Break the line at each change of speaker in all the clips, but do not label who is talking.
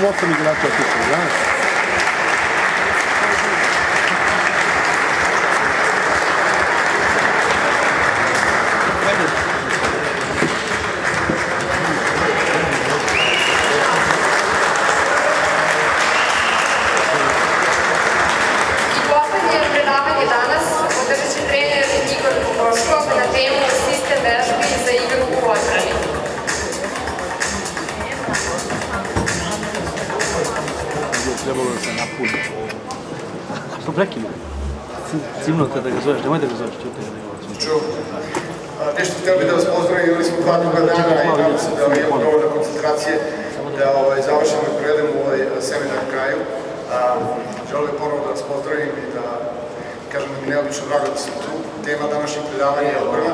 8 igrača otišlo, znaš?
Trebalo da se napuni. Što prekinu? Cimno te da ga zoveš, nemoj da ga zoveš, čuti ga da ga zoveš.
Čuo. Nešto htio bih da vas pozdravim, imali smo 2 duga dana i nadam se da imamo dovoljno koncentracije da završimo i provedemo ovaj seminar kraju. Želim ponovo da vas pozdravim i da kažem da mi neobično drago da sam tu. Tema današnjeg predavanja je odbrana.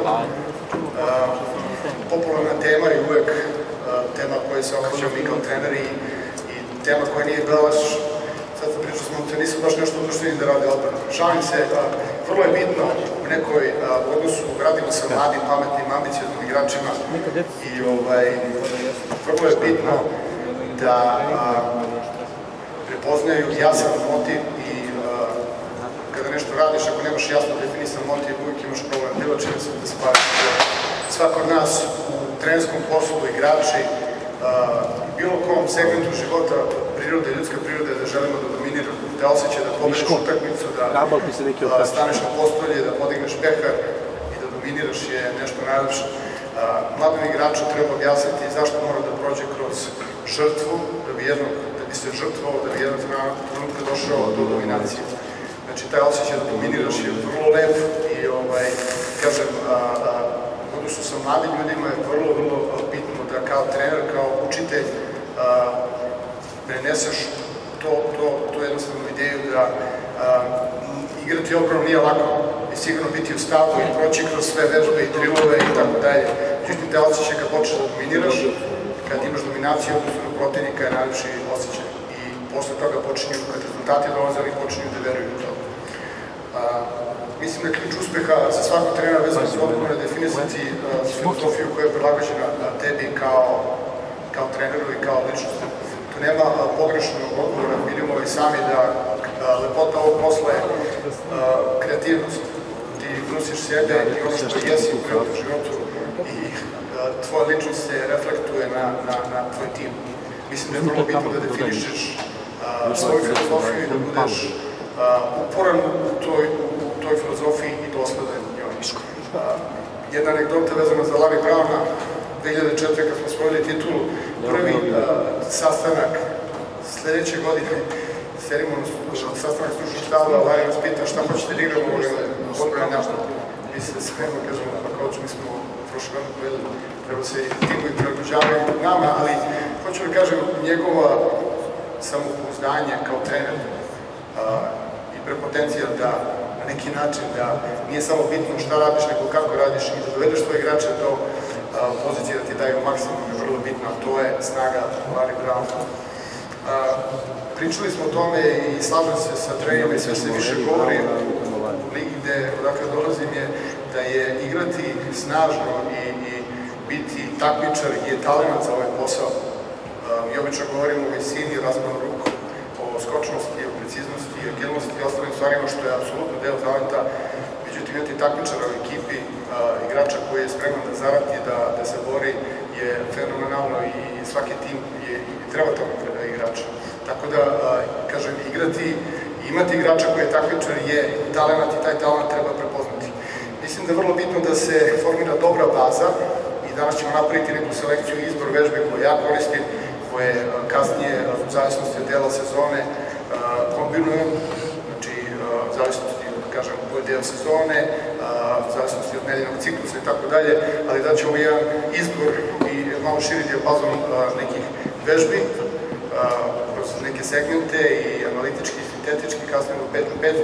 Popularna tema i uvek tema koje se okrećemo mi kao treneri i tema koja nije baš, sad sam pričao s momcem, nisu baš nešto oduštveni da rade odbranu. Šalim se, vrlo je bitno u nekoj odnosu, radimo sa mladim, pametnim, ambicioznim igračima i vrlo je bitno da prepoznaju jasan motiv i kada nešto radiš, ako nemaš jasno definisan motiv, uvijek imaš problem, bilo čime se da se baviš. Svako od nas u trenerskom poslu, igrači, bilo kom segmentu života, prirode, ljudska priroda je da želimo da dominiramo, da osjećaj da pobediš utakmicu, da staneš na postolje, da podigneš pehar i da dominiraš je nešto najlepše. Mladom igraču treba objasniti zašto mora da prođe kroz žrtvu, da bi se žrtvovao, da bi jednog trenutka došao do dominacije. Znači, taj osjećaj da dominiraš je vrlo lep i, kažem, odnosno sa mladim ljudima je vrlo, vrlo bitno da kao trener, kao učitelj preneseš to jednostavnu ideju da igrati odbranu nije lako i sigurno biti u stavu i proći kroz sve vežbe i drilove i tako dalje. Međutim, te osjećaj kad počneš da dominiraš, kad imaš dominaciju odnosno protivnika je najlepši osjećaj i posle toga počinju, kad rezultati dolaze, oni počinju da veruju u to. Mislim da je ključ uspeha za svakog trenera vezano za odbranu je definisati filozofiju koja je prilagođena tebi kao treneru i kao ličnosti. Tu nema pogrešnog odgovora, vidimo i sami da lepota ovog posla je kreativnost. Ti nosiš sebe i ono što jesi u privatnom životu i tvoja ličnost se reflektuje na tvoj tim. Mislim da je vrlo bitno da definišeš svoju filozofiju i da budeš uporan u toj filozofiji i dosledan njoj. Jedna anegdota vezana za Larry Browna, 2004. kad smo osvojili titulu, prvi sastanak sledeće godine, sastanak stručnog štaba, Larry nas pita šta hoćete da igramo odbrane napad. Mi se smemo, kažemo, pa koč, mi smo prošle godine povedali, treba se timu i prilagođavaju nama, ali hoću da kažem, njegova samopouzdanje kao trener i prepotencija da na neki način da nije samo bitno šta radiš, nego kako radiš i da dovedeš svoje igrače do pozicije da ti daju maksimum je vrlo bitno, a to je snaga Larry Browna. Pričali smo o tome i slažem se sa trenerima i sve se više govori u ligi odakle dolazim je da je igrati snažno i biti takmičar je talent za ovaj posao. Mi obično govorimo o visini, razmanu ruku, o skočnosti, o preciznosti, agilnosti i ostalim stvarima što je apsolutno deo talenta. Međutim, imati takmičara u ekipi, igrača koji je spreman da zaradi, da se bori, je fenomenalno i svaki tim treba tamo igrača. Tako da, kažem, igrati i imati igrača koji je takmičar je talent i taj talent treba prepoznati. Mislim da je vrlo bitno da se formira dobra baza i danas ćemo napraviti neku selekciju i izbor vežbe koje ja koristim, koje kasnije, u zavisnosti od dela sezone, kombinujem, znači, u zavisnosti, kažem, koji je deo sezone, u zavisnosti od nedeljnog ciklusa i tako dalje, ali da ćemo jedan izbor i malo širi dijapazon nekih vežbi, kroz neke segmente i analitički i sintetički, kasnije do 5x5,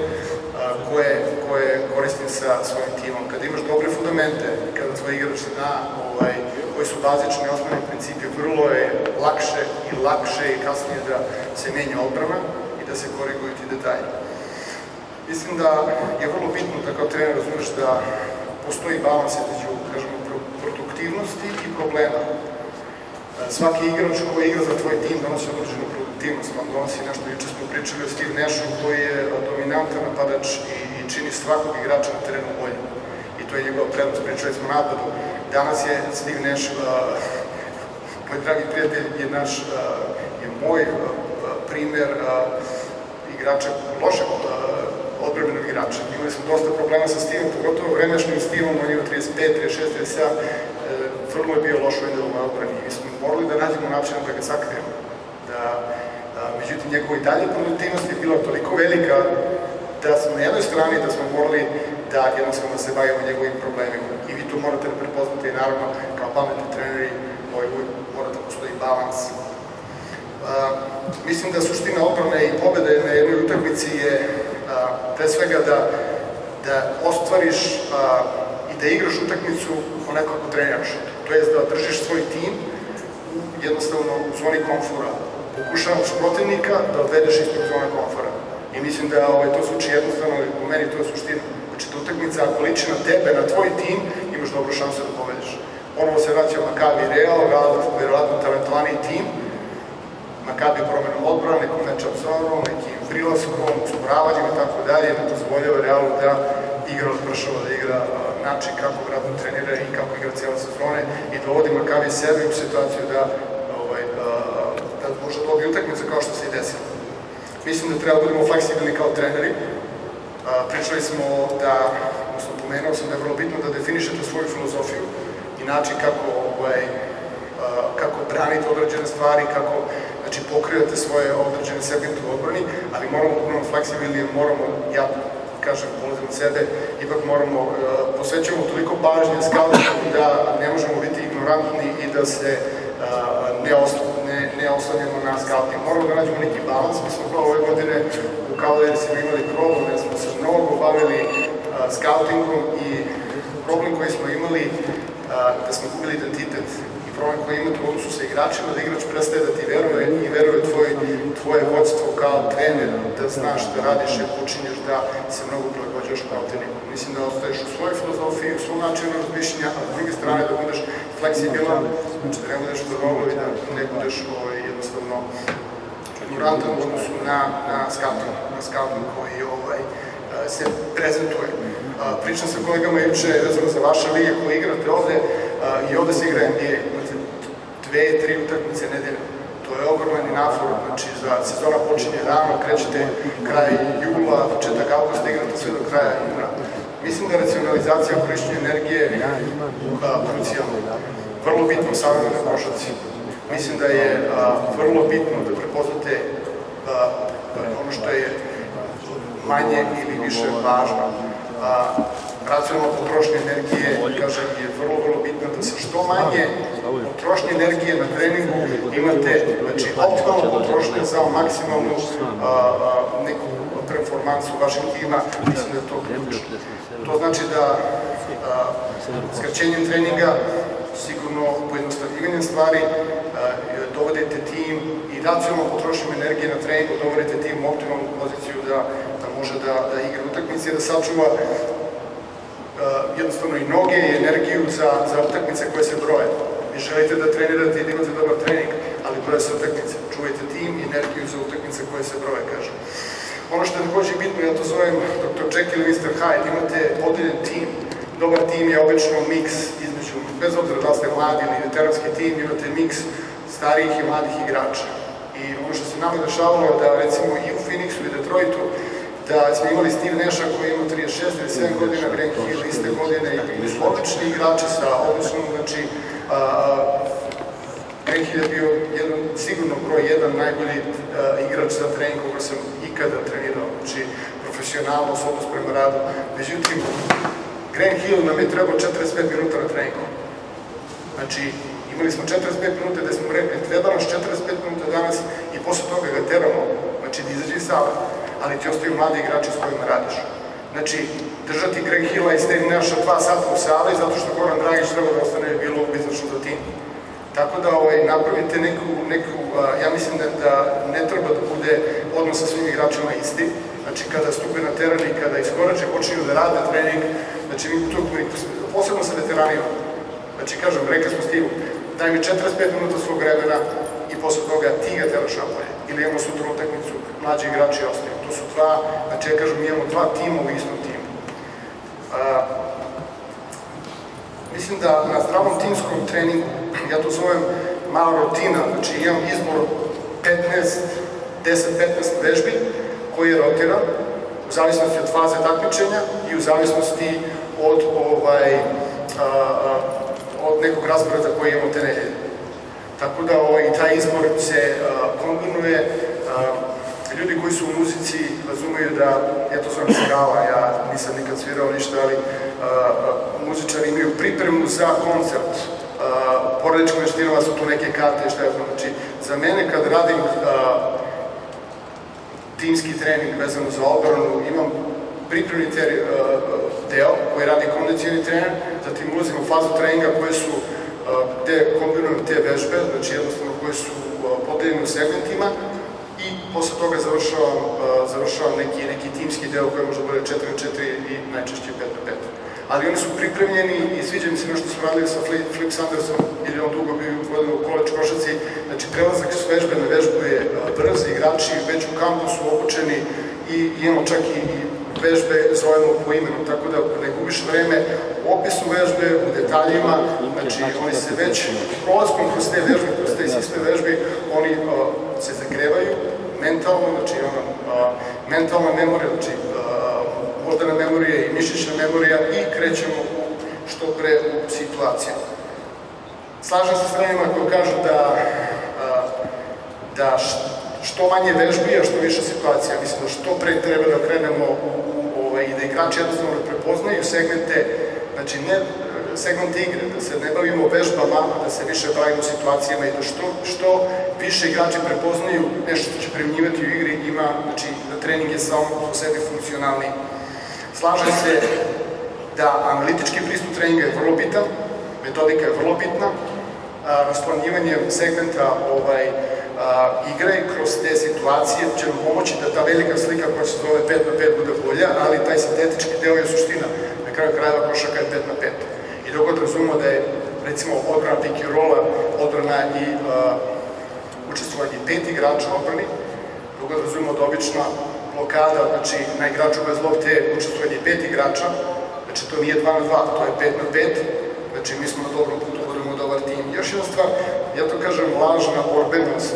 koje koristim sa svojim timom. Kada imaš dobre fundamente, kada tvoj igrač zna koji su bazični osnovni principi, vrlo je lakše i kasnije da se menja odbrana i da se koriguju ti detalji. Mislim da je vrlo bitno da kao trener razumeš da postoji balans između, kažemo, produktivnosti i problema. Svaki igrač koji igra za tvoj tim donosi određenu produktivnost, vam donosi nešto. Juče smo pričali o Steve Nashu koji je dominantan napadač i čini svakog igrača na terenu bolje. I to je njegova prednost, pričali smo napadu. Danas je Steve Nash, moj dragi prijatelj, je moj primer igrača, lošeg odbranbenog igrača. Imali smo dosta problema sa Steveom, pogotovo vremešnim Steveom, on je imao 35, 36, 37, vrlo je bio loš u individualnoj odbrani. Mi smo morali da nađemo način da ga sakrijemo. Međutim, njegova i dalje produktivnost je bila toliko velika da smo na jednoj strani da smo morali da jednostavno se bavimo njegovim problemima. I vi to morate da prepoznate i naravno kao pametni treneri mora da postoji balans. Mislim da suština odbrane i pobede na jednoj utakmici je pre svega da ostvariš i da igraš utakmicu onako kako treniraš. To je da držiš svoj tim jednostavno u zoni komfora. Pokušavaš protivnika da odvedeš ispred zona komfora. I mislim da to zvuči jednostavno, ali u meni to je suština. Znači da utakmica ako liči na tebe, na tvoj tim, imaš dobru šansu da pobediš. Ponovo se vraća Makabi Real, verovatno talentovaniji tim. Makabi promenom odbrana, nekom match-up zonom, nekim prilaskom, usporavanjem i tako dalje, da dozvoljava Realu da igra od pršava, da igra način kako vratno trenira i kako igra cijela sezone i dovodi Makabi sebe u situaciju da može dobiti utakmicu kao što se i desilo. Mislim da treba budemo fleksibilni kao treneri. Pričali smo da, odnosno pomenuo sam da je vrlo bitno da definišete svoju filozofiju i način kako branite određene stvari, kako pokrivate svoje određene segmente u odbrani, ali moramo da budemo fleksibilni, moramo, ja kažem, polazim od sebe, ipak moramo, posvećujemo toliko pažnje skautingu da ne možemo biti ignorantni i da se ne oslanjamo na skauting. Moramo da nađemo neki balans. Mi smo ove godine u Cavalersi imali problem, jer smo se mnogo bavili skautingom i problem koji smo imali da smo gubili identitet i problem koji imate u odnosu sa igračima, da igrač prestaje da ti veruje i veruje tvoje vodstvo kao trener, da znaš da radiš i počinješ da se mnogo prilagođaš protivniku. Mislim da ostaješ u svojoj filozofiji, u svom načinu razmišljenja, a s druge strane da budeš fleksibilan, znači da ne budeš vrlovi, da ne budeš jednostavno ignorantan u odnosu na scouting koji se prezentuje. Pričam sa kolegama juče vezano za vaše lige koje igrate ovde i ovde se igra NBA. Imate 2-3 utakmice nedeljno. To je ogromni nafor, znači sezona počinje rano, krećete kraj jula, početak avgusta, igrate sve do kraja juna. Mislim da racionalizacija korišćenja energije je krucijalna. Vrlo bitno u savremenoj košarci. Mislim da je vrlo bitno da prepoznate ono što je manje ili više važno. Racionalna potrošnja energije, kažem, je vrlo bitno da se što manje potrošnje energije na treningu imate, znači optimalna potrošnja za maksimalnu neku performansu vašeg tima, mislim da je to ključno. To znači da skraćenjem treninga, sigurno pojednostavljivanjem stvari, dovodite tim i racionalnom potrošnjom energije na treningu, dovodite tim u optimalnu poziciju da može da igra utakmice i da sačuva jednostavno i noge i energiju za utakmice koje se broje. Vi želite da trenirate i da imate dobar trening, ali broje se utakmice. Čuvajte tim i energiju za utakmice koje se broje, kažem. Ono što je takođe bitno, ja to zovem Dr. Jekyll i Mr. Hyde, imate podeljen tim. Dobar tim je obično miks između, bez obzira da ste mladi ili veteranski tim, imate miks starijih i mladih igrača. I ono što se nama dešavalo je da recimo i u Phoenixu i Detroitu da smo imali Steve Nasha koji ima 36-37 godina, Grant Hill iste godine i su odlični igrači sa odličnom, znači Grant Hill je bio sigurno broj jedan najbolji igrač za trening koga sam ikada trenirao, znači profesionalnost, odnos prema radu. Međutim, Grant Hill nam je trebao 45 minuta na treningu. Znači, imali smo 45 minuta gde smo rekli, treba nas 45 minuta danas i posle toga ga teramo, znači da izađe iz sale, ali ti ostaju mladi igrači s kojima radiš. Znači, držati Greg Hilla i Steve Nasha 2 sata u sali zato što Goran Dragić treba da ostane bilo biznično za tim. Tako da napravite neku, ja mislim da ne treba da bude odnos sa svim igračima isti. Znači, kada stupe na teren i kada iskorače, počinju da rade trening, znači, posebno sa veteranima. Znači, kažem, rekli smo Steve, daj mi 45 minuta svog vremena, i posle toga ti ga teraš napolje. Ili imamo sutra utakmicu, mlađi igrači ostaju. To su dva, znači ja kažem, imamo dva tima u istom timu. Mislim da na zdravom timskom treningu, ja to zovem mala rutina, znači imam izbor 10-15 vežbi koji je rotiran u zavisnosti od faze takmičenja i u zavisnosti od nekog rasporeda koji imamo te nedelje. Tako da taj izbor se kombinuje. Ljudi koji su u muzici razumeju da, ja to zovem skala, ja nisam nikad svirao ništa, ali muzičari imaju pripremu za koncert. U porodičkim veštinama su tu neke karte, šta je to. Znači, za mene kad radim timski trening vezano za odbranu, imam pripremni deo koji radi kondicioni trener, zatim ulazim u fazu treninga koje su, gde kombinujem te vežbe, znači jednostavno koje su podeljene u segmentima i posle toga završavam neki timski deo koji može bude 4x4 i najčešće 5x5. Ali oni su pripremljeni i sviđa mi se nešto što smo radili sa Flip Sandersom, jer je on dugo bio godinu u koleđ košarci. Znači, prelazak s vežbe na vežbu je brz, igrači već u kampu su obučeni i imamo čak i vežbe zovemo po imenu, tako da ne gubiš vreme u opisu vežbe, u detaljima, znači oni se već prolazkom kroz te vežbe, kroz te sistem vežbi, oni se zagrevaju mentalno, znači mentalna memorija, znači moždana memorija i mišićna memorija i krećemo što pre u situaciju. Slažem se s trenima koji kažu da što manje vežbi, a što više situacija. Mislim da što pre treba da krenemo i da igrači jednostavno prepoznaju segmente, znači ne segmente igre, da se ne bavimo vežbama, da se više bavimo situacijama i da što više igrači prepoznaju nešto što će primjenjivati u igri, ima, znači da trening je sam po sebi funkcionalni. Slažem se da analitički pristup treninga je vrlo bitan, metodika je vrlo bitna, rasplanjivanje segmenta igre kroz te situacije će nam pomoći da ta velika slika koja se zove 5x5 bude bolja, ali taj sintetički deo je suština. Na kraju krajeva košarka je 5x5. I dok god razumemo da je, recimo, odbrana pick and rolla, odbrana i učestvovanje 5 igrača u odbrani, dok god razumemo da obična blokada, znači na igraču bez lopte je učestvovanje 5 igrača, znači to nije 2x2, to je 5x5, znači mi smo na dobrom putu, budemo dobar tim. Još jedna stvar, ja to kažem lažna borbenost.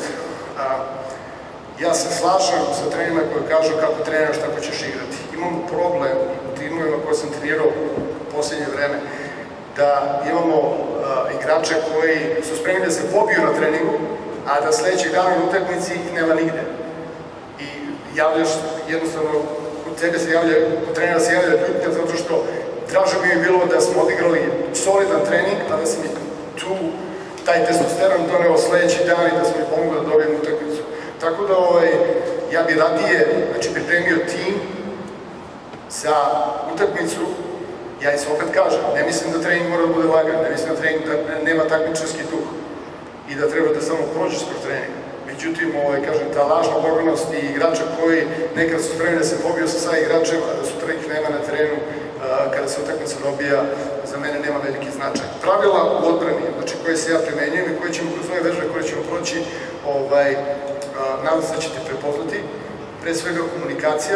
Ja se slažem sa trenerima koji kažu kako treniraš, tako ćeš igrati. Imamo problem u timovima koje sam trenirao u poslednje vreme, da imamo igrače koji su spremni da se pobiju na treningu, a da sledećeg dana na utakmici ih nema nigde. I javljaš, jednostavno, kod tebe se javlja, kod trenera se javlja ljutnja, zato što draže bi mi bilo da smo odigrali solidan trening, a da sam i tu taj testosteron doneo sledeći dan i da sam mi pomogao da dobijem utakmicu. Tako da ja bi radije, znači, pripremio tim za utakmicu. Ja i se opet kažem, ne mislim da trening mora da bude lagan, ne mislim da trening nema takmičarski duh i da treba da samo prođeš kroz trening. Međutim, kažem, ta lažna borbenost i igrača koji nekad su spremni da se pobiju sa igračem, a da sutra ih nema na terenu kada se utakmica dobija, za mene nema veliki značaj. Pravila u odbrani, znači koje se ja primenjujem i koje ćemo kroz ove vežbe koje ćemo proći, nadam se da ćete prepoznati. Pre svega komunikacija,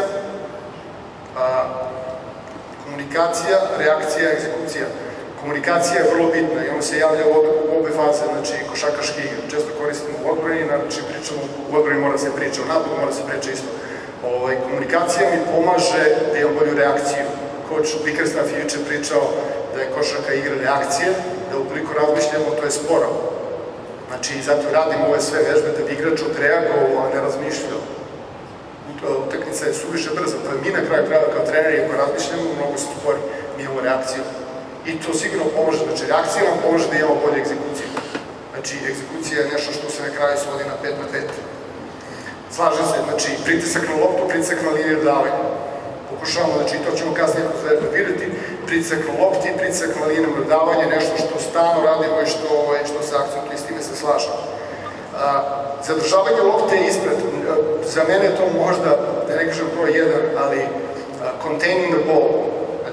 reakcija, egzekucija. Komunikacija je vrlo bitna i ona se javlja u obe faze, znači košarkaške igre. Često koristimo u odbrani, znači pričamo u odbrani mora se priča, u napadu mora se priča isto. Komunikacija mi pomaže da imam bolju reakciju. Coach Bickerstaff je juče pričao da je košarka igra reakcije, da ukoliko razmišljamo, to je sporo. Znači, zato radimo ove sve vežbe da bi igrač odreagovao, a ne razmišljao. Utakmica je suviše brza, pa mi na kraju krajeva kao treneri, ako razmišljamo, mnogo se spori, mi imamo reakciju. I to sigurno pomože, znači reakcija nam pomože da imamo bolje egzekucije. Znači, egzekucija je nešto što se na kraju svodi na 5x5. Slažem se, znači, pritisak na loptu, pritisak na liniju dodavanja. Pokušavamo, znači, to ćemo kasnije kroz vidjeti, pritisak na lopti, pritisak na liniju dodavanja, nešto što stalno radimo i što se akcentuje, s time se slažemo. Zadržavanje lopte je ispred. Za mene je to možda, da ne kažem broj 1, ali containing the ball. Znači,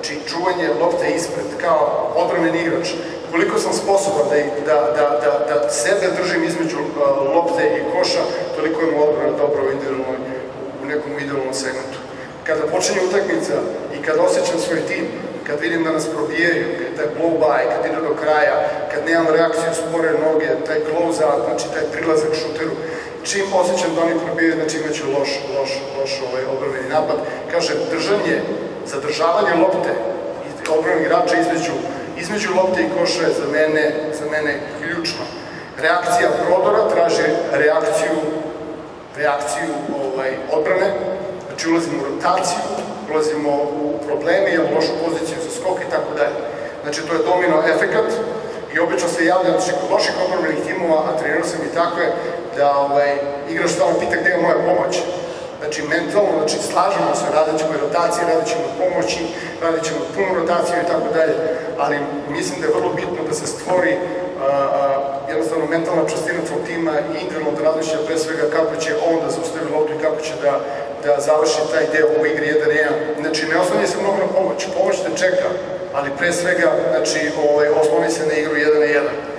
čuvanje lopte ispred, kao odbrambeni igrač, koliko sam sposoban da sebe držim između lopte i koša, toliko je mu odbrana dobro u nekom idealnom segmentu. Kada počinje utakmica i kada osjećam svoj tim, kad vidim da nas probijaju, kad je taj blow by, kad ide do kraja, kad nemam reakciju spore noge, taj close out, znači taj prilazak šuteru, čim osjećam da oni probijaju, znači imaću loš odbrambeni napad. Kaže, držanje, zadržavanje lopte i odbrambenih igrača između lopte i koša je za mene ključno. Reakcija prodora traži reakciju odbrane, znači ulazimo u rotaciju, ulazimo u probleme, imamo lošu poziciju za skok i tako dalje. Znači to je domino efekat i obično se javlja kod loših odbrambenih timova, a trenirao sam i takve, da igrač stalno pita gde je moja pomoć. Znači mentalno, slažemo se, radit ćemo rotaciju, radit ćemo pomoći, radit ćemo punu rotaciju i tako dalje, ali mislim da je vrlo bitno da se stvori jednostavno mentalna častina tvog tima i individualno da razmišlja pre svega kako će on da zaustavi loptu i kako će da završi taj deo u igri 1-1. Znači ne oslanja se mnogo na pomoć te čeka, ali pre svega osloni se na igru 1-1.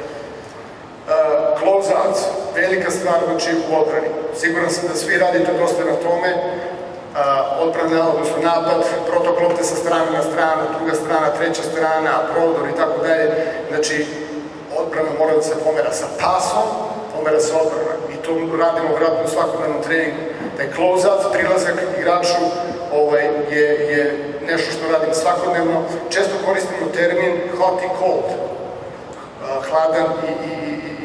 Close-out, velika stvar u odbrani. Siguran sam da svi radite dosta na tome, odbrana, odnosno napad, protok lopte sa strane na stranu, druga strana, treća strana, prodor i tako dalje. Znači, odbrana mora da se pomera sa pasom, pomera se odbrana. I to radimo vratno u svakodnevnom treningu. Taj close-out, prilazak igraču je nešto što radim svakodnevno. Često koristimo termin hot i cold, hladan i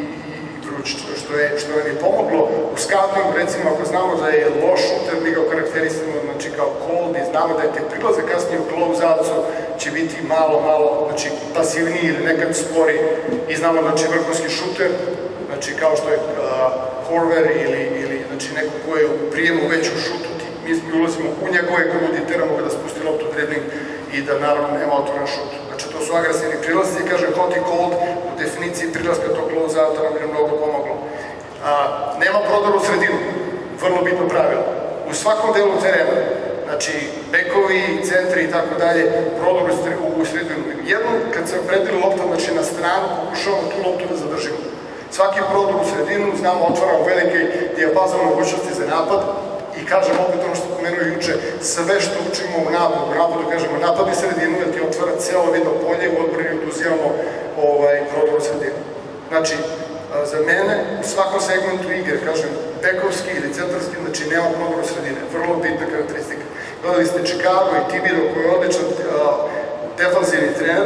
što nam je pomoglo u scoutingu, recimo ako znamo da je loš šuter, mi ga okarakterisamo kao cold i znamo da je te prilaze kasnije u close-outu će biti malo pasivniji ili nekad spori i znamo vrhunski šuter, kao što je Korver ili neko ko je u prijemu već u šutu, mi ulazimo u njegove grudi, teramo ga da spusti loptu dribling i da naravno nema otvoren šut. To su agresivni prilazi, kaže hot i cold, u definiciji prilaska tog close-outa nam je mnogo pomoglo. Nema prodora u sredinu, vrlo bitno pravilo. U svakom delu terena, znači bekovi, centri i tako dalje, prodor u sredinu. Jednom, kad se opredili lopta na stranu, pokušavamo tu loptu da zadržimo. Svaki prodor u sredinu, znamo, otvaramo velike dijapazon mogućnosti za napad, i kažem opet ono što pomenuo juče, sve što učimo u napadu, kažemo napadi sredinu, da ti otvara celo vidno polje, u odbrani oduzimamo prodor u sredinu. Znači, za mene, u svakom segmentu igre, kažem, bekovski ili centarski, znači nema prodor u sredine, vrlo bitna karakteristika. Gledali ste Chicago i Thibodeau, koji je odličan defanzivni trener.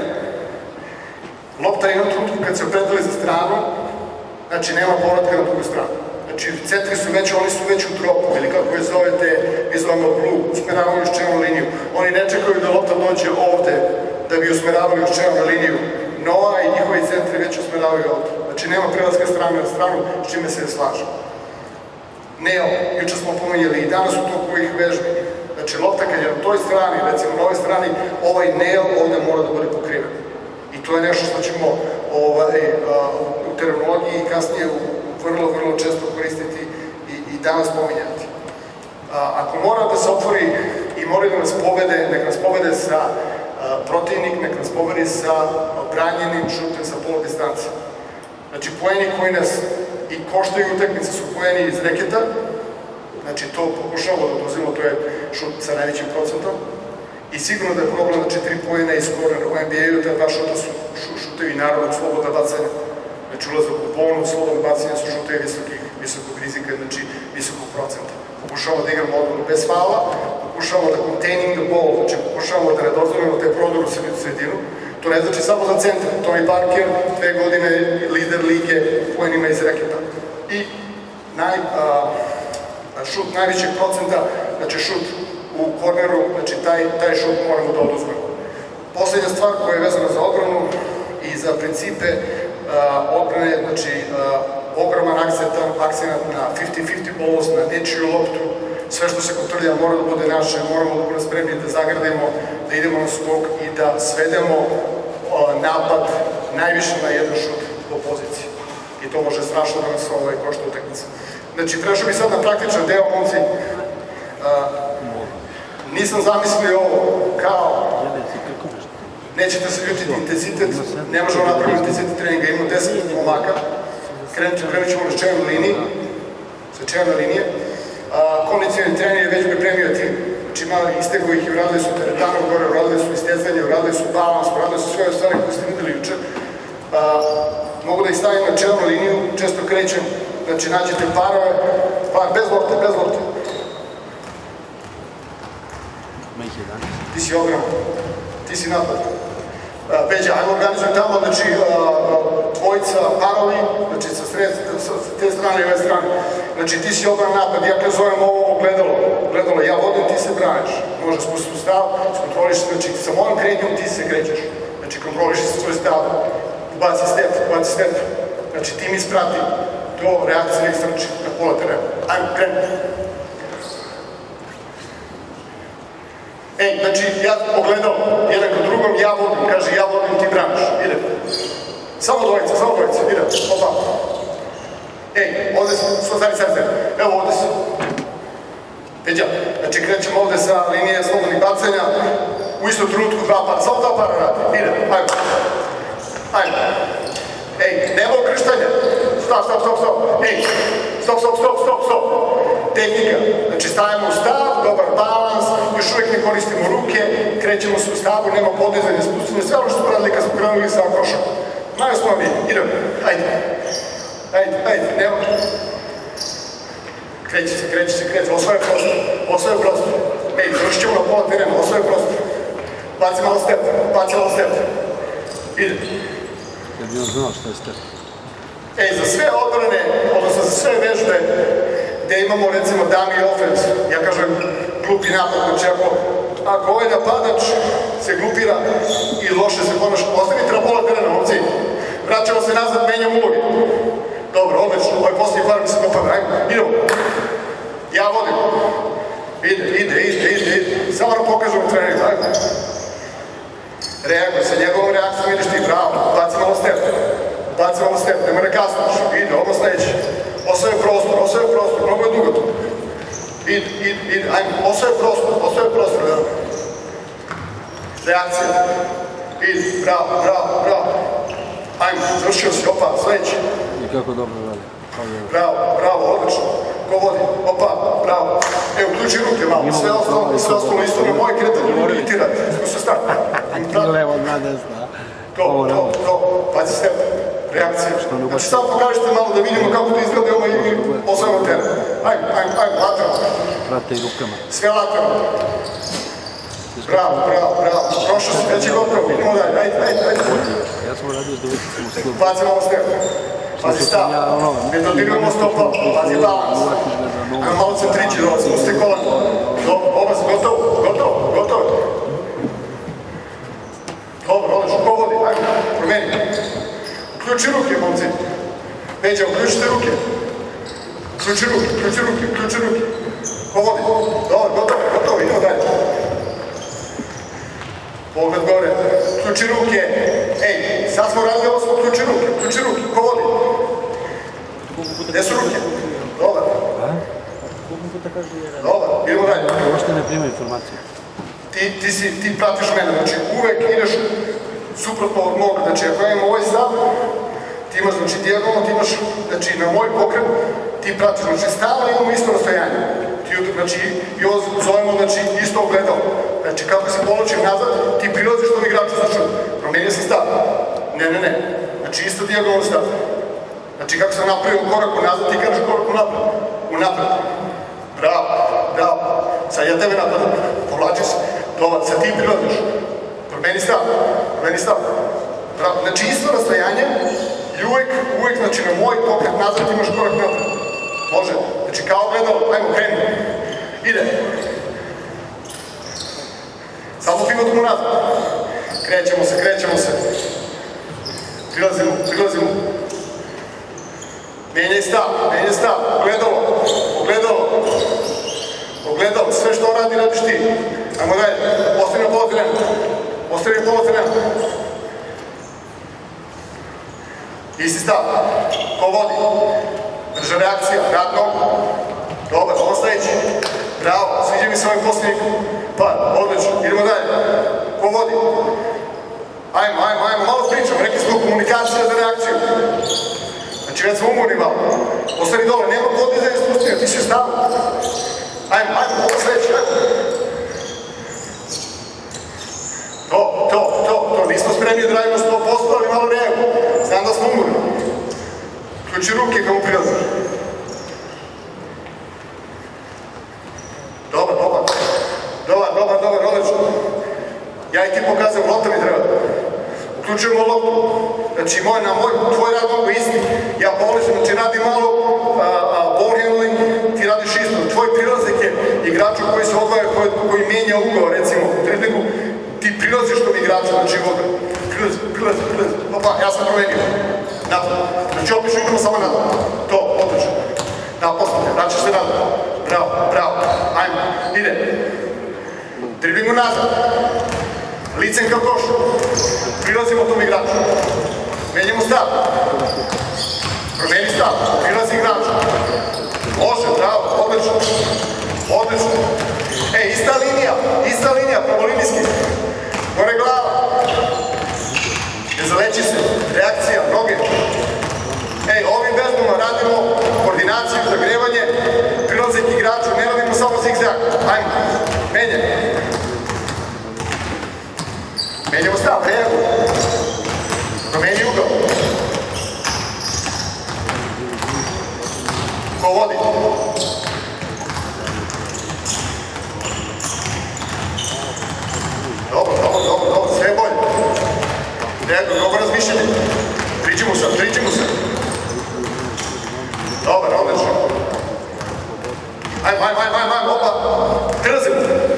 Lopta je jednom trenutku kad se opredeli za stranu, znači nema povratka na drugu stranu. Znači, centri su već, oni su već u dropu, ili kako je zovete, mi zovemo blue, usmeravaju uz čelnu liniju. Oni ne čekaju da lopta dođe ovde da bi usmeravali uz čelnu liniju. Noa i njihovi centri već usmeravaju ovde. Znači, nema prelaska strane na stranu, s čime se slažem. Neo, juče smo pomenjali i danas u toku ovih vežbi. Znači, lopta kad je na toj strani, recimo na ovoj strani, ovaj neo ovde mora da bude pokriven. I to je nešto što ćemo u terminologiji i kasnije vrlo često koristiti i danas pominjati. Ako mora da se otvori i moraju da nas pobede, nek nas pobede sa protivnik, nek nas pobedi sa branjenim šutem sa pola distance. Znači, poeni koji nas i koštaju utakmice su poeni iz reketa, znači to pokušamo da oduzimo, to je šut sa najvećim procentom i sigurno da je problem, znači 3 poena iz kornera u NBA-u, ta dva šuta su šutevi naravno slobodna bacanja. Znači, ulazak u polno, slobodno bacanje su šutevi visokog rizika, znači visokog procenta. Pokušavamo da igramo odbranu bez faula, pokušavamo da containing the ball, znači pokušavamo da ne dozvolimo taj prodor u sredinu. To ne znači samo za centra. Tony Parker, 2 godine lider lige poenima iz reketa. I šut najvećeg procenta, znači šut u korneru, znači taj šut moramo da oduzmemo. Poslednja stvar koja je vezana za odbranu i za principe odbrane, znači ogroman akcenat na 50-50 balls, na nečiju loptu, sve što se kotrlja mora da bude naše, moramo da budemo spremni da zagradimo, da idemo na skok i da svedemo napad najviše na jedan šut po poziciji. I to može strašno da nas košta utakmica. Znači, prešao bih sad na praktičan deo, momci. Nisam zamislio ovo kao Nećete se ljutiti, intenzitet, ne možemo napraviti intenzitet treninga, imamo 10 pomaka, krenut ćemo na čevnoj liniji, sa čevne linije. Kondicionalni trener je već pripremio tim, znači malo istego ih i uradili su teretanu gore, uradili su istezanje, uradili su balans, uradili su sve ostale koje ste videli juče. Mogu da ih stavim na čevnu liniju, često krećem, znači nađete parove, bez lopte, bez lopte. Ti si ogrom, ti si napad. Peđa, ajmo organizujem tamo, znači dvojica parovi, znači sa te strane i ove strane. Znači ti si ogrom napad, ja kad zovem ovo ogledalo, ja vodim, ti se braniš. Može spustiti u stav, skontroliš se, znači sa mojom krenjom ti se krećeš. Znači kontroliš se svoj stav, ubaci step, znači ti mi isprati do reakcije i strči na pola terena. Ajmo, krenu. Ej, znači, ja pogledam jedan kod drugom, ja vodim, kaže, ja vodim, ti braniš, ide. Samo dvojica, ide, opa. Ej, ovde su, evo ovde su. Peđa, znači krećemo ovde sa linije slobodnih bacanja, u istom trenutku dva para, samo dva para radi, ide, ajmo. Ej, nema ukrštanja, stop, ej, stop. Tehnika, znači stavimo u stav, dobar balans, još uvijek ne koristimo ruke, krećemo se u stavu, nema podizanja, spustanja, sve ono što smo radili kad smo krenuli sa košom. Najosnovnije, idemo, ajde, nema. Kreće se, osvoje prostor. Ej, završit ćemo na pola terena, osvoje prostor. Baci malo step. Ide.
Ja bi on znao što je step.
Ej, za sve odbrane, odnosno za sve vežbe, gde imamo recimo dummy offense, ja kažem glupi napad, znači ako ovaj napadač se glupira i loše se ponaša, ostavite na pola terena, momci, vraćamo se nazad, menjamo ulogi. Dobro, odlično, ovaj posljednji par mi se dopada, ajmo, idemo. Ja vodim. Ide, samo nam pokažemo trening, ajmo. Reaguj, sa njegovom reakcijom ideš ti, bravo, baci malo step, nema ne kasniš, ide, ovo sledeće. Osvoje prostor, mnogo je dugo tu. Ide, ajmo, osvoje prostor, reakcija. Ide, bravo. Ajmo, završio si, opa, sledeći.
I kako dobro radi.
Bravo, odlično. Ko vodi, opa, bravo. Evo, uključi ruke malo, sve ostalo isto na moje kretanje, ne limitirati, smo se stati.
Ti levo na desna.
To, pazi step. Reakcija. Znači samo pokažite malo da vidimo kako to izgleda ovo i osvojamo teren. Ajmo, lateralno.
Vrate i rukama.
Sve lateralno. Bravo. Prošao se, već je gotovo. Idemo dalje, ajde.
Ja sam radio da vidite samo stop.
Baci malo step. Pazi stav. Ne dodirujemo stopa. Pazi balans. Ajmo malo centrići, spuste kolano. Oba se, gotovo. Dobro, odlično, ko vodi? Ajmo, promeni. Uključi ruke, momci. Peđa, uključite ruke. Uključi ruke. Ko vodi? Dobro, gotovo, idemo dalje. Pogled gore. Uključi ruke. Ej, sad smo radili ovo, smo uključi ruke. Ko vodi? Gde su ruke? Dobar, idemo dalje.
Uopšte ne prima informaciju.
Ti pratiš mene, znači uvek ideš suprotno od mog, znači ako imamo ovaj stav, ti imaš, znači dijagonalno, ti imaš, znači na moj pokret, ti pratiš, znači stalno imamo isto rastojanje, znači i ovo zovemo, znači isto ogledalo, znači kako se poločim nazad, ti prilaziš tom igraču, znači promenio sam stav, ne, znači isto dijagonalno stav, znači kako sam napravio korak unazad, ti kažeš korak unapred, bravo, sad ja tebe napadam, povlači se, dobar, sad ti prilaziš, promeni stav, bravo, znači isto rastojanje i uvek, znači na moj pokret nazad imaš korak napred, može, znači kao gledalo, ajmo, kreni, ide, samo pivotimo nazad, krećemo se, prilazimo, menjaj stav, ogledalo, sve što on radi, radiš ti. Ajmo dalje, ostavi na pola terena. Isti stav, ko vodi? Drža reakcija, rad nogu. Dobar, ovo sledeći. Bravo, sviđa mi se ovaj posljednji par, odlično, idemo dalje. Ko vodi? Znači, već smo umorni malo. Ostani dole, nema podizanja spustanja, ti si stavu. Ajmo, ovo sledeće, ajmo. To, nismo spremni da radimo 100%, ali malo reago. Znam da smo umorni. Ključi ruke kao prilaziš. Dobar, odlično. Ja i ti pokazujem, lopta mi treba. Uključujemo loptu. Znači, tvoj rad mogu isti. Ja polišem, znači radim malo ball handling, ti radiš isto. Tvoj prilazak je igraču koji se odvaja, koji menja ugao, recimo, u triplingu. Ti prilaziš tom igraču, znači ovdje. Prilazi. Opa, ja sam promenio. Nazad. Znači, opišu igramo samo nazad. To, odlično. Posljednje, vraćaš se nazad. Bravo. Ajmo, ide. Driblingu nazad. Licem kao koš. Prilazimo tom igraču. Menjamo stav. Promeni stav. Prilazi igraču. Može, bravo, odlično. Ista linija, pravolinijski. Gore glava. Ne zaleći se. Reakcija, noge. Ovim vežbama radimo koordinaciju, zagrevanje, prilazak igraču, ne radimo samo zigzag. Ajmo, menjamo stav, promeni ugao. Ko vodi? Dobro, sve je bolje. Dobro razmišljanje. Priđimo se. Dobar, odlično. Ajmo, opa. Prilazimo.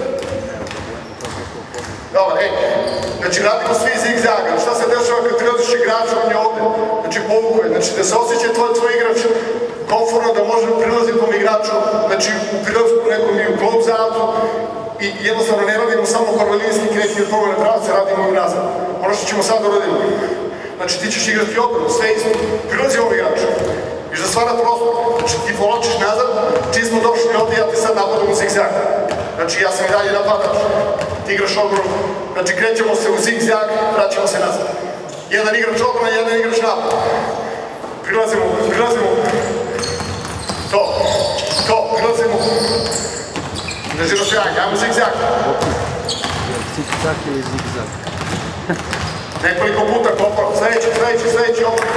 Dobar, znači radimo svi zigzaga. Šta se dešava kad prilaziš igrača, on je ovde. Znači povukuje, znači da se osjeća tvoj igrač komfortno da može prilaziti tom igraču, znači u prilazku nekom i u klop zadu i jednostavno ne radimo samo paralelinski kretnje od promene pravca, radimo i nazad. Ono što ćemo sad uraditi. Znači ti ćeš igrati odbranu, sve isto. Prilazi ovom igraču. Viš da stvara prostor. Znači ti povlačiš nazad, čim smo došli ovdje, ja ti sad napadam u zigzag. Znači ja sam i dalje napadač. Ti igraš odbranu. Znači krećemo se u zigzag, vraćamo se nazad. Jedan igrač odbrana, jedan igrač napad. Prilazimo. To, prilazimo. Drži rozstajanje, ajmo zigzag.
Zigzag ili zigzag?
Nekoliko puta kopao, sledeći opet.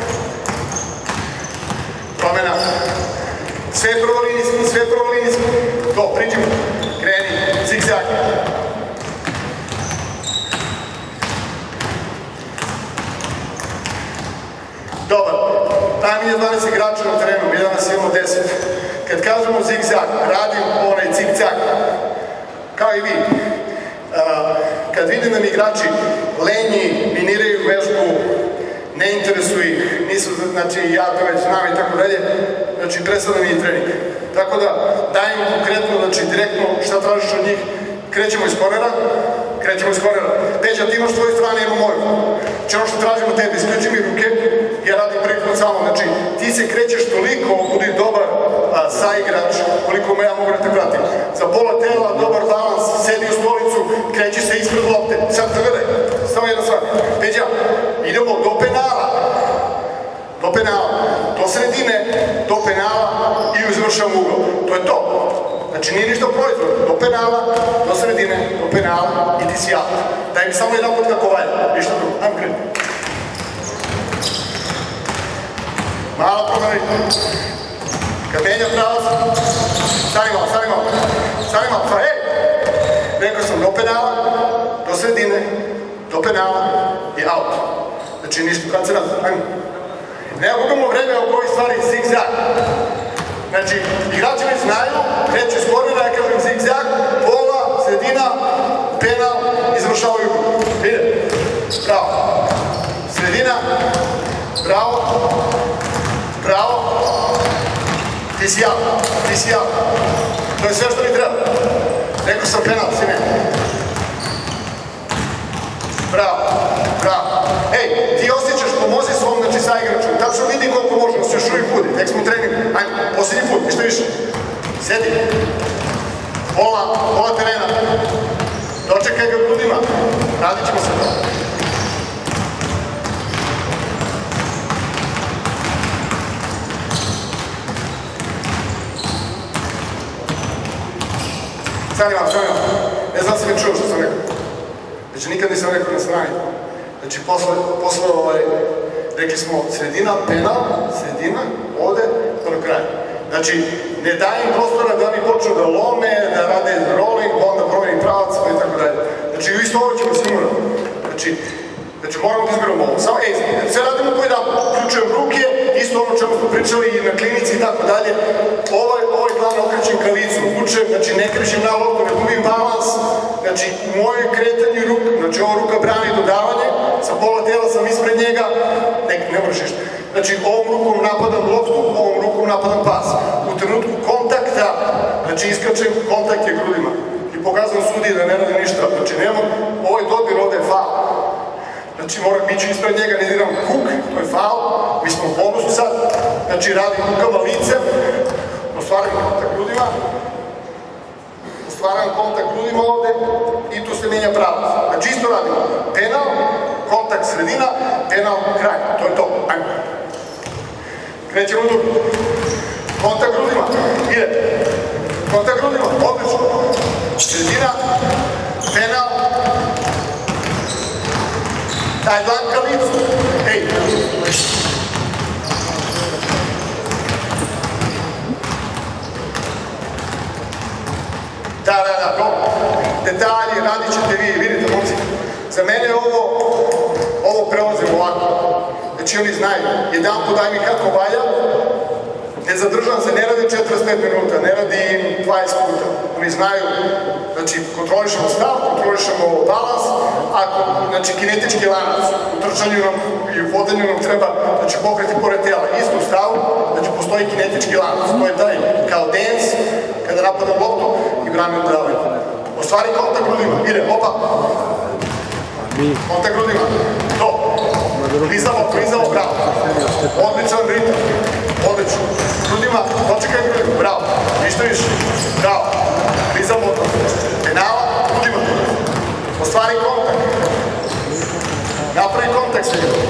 Promena. Sve prvolinijski. To, priđemo. Kreni, zigzag. Dobar. Najmanje 12 igrača na terenu, mi danas imamo 10. Kad kažemo zigzag, radim onaj cik-cak. Kao i vi. Kad vidim da mi igrači lenji, miniraju vežbu, ne interesuju ih, nisu, znači ja to već znam i tako dalje, znači prestane mi je trening. Tako da dajem konkretno, znači direktno šta tražiš od njih, krećemo iz kornera. Peđa, ti imaš s tvoje strane, imam moju. Znači ono što tražimo od tebe, isključi mi ruke, ja radim prvi put samo, znači ti se krećeš toliko, budi dobar saigrač, koliko ja mogu da te pratim. Za pola tela, dobar balans, sedi u stolicu, kreći se ispred lopte. Sad te gledaj, samo jedna stvar. Peđa, idemo do penala. Do sredine, do penala i izvršamo ugao. To je to. Znači nije ništa proizvod. Do penala, do sredine, do penala i ti si out. Daj mi samo jedan put kako valja. Ništa drugo. Ajmo krenu. Malo promeni. Kad menja pravac, stani malo. Rekao sam do penala, do sredine, do penala i out. Znači ništa, kad se nazad. Ajmo. Ne gubimo vreme oko ovih stvari zigzag. Znači, igrači već znaju, kreću iz kornera, ja kažem zigzag, pola, sredina, penal, izvršavaju igru. Ide. Bravo. Sredina. Bravo. Ti si ja. To je sve što mi treba. Rekao sam penal, sine. Bravo. Ti osjećaš, pomozi svom, znači sa igračom. Tačno vidi koliko možemo, se još uvijek budi. Nek smo u treningu. Ajde, posljednji put, ništa više. Sedi. Pola terena. Dočekaj ga grudima. Radit ćemo se to. Stani vam. Ne znam se mi čuo što sam rekao. Znači, nikad nisam rekao na strani. Znači, posle rekli smo sredina, penal, sredina, ovde, pa do kraja. Znači, ne dajem prostora da oni počnu da lome, da rade rolling, pa onda promeni pravac, i tako dalje. Znači, isto ovo ćemo simulati. Znači, moramo da izbiramo ovo. Samo, sve radimo koji dan, uključujem ruke, isto ono čemu smo pričali i na klinici i tako dalje. Ovaj plan okrećem ka licu, uvučem, znači ne krećem na loptu, ne gubim balans. Znači, u mojoj kretanju ruka, znači ova ruka brani dodavanje, sa pola tela sam ispred njega, ne moraš ništa. Znači, ovom rukom napadam loptu, ovom rukom napadam pas. U trenutku kontakta, znači iskačem, kontakt je grudima. I pokazujem sudiji da ne radi ništa. Znači, nemam, ovaj dodir ovde je faul. Znači, moram bići ispred njega, ne diram huk, to je faul. Mi smo u bonusu sad. Znači, radim rukama lice, ostvaram kontakt grudima. Ostvaram kontakt grudima ovde i tu se menja pravac. Znači, isto radimo. Penal, kontakt sredina, penal, kraj. To je to. Ajmo. Krećemo u drugu. Kontakt grudima. Ide. Kontakt grudima. Odlično. Sredina, penal. Daj dlan ka licu. Ej. Da, detalji, radit ćete vi, vidite, momci. Za mene ovo prelazim ovako. Znači, oni znaju, jedan put daj mi kako valja, ne zadržam se, ne radim 45 minuta, ne radim 20 puta. Oni znaju, znači, kontrolišemo stav, kontrolišemo balans, znači, kinetički lanac, u trčanju nam i u hodanju nam treba, znači, pokreti pored tela, isto u stavu, znači, postoji kinetički lanac, to je taj, kao dance, kada napadam loptu i branim dodavanje. Ostvari kontakt grudima, ide, opa. Kontakt grudima, to. Klizamo, bravo. Odličan ritam, odlično. Grudima, dočekaj grudima, bravo. Ništa više, bravo. Klizamo, penala, grudima. Ostvari kontakt. Napravi kontakt sa njim.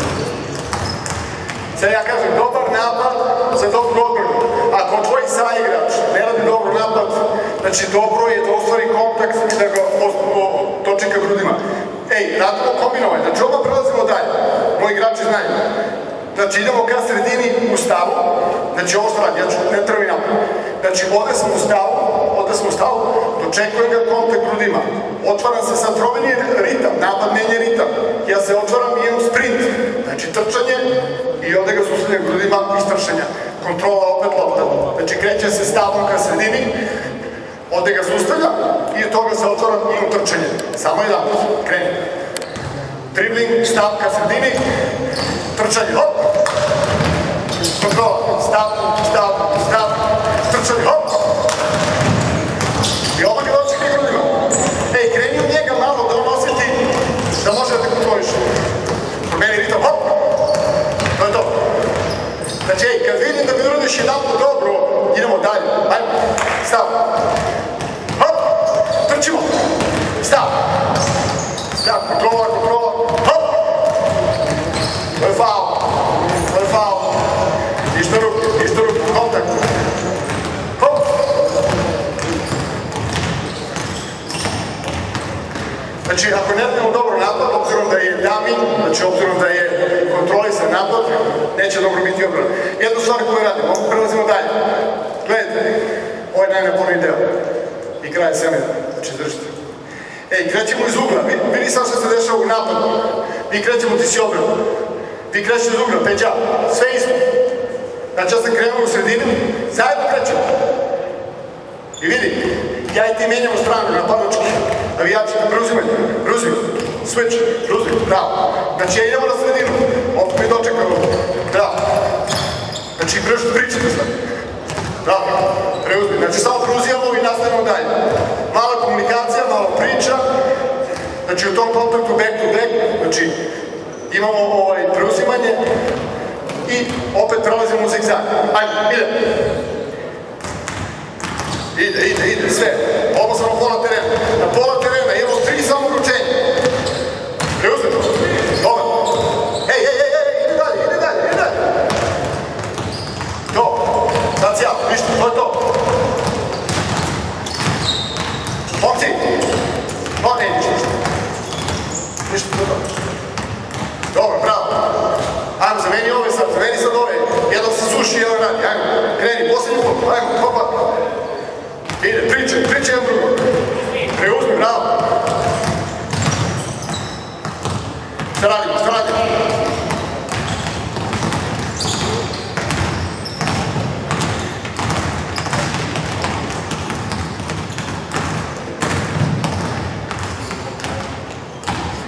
Sad ja kažem, dobar napad za dobru odbranu. Ako tvoj saigrač ne radi dobro napad, znači dobro je da ostvari kontakt i da ga dočeka grudima. Ej, radimo kombinovanje, znači odmah prelazimo dalje. Moji igrači znaju. Znači idemo ka sredini u stavu, znači ovo što radi, ja ću ne trvi napad. Znači ovde sam u stavu, dočekujem ga kontakt grudima. Otvaram se sa tromeni ritam, napad menje ritam. Ja se otvaram i imam sprint, znači trčanje i ovde ga sustavljam grudima iz trčanja. Kontrola opet lopta, znači kreće se stavom ka sredini, ovde ga sustavljam i od toga se otvaram i imam trčanje. Samo jedan put, kreni. Dribling, stav ka sredini, trčanje, hop! Kontrola, stav, trčanje, hop! I ovo ga dočeka i grudima. Ej, kreni u njega malo da on osjeti da može da te kontroliše. Promeni ritam, hop! To je to. Znači, ej, kad vidim da mi uradiš jedan put dobro, idemo dalje. Ajmo, stav. Hop! Trčimo. Stav. Kontrola, hop! To je faul. Išto ruke, kontakt. Hop! Znači, ako ne radimo dobro napad, obzirom da je damin, znači obzirom da je kontrolisan napad, neće dobro biti odbrana. Jednu stvar koju radimo, prelazimo dalje. Gledajte, ovo je najnaporniji deo. I kraj semena, znači držite. Ej, krećemo iz ugla, vidi sad što se dešava u napadu. Mi krećemo, ti si obrana. Vi krećete iz ugla, peđa, sve isto. Znači, ja sam krenuo u sredinu, zajedno krećemo. I vidi, ja i ti menjamo stranu napadački. Navijači da preuzimaju, switch, bravo. Znači, ja idemo na sredinu, opet mi dočekamo, bravo. Znači, pričate sad. Bravo, preuzmi. Znači, samo preuzimamo i nastavimo dalje. Mala komunikacija, mala priča. Znači, u tom kontaktu back to back, znači, imamo preuzimanje i opet prelazimo u zigzag. Ajde, ide, sve. Ovo sam na pola terena. Na pola terena imamo 3 samoručenja. Preuzmi to. Dobar. Ej, ide dalje. To. Sad sjavno, ništa, to je to.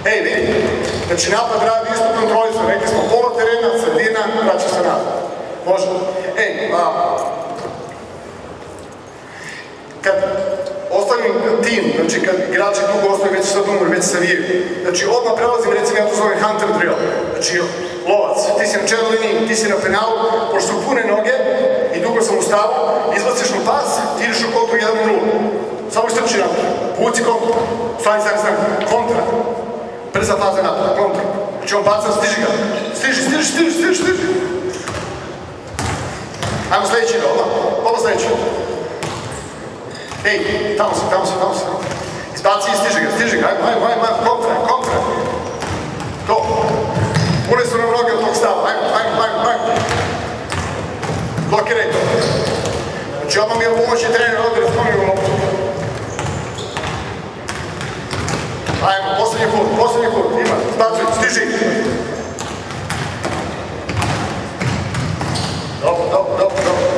Ej, vidi. Znači, napad radi isto kontrolicu. Rekli smo pola terena, sredina, vraća se napad. Može. Ej, kad ostavim tim, znači kad igrači dugo ostaju, već sad umre, već se savijaju. Znači, odmah prelazim, recimo, ja to zovem hunter drill. Znači, lovac, ti si na čelu liniji, ti si na penalu, pošto su pune noge i dugo sam u stavu, izbaciš mu pas, ti ideš u kontru 1-0. Samo istrči napad, povuci kontru, stani, kontra. Brza faza napad, kontra. Znači, on baca, stiži ga. Stiži. Ajmo sledeći ide, odmah sledeći. Ej, tamo se. Izbaci i stiži ga, ajmo, kontra. To. Pune su nam noge od tog stava, ajmo. Blokiraj to. Znači, odmah mi je pomoći trener ovdje, razponimo loptu. Ajmo, poslednji put, ima, izbacuj, stiži. Dobro.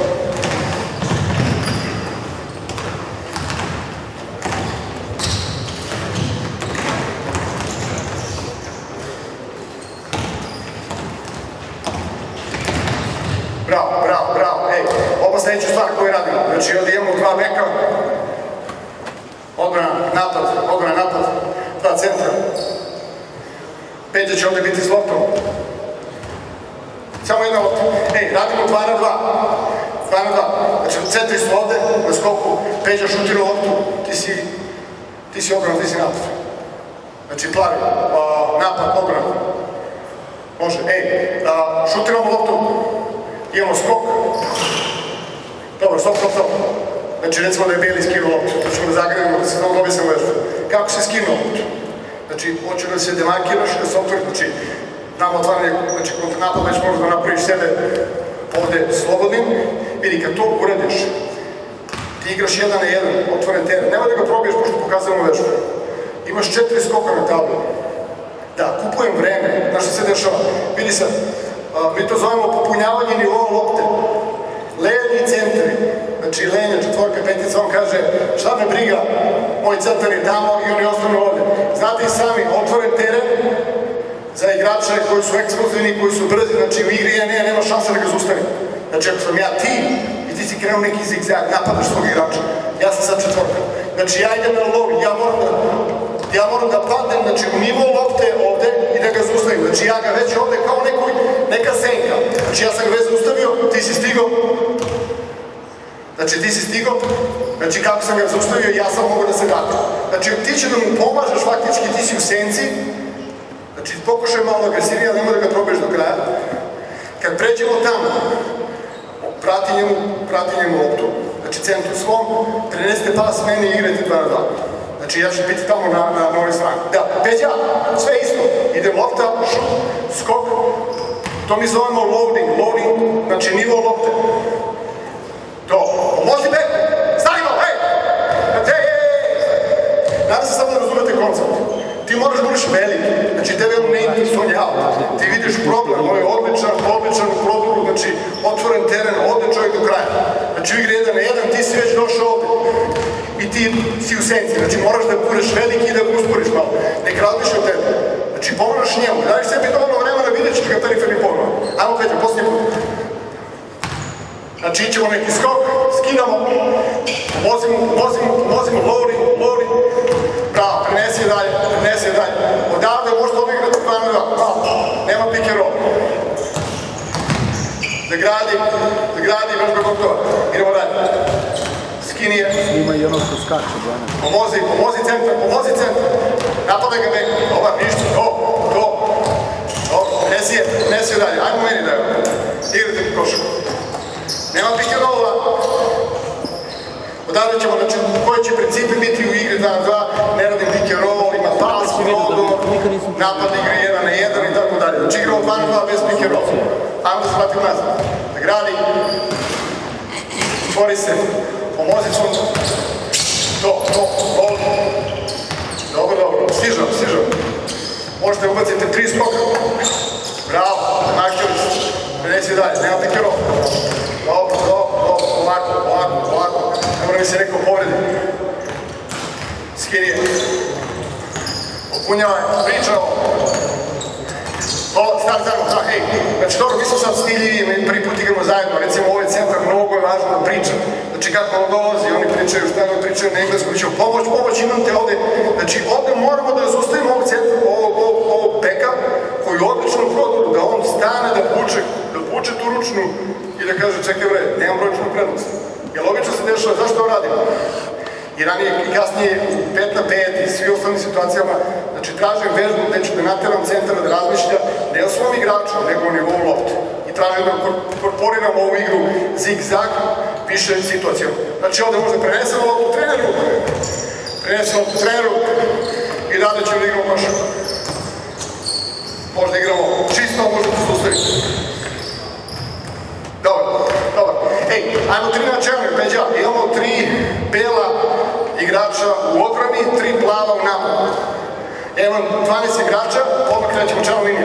Bravo. Ej, ovo sledeću stvar koju radimo. Znači, ovdje imamo 2 beka, odbrana, napad, 2 centra. Peđa će ovdje biti s loptom. Samo jedna lopta. Ej, radimo 2 na 2. Znači, centri su ovde, na skoku, Peđa šutira loptu, ti si obrana, ti si napad. Znači, plavi, napad, obrana. Može, ej, šutiramo loptu, imamo skok. Dobro, stop. Znači, recimo da je Beli skinuo loptu, to ćemo da zagradimo, da se znam dobije sam vežu. Kako se skinuo loptu? Znači, hoće da se demarkiraš, da se otvori, znači, nam otvaranje, znači, kontranapad već možeš da napraviš sebe ovde slobodnim. Vidi, kad to uradiš, ti igraš 1 na 1, otvoren teren, nema da ga probiješ, pošto pokazujemo vežu. Imaš 4 skoka na tablu. Da, kupujem vreme, znaš što se dešava. Vidi sad, mi to zovemo popunjavanje nivoa lopte. Levi centri, znači Lenja, 4, 5, on kaže šta me briga, moj centar je tamo i oni ostanu ovde. Znate i sami, otvoren teren za igrače koji su eksplozivni, koji su brzi, znači u igri nema šanse da ga zaustavim. Znači ako sam ja ti i ti si krenuo neki zigzag, napadaš svog igrača, ja sam sad 4. Znači ja idem na low, ja moram da padnem, znači u nivo lopte ovde i da ga zaustavim. Znači ja ga već ovde kao neka senka. Znači ja sam ga već zaustavio, ti si stigao. Znači ti si stigao, znači kako sam ga zaustavio, ja sam mogu da se vratim. Znači ti će da mu pomažeš faktički, ti si u senci. Znači pokušaj malo agresivnije, ali nemoj da ga probiješ do kraja. Kad pređemo tamo, prati njemu loptu, znači centru svom, prenesite pas meni i igrajte 2 na 2. Znači ja ću biti tamo na novoj strani. Da, Peđa, sve isto. Idem lopta, šut, skok. To mi zovemo loading, znači nivo lopte. To, pomozi beku, stanimo, hej! Nadam se samo da razumete koncept. Ti moraš da budeš veliki, znači tebe ne interesuje out. Ti vidiš problem, ovo je odličan u prodoru, znači otvoren teren, ovde čovjek do kraja. Znači u igri 1 na 1, ti si već došao ovde. I ti si u senci, znači moraš da budeš veliki i da ga usporiš malo. Nek razmišlja o tebi. Znači pomožeš njemu, daš sebi dovoljno vremena, vidjet ćeš ga periferni pogled. Ajmo Peđa, posljednji put. Znači ićemo neki skok, skidamo, vozimo, loading. Bravo, prenesi je dalje. Odavde možete odigrati 2 na 2, nema pick and roll. Zagradi, vežba gotova. Idemo dalje. Skinije.
Ima i ono što skače, Bojana.
Pomozi centar. Napadaj ga bek. Dobar, ništa. To. Prenesi je dalje. Ajmo meni da je. Igrate košarku. Nema pick and rolla. Odavde ćemo, znači, koji će principi biti u igri 2 na 2, ne radim pick and roll, ima pas, napad igre 1 na 1 i tako dalje. Znači igramo 2 na 2 bez pick and roll. Ajmo da se vratim nazad. Da gradi. Otvori se. Pomozi ću. To. Dobro. Stižem. Možete ubaciti 3 skoka. Bravo. Makjeli se. Prenesi dalje. Nema pick and roll. Dobro. Polako. Ne mora mi se neko povredi. Skinije. Popunjavaj, pričao. Stari zajedno, hej, znači dobro, mi smo sad stiljivi, mi prvi put igramo zajedno, recimo ovaj centar mnogo je važno da priča. Znači kako on dolazi, oni pričaju šta oni pričaju na englesku, ćemo pomoć, imam te ovde. Znači ovde moramo da zaustavimo ovog centra, ovog beka, koji je odlično prodor, da on stane, da puče tu ručnu i da kaže čekaj bre, nemam brojčnu prednost. Jer logično se dešava, zašto ovo radimo? I ranije i kasnije u 5 na 5 i svi ostalim situacijama, znači tražim vežbu gde ću da nateram centra da razmišlja ne o svom igraču, nego o nivou lopte. I tražim da korporiram ovu igru zig-zag više situacijama. Znači ovde možda prenesem loptu treneru i dalje ćemo da igramo košak. Možda igramo čisto, možda to sustaviti. Dobar. Ej, ajmo 3 na čelu, Peđa. Imamo 3 bela igrača u odbrani, 3 plava u napadu. Evo 12 igrača, odmah krećemo čelom liniju.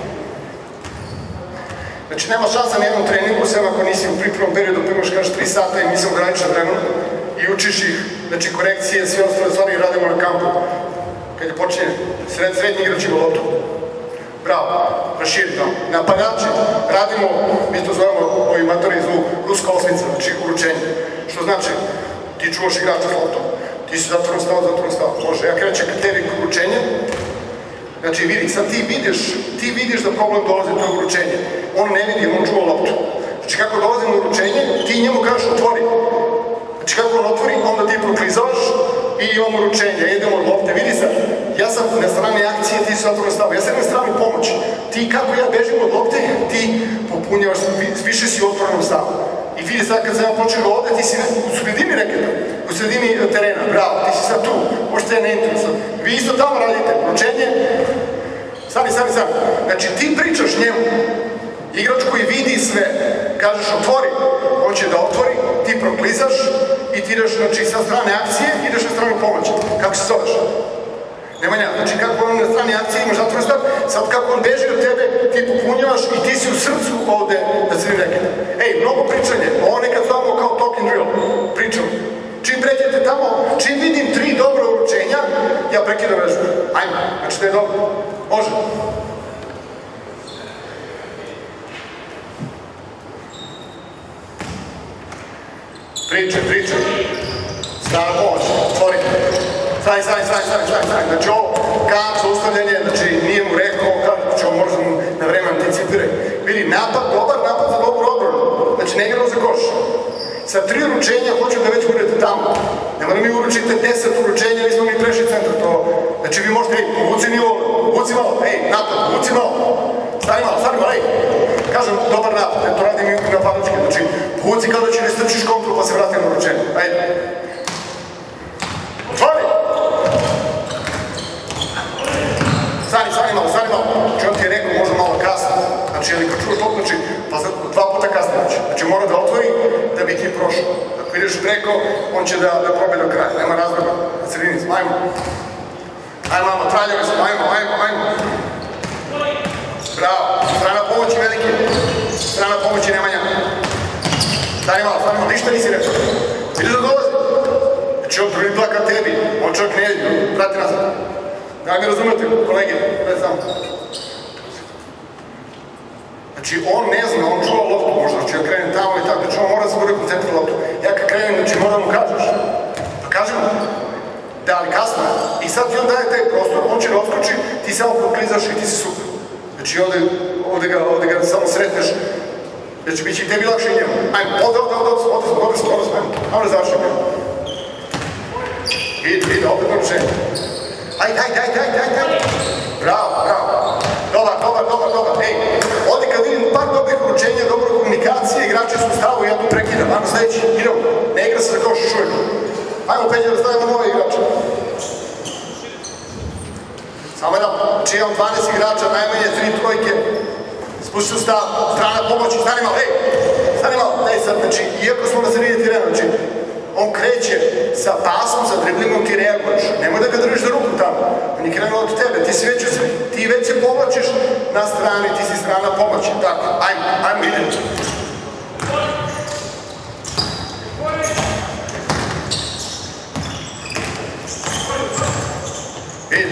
Znači, nema šansa na jednom treningu, sem ako nisi u pripremnom periodu, pa imaš kažeš 3 sata i nisam ograničen vremenom i učiš ih, znači korekcije, sve ostale stvari radimo na kampu. Kad je počinje srednji igrač ima loptu. Bravo, raširi tamo. Napadači, radimo, mi to zovemo, ovi matori zvu ruska osmica, znači uručenje. Što znači, ti čuvaš igrača s loptom, ti si zatvorom stao, može, ja krećem ka tebi uručenje, znači vidi, sad ti vidiš da problem dolazi do uručenja, on ne vidi, on čuva loptu. Znači kako dolazi na uručenje, ti njemu kažeš otvori. Znači kako on otvori, onda ti proklizavaš i imamo uručenje, idemo od lopte, vidi sad, ja sam na strani akcije, ti si otvorno stavu, ja sam na strani pomoći. Ti kako ja bežim od lopte, ti popunjavaš, više si otvornom stavu. I vidi sad kad sam ja počeo ovde, ti si u sredini reketa, u sredini terena, bravo, ti si sad tu, možete na intrusu. Vi isto tamo radite, uručenje, stani. Znači ti pričaš njemu, igrač koji vidi sve, kažeš otvori, on će da otvori, ti proklizaš i ti ideš sa strane akcije, ideš na stranu pomoći. Kako se zoveš? Nemanja, znači kako on na strani akcije imaš zatvoren stav, sad kako on beži od tebe, ti popunjavaš i ti si u srcu ovde na sredini reketa. Ej, mnogo pričanje, ovo nekad znamo kao talk and drill, pričam. Čim pređete tamo, čim vidim 3 dobra uručenja, ja prekidam vežbu. Ajmo, znači da je dobro. Može. Pričaj. Strana pomoć, otvorite. Stani. Znači ovo, kamp, zaustavljanje, znači nije mu rekao, znači ovo možda mu na vreme anticipiraj. Vidi, napad, dobar napad za dobru odbranu. Znači ne igramo za koš. Sa 3 uručenja hoću da već budete tamo. Nema da mi uručite 10 uručenja, nismo mi prešli centar. Znači vi možete, uvuci malo, napad, uvuci malo. Stani malo, Kažem, dobar napad, to radim i napadački. Znači, uvuci kao da će ne strčiš kontru pa se vrati na uručenje. Ajde. Otvori! Stani malo. Znači on ti je rekao možda malo kasno. Znači, ali kad čuvaš loptu, znači, pa 2 puta kasno znači. Znači mora da otvori da bi ti prošao. Ako ideš preko, on će da probe do kraja. Nema razloga. Na sredini, ajmo. Ajmo, traljave se, ajmo. Bravo, strana pomoći velike. Strana pomoći Nemanja. Stani malo, ništa nisi rekao. Vidiš da dolazi? Znači on prvi plaka tebi, on čovjek ne jedi, vrati nazad. Da mi razumete, kolege, ne znam. Znači on ne zna, on čuva loptu, možda ću ja krenem tamo i tako, znači on mora da se bude koncentrati loptu. Ja kad krenem, znači mora da mu kažeš. Pa kažem mu. Da, ali kasno je. I sad ti on daje taj prostor, on će da odskoči, ti samo proklizaš i ti si super. Znači ovde ga samo sretneš, znači bit će i tebi lakše i njemu. Ajmo, ajmo da završimo. Vidi, opet naručenje. Ajde. Bravo. Dobar. Ej, ovde kad vidim par dobrih uručenja, dobro komunikacije, igrači su u stavu, ja tu prekidam. Ajmo sledeći, idemo. Ne igra se za koš još uvijek. Ajmo, Peđa, da stavimo nove igrače. Samo jedan, znači imam 12 igrača, najmanje 3 trojke. Spusti se u stav, strana pomoći, stani malo, sad, znači, iako smo na sredini terena, znači, on kreće sa pasom, sa driblingom, ti reaguješ. Nemoj da ga držiš za ruku tamo. On je krenuo od tebe, ti već se povlačiš na strani, ti si strana pomoći. Tako, ajmo, idemo.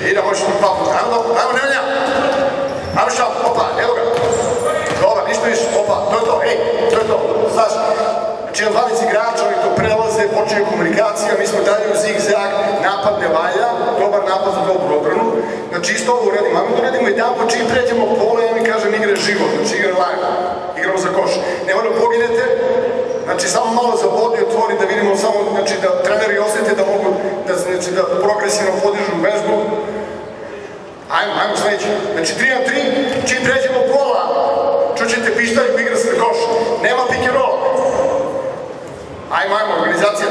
Ide, možeš dva puta. Ajmo, Nemanja. Ajmo šal, opa, evo ga. Dobar, ništa više, opa, to je to, ej, to je to. Znaš, znači, 12 igrača, oni to prelaze, počinje komunikacija, mi smo dalje u zig-zag, napad ne valja, dobar napad za dobru obranu. Znači, isto ovo uradimo, ajmo da uradimo i dan po čim pređemo pola, ja mi kažem, igra živo, znači igra live, igramo za koš. Ne moram poginete, znači, samo malo za vodi otvori da vidimo samo, znači, da treneri osjete da mogu, da progresivno podižu vežbu. Ajmo sledeći. Znači 3-3, čim pređemo pola, čućete pištolj koji igra sa koš. Nema pick and roll. Ajmo, organizacija.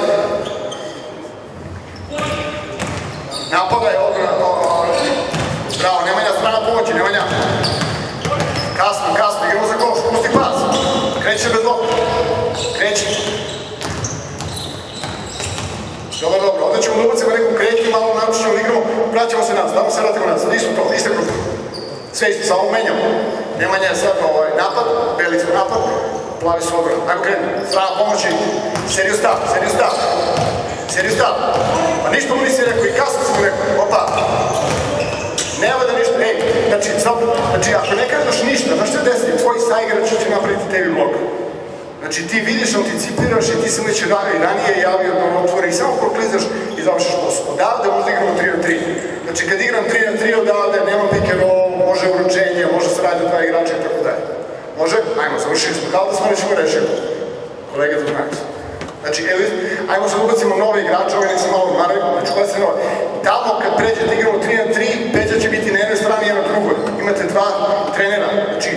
Napada je odbrana. Bravo, Nemanja, strana pomoći, Nemanja. Kasno, igramo za koš, pusti pas. Kreće bez lopta. Kreće. Dobro, onda ćemo da ubacimo neku kreću, malo naučićemo da igramo, vraćamo se nazad, damo se vratimo nazad, isto to, iste grupe. Sve isto, samo menjamo. Nemanja je sad napad, beli smo napad, plavi su odbrana. Ajmo krenu, strana pomoći, seriju stav. Pa ništa mu nisi rekao i kasno sam mu rekao, opa. Nema da ništa, znači ako ne kažeš ništa, znaš što desi, tvoji saigrači će napraviti tebi blok. Znači ti vidiš, anticipiraš i ti sam već ranije javio da on otvori i samo proklizaš i završiš posao. Odavde možda igramo 3-3. Znači kad igram 3-3 odavde, nema pick and roll, može uručenje, može se raditi dva igrača i tako dalje. Može? Ajmo, završili smo. Kao da smo nećemo rešili. Kolega za znaju. Znači, ajmo sad ubacimo nove igrače, ovaj nek se malo odmaraju, znači ubacimo nove. Tamo kad pređete igramo 3-3, Peđa će biti na jednoj strani i na drugoj. Imate dva trenera, znači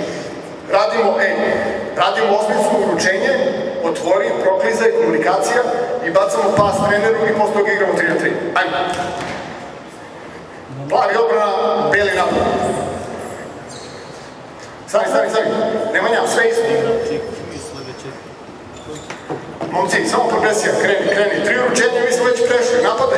radimo osmicu, uručenje, otvori, proklizaj, komunikacija i bacamo pas treneru i posle toga igramo 3-3. Ajmo. Plavi odbrana, beli napad. Stani. Nemanja, sve isto. Momci, samo progresija, kreni. 3 uručenja, mi smo već prešli, napadaj.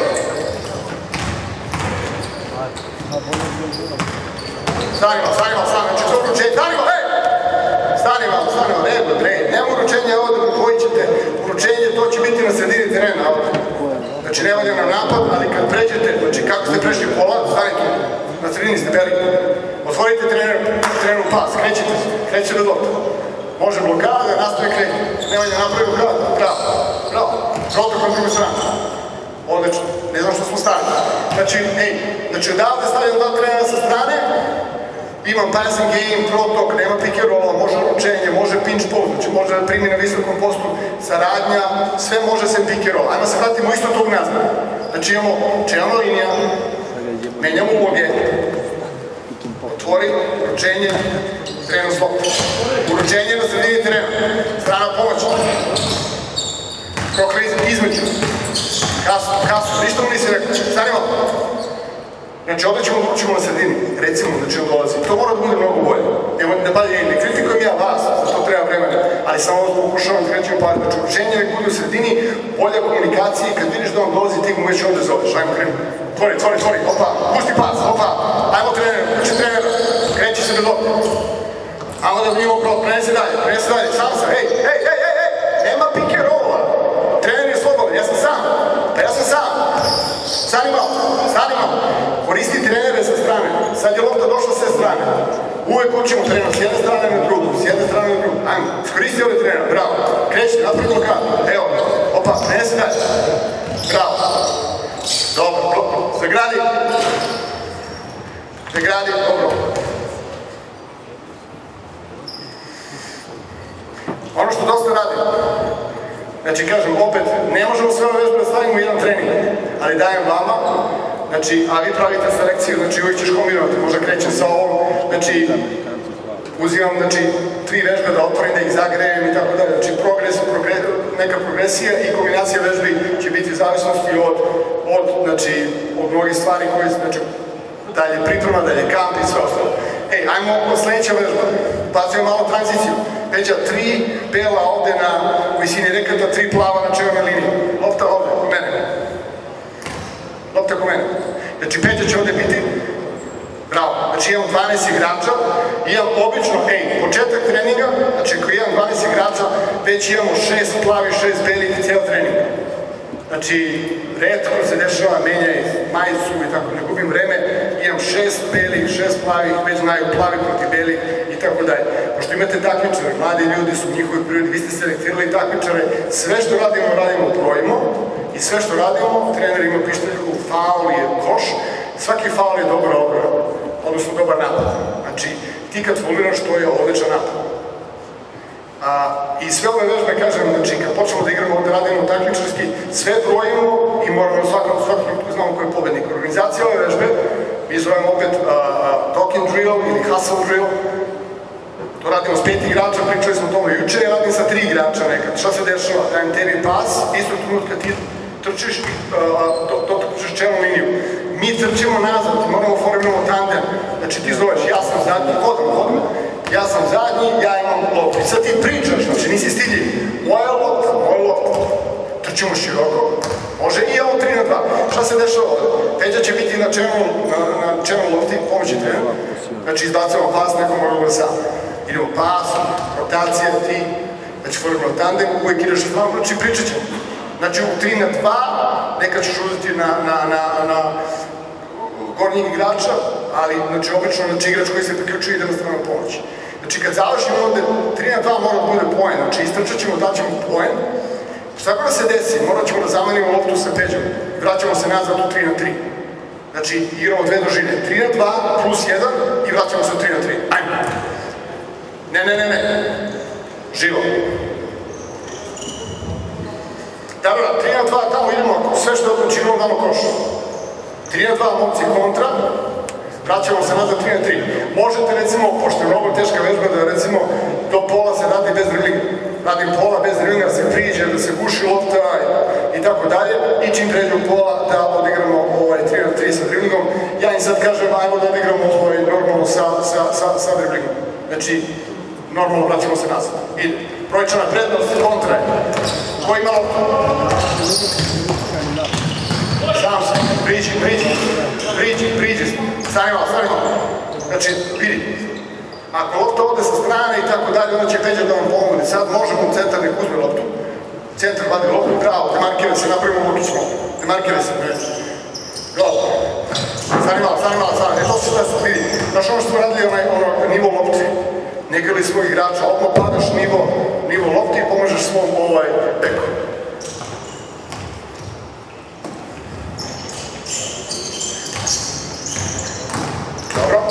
Stanimo, znači to uručenje, stanimo, nema uručenja ovdje koji ćete, uručenje to će biti na sredini terena ovdje. Znači ne valja nam napad, ali kad pređete, znači kako ste prešli pola, stanite, na sredini ste beli. Otvorite treneru pas, kreće do lopta. Može blokada, nastavi kreće, ne valja napravi blokada, bravo, protok na drugu stranu. Odlično, ne znam što smo stavili. Znači odavde stavljam dva trenera sa strane, imam passing game, protok, nema pick and rolla, može uručenje, može pinch post, znači može da primi na visokom postu, saradnja, sve može sem pick and roll. Ajmo se vratimo isto tog nazad. Znači imamo čelna linija, menjamo uloge, otvori, uručenje, trener slop. Uručenje na sredini terena, strana pomoć, prokliz između, kasno, ništa mu nisi rekao, stanimo. Znači ovdje ćemo na sredini, recimo, znači on dolazi. To mora da bude mnogo bolje. Evo, ne kritikujem ja vas, za to treba vremena, ali samo pokušavam da krećemo par. Znači uručenje nek bude u sredini, bolja komunikacija i kad vidiš da on dolazi, ti mu već ovdje zoveš. Ajmo krenu. Tvori, opa, pusti pas, opa, ajmo trener, kreći se do lopta. Ajmo da vidimo pravo, prenesi dalje, sam sam, hej, nema pick and rolla. Trener je slobodan, ja sam sam. Stani malo. Koristi trenere sa strane. Sad je lopta došla sa strane. Uvek učimo trener s jedne strane na drugu, Ajmo, iskoristi ovdje trenera, bravo. Kreći, napravi blokadu. Evo, opa, prenesi dalje. Bravo. Dobro, zagradi, dobro. Ono što dosta radim, znači kažem, opet, ne možemo sve ove vežbe da stavimo u jedan trening, ali dajem vama, znači, a vi pravite selekciju, znači uvijek ćeš kombinati, možda krećem sa ovom, znači, uzimam, znači, 3 vežbe da otvorim, da ih zagrejem i tako dalje, znači, neka progresija i kombinacija vežbi će biti zavisnosti od mnogih stvari koje, znači, dalje priprema, dalje kamp i sve ostalo. Ajmo sledeća vežba, bacimo malo tranziciju. Peđa, 3 bela ovde na visini rekata, 3 plava na čelnoj liniji. Lopta ovde, kod mene. Znači, Peđa će ovde biti, bravo, znači imam 12 igrača, imam obično, početak treninga, znači ako imam 12 igrača, već imamo 6 plavi, 6 belih, cijel trening. Znači, retko se dešava, menjaj majicu i tako, ne gubim vreme, imam 6 belih, 6 plavih, već znaju plavi protiv belih i tako dalje. Pošto imate takmičare, mladi ljudi su u njihovoj prirodi, vi ste selektirali takmičare, sve što radimo, radimo brojimo i sve što radimo, trener ima pištaljku, faul je koš, svaki faul je dobra odbrana, odnosno dobar napad. Znači, ti kad fauliraš, to je odličan napad. I sve ove vežbe, kažem, znači, kad počnemo da igramo, da radimo takmičarski, sve brojimo i moramo svaki znamo ko je pobednik. Organizacija ove vežbe, mi zovemo opet talking drill ili hustle drill, to radimo s 5 igrača, pričali smo o tome juče, radim sa 3 igrača nekad. Šta se dešava? Dajem tebi pas, istog trenutka ti trčiš, dotrčiš čelnu liniju. Mi trčimo nazad, moramo formiramo tandem. Znači ti zoveš, ja sam zadnji, hodam, ja sam zadnji, ja imam loptu. I sad ti pričaš, znači nisi stidljiv. Moja lopta. Trčimo široko, može i ovo 3-2. Šta se dešava ovdje? Peđa će biti na čelnom lopti, pomoći trener. Znači izbacujemo pas, neko mora da sam. Idemo pas, rotacija, ti, znači formiramo tandem, uvijek ideš u stranu, znači pričat ćemo. Znači u 3-2, nekad ćeš uzeti na gornjeg igrača, ali znači obično igrač koji se priključuje ide na stranu pomoći. Znači kad završimo ovde 3-2 mora da bude poen, znači istrčat ćemo, daćemo poen. Šta kada se desi, morat ćemo da zamenimo loptu sa Peđom, vraćamo se nazad u 3-3. Znači igramo dve dužine, 3-2 plus 1 i vraćamo se u 3-3. Ajmo! Ne. Živo. Dobro, 3-2, tamo idemo, sve što učinimo damo koš. 3-2, momci kontra, vraćamo se nazad 3-3. Možete recimo, pošto je mnogo teška vežba, da recimo do pola se radi bez driblinga. Radim pola bez driblinga, da se priđe, da se guši lopta i tako dalje. I čim pređemo pola da odigramo 3-3 sa driblingom. Ja im sad kažem, ajmo da odigramo normalno sa driblingom. Znači, normalno vraćamo se nazad. Ide. Brojčana prednost, kontra je. Ko ima loptu? Sam se, priđi. Stani malo. Znači, vidi. Ako lopta ode sa strane i tako dalje, onda će Peđa da vam pomogne. Sad možemo u centar nek uzme loptu. Centar vadi loptu, bravo, demarkira se, napravimo logično. Demarkira se, ne. Bravo. Stani malo. Ne, to se sve vidi. Znaš ono što smo radili, nivo lopti. Ne igrali svog igrača, odmah padaš nivo lopti i pomažeš svom beku. Dobro.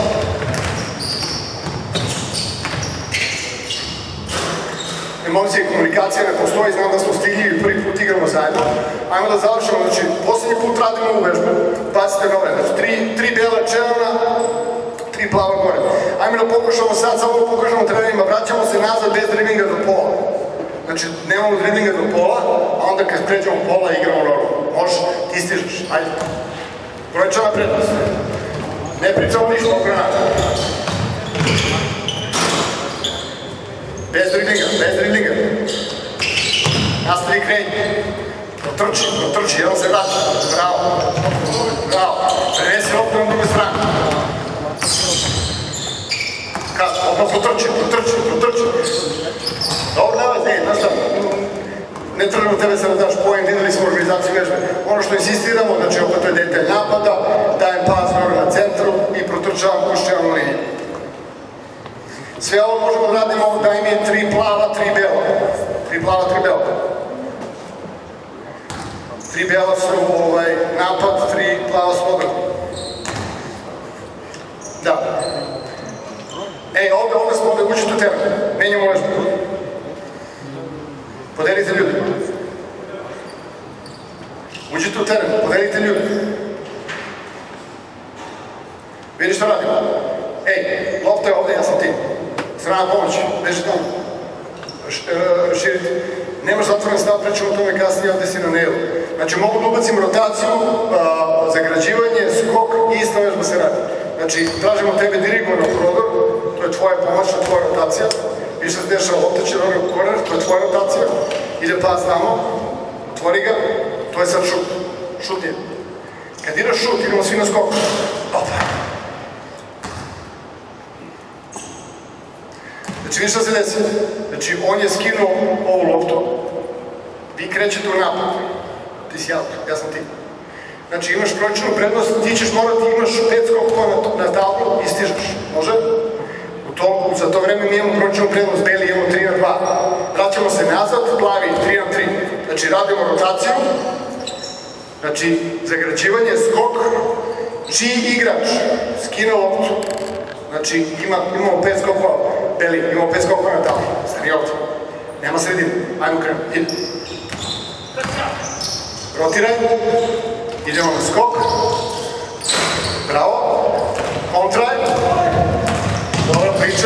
Emocija i komunikacija ne postoji, znam da smo stigli prvi put igramo zajedno. Ajmo da završamo, znači, posljednji put radimo ovu vežbu, pazite na ove, znači, 3 bijela čelna, 3 plava gore. Ajmo da pokušamo sad, samo da pokažemo trenerima, vraćamo se nazad bez driblinga do pola. Znači, nemamo driblinga do pola, a onda kad pređemo pola igramo normalno. Možeš, ti stižeš, ajde. Brojčana prednost. Ne pričamo ništa o granatu. Bez driblinga. Nastavi krenje. Protrči, jedan se vraća. Bravo. Prenesi loptu na drugu stranu. Odmah protrči. Dobro, nastavi. Ne trebamo tebe sad da daš poen, videli smo organizaciju vežbe. Ono što insistiramo, znači opet je detalj napada, dajem pas na centru i protrčavam kušćevanu liniju. Sve ovo možemo da radimo, daj mi 3 plava, 3 bela. 3 plava, 3 bela. 3 bela su napad, 3 plava su odbrana. Da. Ovde smo, uđite u teren. Menjamo vežbu. Podelite ljudi. Uđite u teren, podelite ljudi. Vidi što radimo. Lopta je ovde, ja sam ti. Strana pomoć, beži tamo. Širiti. Nemaš zatvoren stav, pričamo o tome kasnije, ovde si na nevu. Znači, mogu da ubacim rotaciju, zagrađivanje, skok i ista vežba se radi. Znači, tražimo tebe dirigovano prodor, to je tvoja pomoć, to je tvoja rotacija. Viš se dešava, lopta će dobro u korer, to je tvoja rotacija. Ide pas tamo, otvori ga, to je sad šut. Šut je. Kad ideš šut, idemo svi na skok. Opa. Znači, viš šta se desi? Znači, on je skinuo ovu loptu, vi krećete u napad. ti si auto, ja sam ti. Znači imaš brojčanu prednost, ti ćeš morati imaš 5 skokova na tablu i stižeš, može? Za to vreme mi imamo brojčanu prednost, beli imamo 3 na 2. Vraćamo se nazad, plavi 3 na 3. Znači radimo rotaciju, znači zagrađivanje, skok, čiji igrač skine loptu, znači imamo 5 skokova, beli imamo 5 skokova na tablu, stani ovdje, nema sredine, ajmo krenu, ide. Rotiraj, idemo na skok, bravo, kontraj, dobra priča,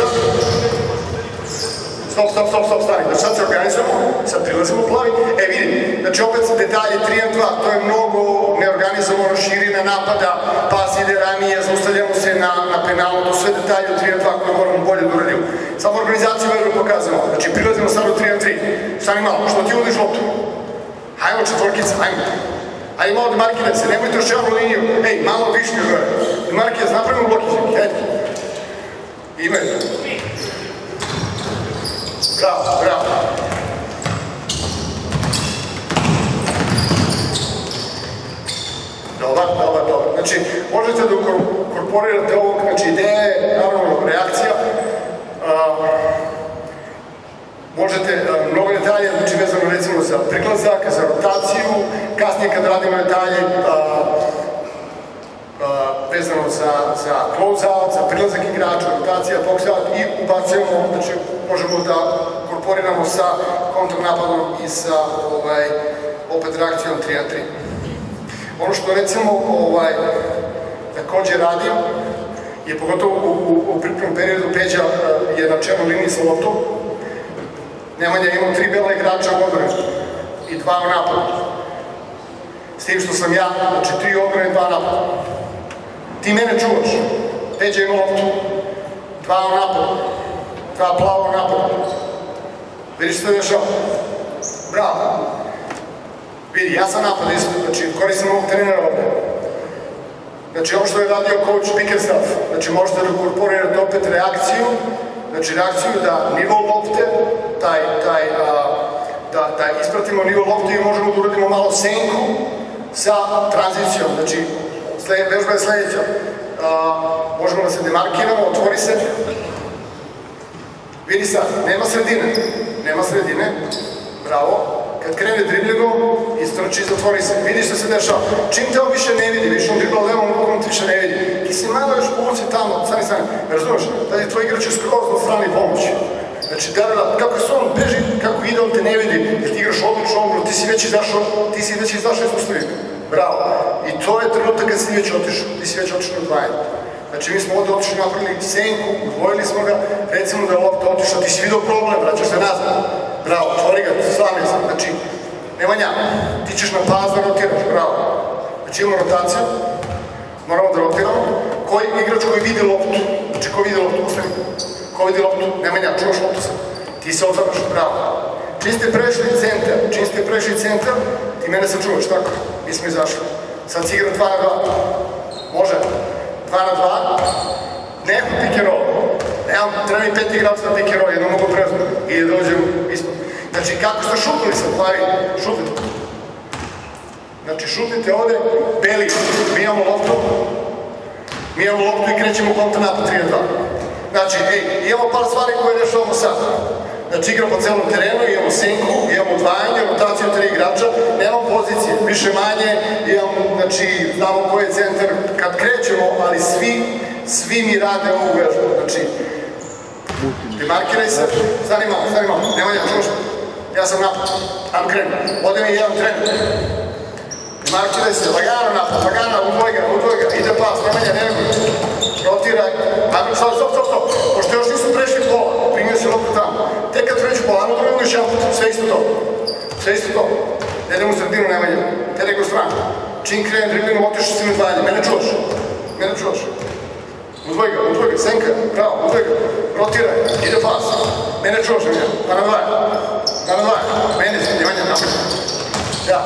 stop, stani, znači sad se organizujemo, sad prilazimo plavi, vidi, znači opet detalje 3 na 2, to je mnogo neorganizovano, širina napada, pas ide ranije, zaustavljamo se na penalu, to sve detalje u 3 na 2 koje moramo bolje da uradimo. Samo organizaciju verujem pokazujemo, znači prilazimo sad u 3 na 3, stani malo, što ti udiš loptu? Hajmo četvorkica, hajmo. Ajde malo demarkiraj se, nemojte još javnu liniju, ej, malo više gore. Demarkiraj se, napravimo blokiće, ajde. Imaju. Bravo, bravo. Dobar. Znači, možete da korporirate ovo, znači ideja je, naravno, reakcija. Možete mnogo detalje, znači vezano recimo za priklazak, za rotaciju, kasnije kad radimo detalje vezano za close-out, za prilazak igrača, rotacija, box-out i ubacujemo, znači možemo da korporiramo sa kontrnapadom i sa opet reakcijom 3 na 3. Ono što recimo takođe radim je pogotovo u pripremnom periodu Peđa je na čelnoj liniji sa loptom. Nemanja imao 3 bela igrača u odbrani i 2 u napadu. S tim što sam ja, znači 3 odbrane i 2 napadu. Ti mene čuvaš. Peđa ima loptu, 2 u napadu, 2 plava u napadu. Vidiš što je dešao? Bravo. Vidi, ja sam napad isto, znači koristim ovog trenera ovde. Znači ovo što je radio coach Bickerstaff, znači možete da korporirate opet reakciju, znači reakciju da nivo lopte, da ispratimo nivo lopte i možemo da uradimo malo senku sa tranzicijom, znači vežba je sledeća. Možemo da se demarkiramo, otvori se. Vidi sad, nema sredine, bravo. Kad krene driblingom, istrči i zatvori se. Vidi što se dešava. Čim te on više ne vidi, više on dribla levom rukom, ti više ne vidi. Ti si malo još povuci tamo, stani. Razumeš, da je tvoj igrač skroz na strani pomoći. Znači, kako se on beži, kako ide, on te ne vidi, jer ti igraš odlično ogru, ti si već izašao iz ustavika. Bravo. I to je trenutak kad si ti već otišao. Ti si već otišao na odvajanje. Znači, mi smo ovde otišli, napravili senku, udvojili smo ga, recimo da je lopta otišla, ti si vidio problem, vraćaš se nazad. Bravo, otvori ga, slavni sam. Znači, Nemanja, ti ćeš na pas da rotiraš, bravo. Znači, imamo rotaciju, moramo da rotiramo. Koji igrač koji vidi loptu, znači ko vidi loptu, ustani. Ko vidi loptu, Nemanja, čuvaš loptu sad. Ti se otvaraš, bravo. Čim ste prešli centar, ti mene sad čuvaš, tako? Mi smo izašli. Sad si igra 2 na 2. Može. 2 na 2. Neko pick and roll. Treba mi 5 igraca na pick and roll, jedno mogu prezmati. I da dođem ispod. Znači, kako ste šutili sad, plavi? Šutite. Znači, šutite ovde, beli, mi imamo loptu i krećemo kontra napad 3 na 2. Znači, imamo par stvari koje rešavamo sad. Znači, igram po celom terenu, imamo senku, imamo odvajanje, rotaciju 3 igrača, nemamo pozicije, više manje, imamo, znači, znamo koji je centar kad krećemo, ali svi mi rade ovu vežbu. Znači, demarkiraj se, stani malo, Nemanja, čuš, ja sam napad, ajmo krenu, ode mi jedan trener. Demarkiraj se, lagano napad, udvoj ga, ide pas, Nemanja, nemoj, rotiraj, ajmo, stop, pošto još nisu prešli pola, primio se loptu tamo, tek kad pređu pola, ajmo drugo još jedan put, sve isto to, ne idemo u sredinu, Nemanja, te nego stranu, čim krenem driblingom, otišao si mi odvajanje, mene čuvaš, udvoj ga, senka, bravo, udvoj ga, rotiraj, ide pas, mene čuvaš, Nemanja, 2 na 2, mene, Nemanja, napad, ja.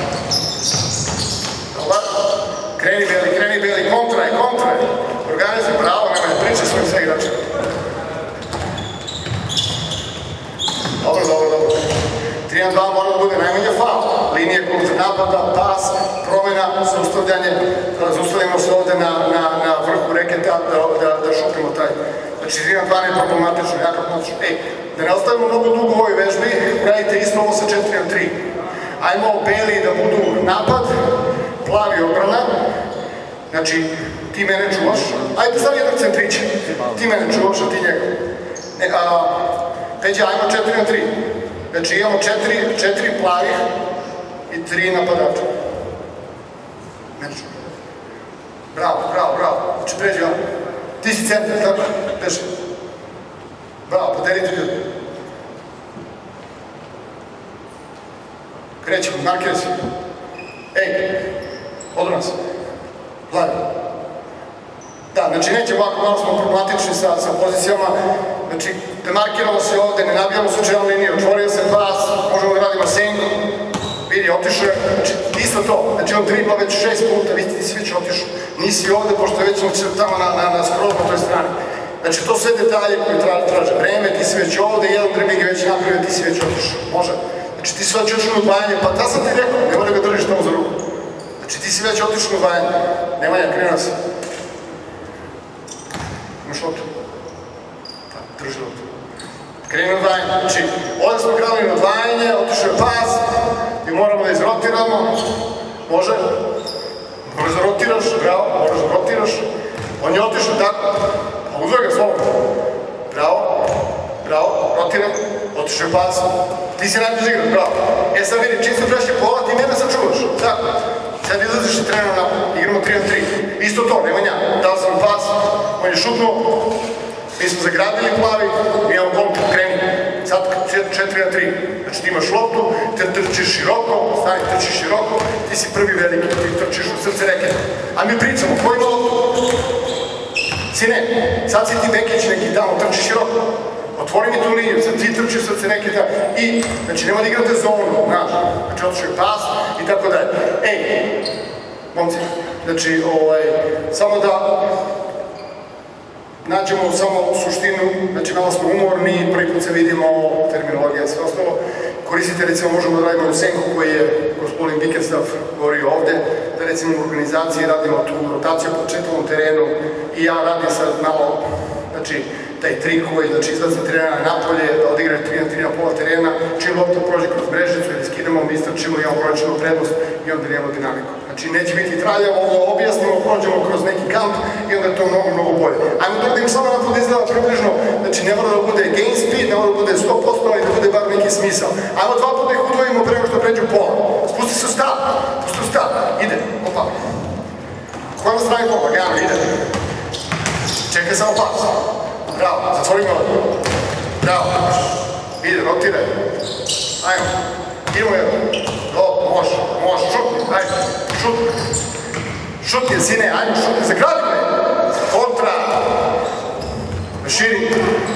Dobar, kreni beli, kontraj, organizuj, bravo, Nemanja, pričaj svojim sve igračima. Dobro. 3 na 2 mora da bude najmanje faul, linije kontra napada, da šutimo taj. Znači 3 na 2 je problematično, jako problematično. Da ne ostavimo mnogo dugo u ovoj vežbi, radite isto ovo sa 4 na 3. Ajmo beli da budu napad, plavi odbrana, znači ti mene čuvaš, ajde stavi jednog centrića, ti mene čuvaš, a ti njega. Peđa, ajmo 4 na 3. Znači imamo 4 plavih i 3 napadača. Mene čuvaš. Bravo. Znači pređi vam. Ti si centar, tako? Peši. Bravo, podelite ljudi. Krećemo, markira si. Odbrana se. Plavi. Da, znači nećemo ovako, malo smo problematični sa pozicijama. Znači, demarkiramo se ovde, ne nabijamo slučajnu liniju, otvorio se pas, možemo da radimo senku. Vidi, otišao je, znači, isto to. Znači, on dribla već 6 puta, vidite, ti si već otišao. Nisi ovde, pošto već smo tamo na skroz na toj strani. Znači, to sve detalje koje traže vreme, ti si već ovde, jedan dribling je već napravio, ti si već otišao. Može. Znači, ti si već otišao na odvajanje, pa ta sam ti rekao, ne mora ga držiš tamo za ruku. Znači, ti si već otišao na odvajanje. Nemanja, krenuo si. Imaš loptu. Da, drži loptu. Krenu na odvajanje. Znači, ovdje smo krenuli na odvajanje, otišao je pas, i moramo da izrotiramo. Može? Moraš da rotiraš, bravo, moraš da rotiraš. On je otišao tako, a uzove ga slobodno. Bravo, rotiram, otišao je pas. Ti si najbolji igrač, bravo. Sad vidi, čim se prešli pola, ti mene sačuvaš. Tako. Sad izlaziš i trenamo napad, igramo 3 na 3. Isto to, Nemanja, dao sam pas, on je šutnuo, mi smo zagradili plavi, mi imamo kontra, kreni. Sad 4 na 3. Znači ti imaš loptu, te trčiš široko, stani, trčiš široko, ti si prvi veliki, ti trčiš u srce reketa. A mi pričamo, ko ima loptu? Sine, sad si ti Bekić neki tamo, trči široko. Otvori mi tu liniju, sad ti trčiš u srce reketa i, znači nema da igrate zonu, znaš, znači otišao je pas i tako dalje. Momci, znači, samo da nađemo samo suštinu, znači malo smo umorni, prvi put se vidimo, terminologija i sve ostalo. Koristite, recimo, možemo da radimo u senku koji je gospodin Bickerstaff govorio ovde, da recimo u organizaciji radimo tu rotaciju po četvom terenu i ja radim sad malo, znači, taj trik koji, znači, izlazim trenera napolje, da odigraju 3 na 3 na pola terena, čim lopta prođe kroz mrežicu ili skidamo, mi istračimo, imamo brojčanu prednost i onda nemamo dinamiku. Znači, neće biti traljavo, ovo objasnimo, prođemo kroz neki kamp i onda je to mnogo bolje. Ajmo da vidim samo napad izgleda približno, znači ne mora da bude gain speed, ne mora da bude 100%, ali da bude bar neki smisao. Ajmo 2 puta ih udvojimo prema što pređu pola. Spusti se u stav, ide, opa. Koja na strani pola, gano, ide. Čekaj samo pas. Bravo, zatvori glavu. Bravo. Ide, rotiraj. Ajmo. Idemo jedno. Može, šutni, ajde, šutni. Šutni, sine, ajde, šutni, zagradi me. Kontra. Širi.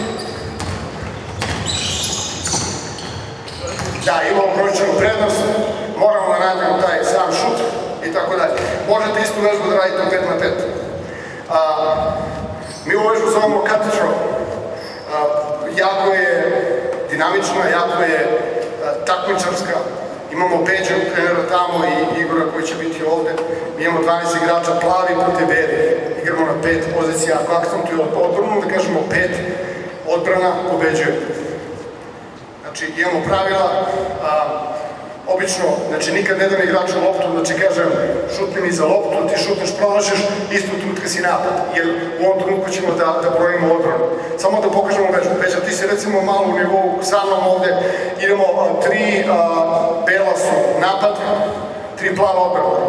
Da, imamo brojčanu prednost, moramo da nađemo taj sam šut i tako dalje. Možete istu vežbu da radite u 5 na 5. Mi ovu vežbu zovemo cut throw. Jako je dinamična, jako je takmičarska. Imamo Peđu, trenera tamo i Igora koji će biti ovde. Mi imamo 12 igrača, plavi protiv beli. Igramo na 5 pozicija. Ako akcentuju odbranu, da kažemo 5 odbrana pobeđuje. Znači, imamo pravila, obično, znači nikad ne dam igraču loptu, znači kažem, šutni mi za loptu, ti šutneš, promašiš, isto trenutka si napad, jer u ovom trenutku ćemo da brojimo odbranu. Samo da pokažemo vežbu. Veća, ti si recimo malo u nivou sa mnom ovde, idemo 3 bela su napad, 3 plava odbrana.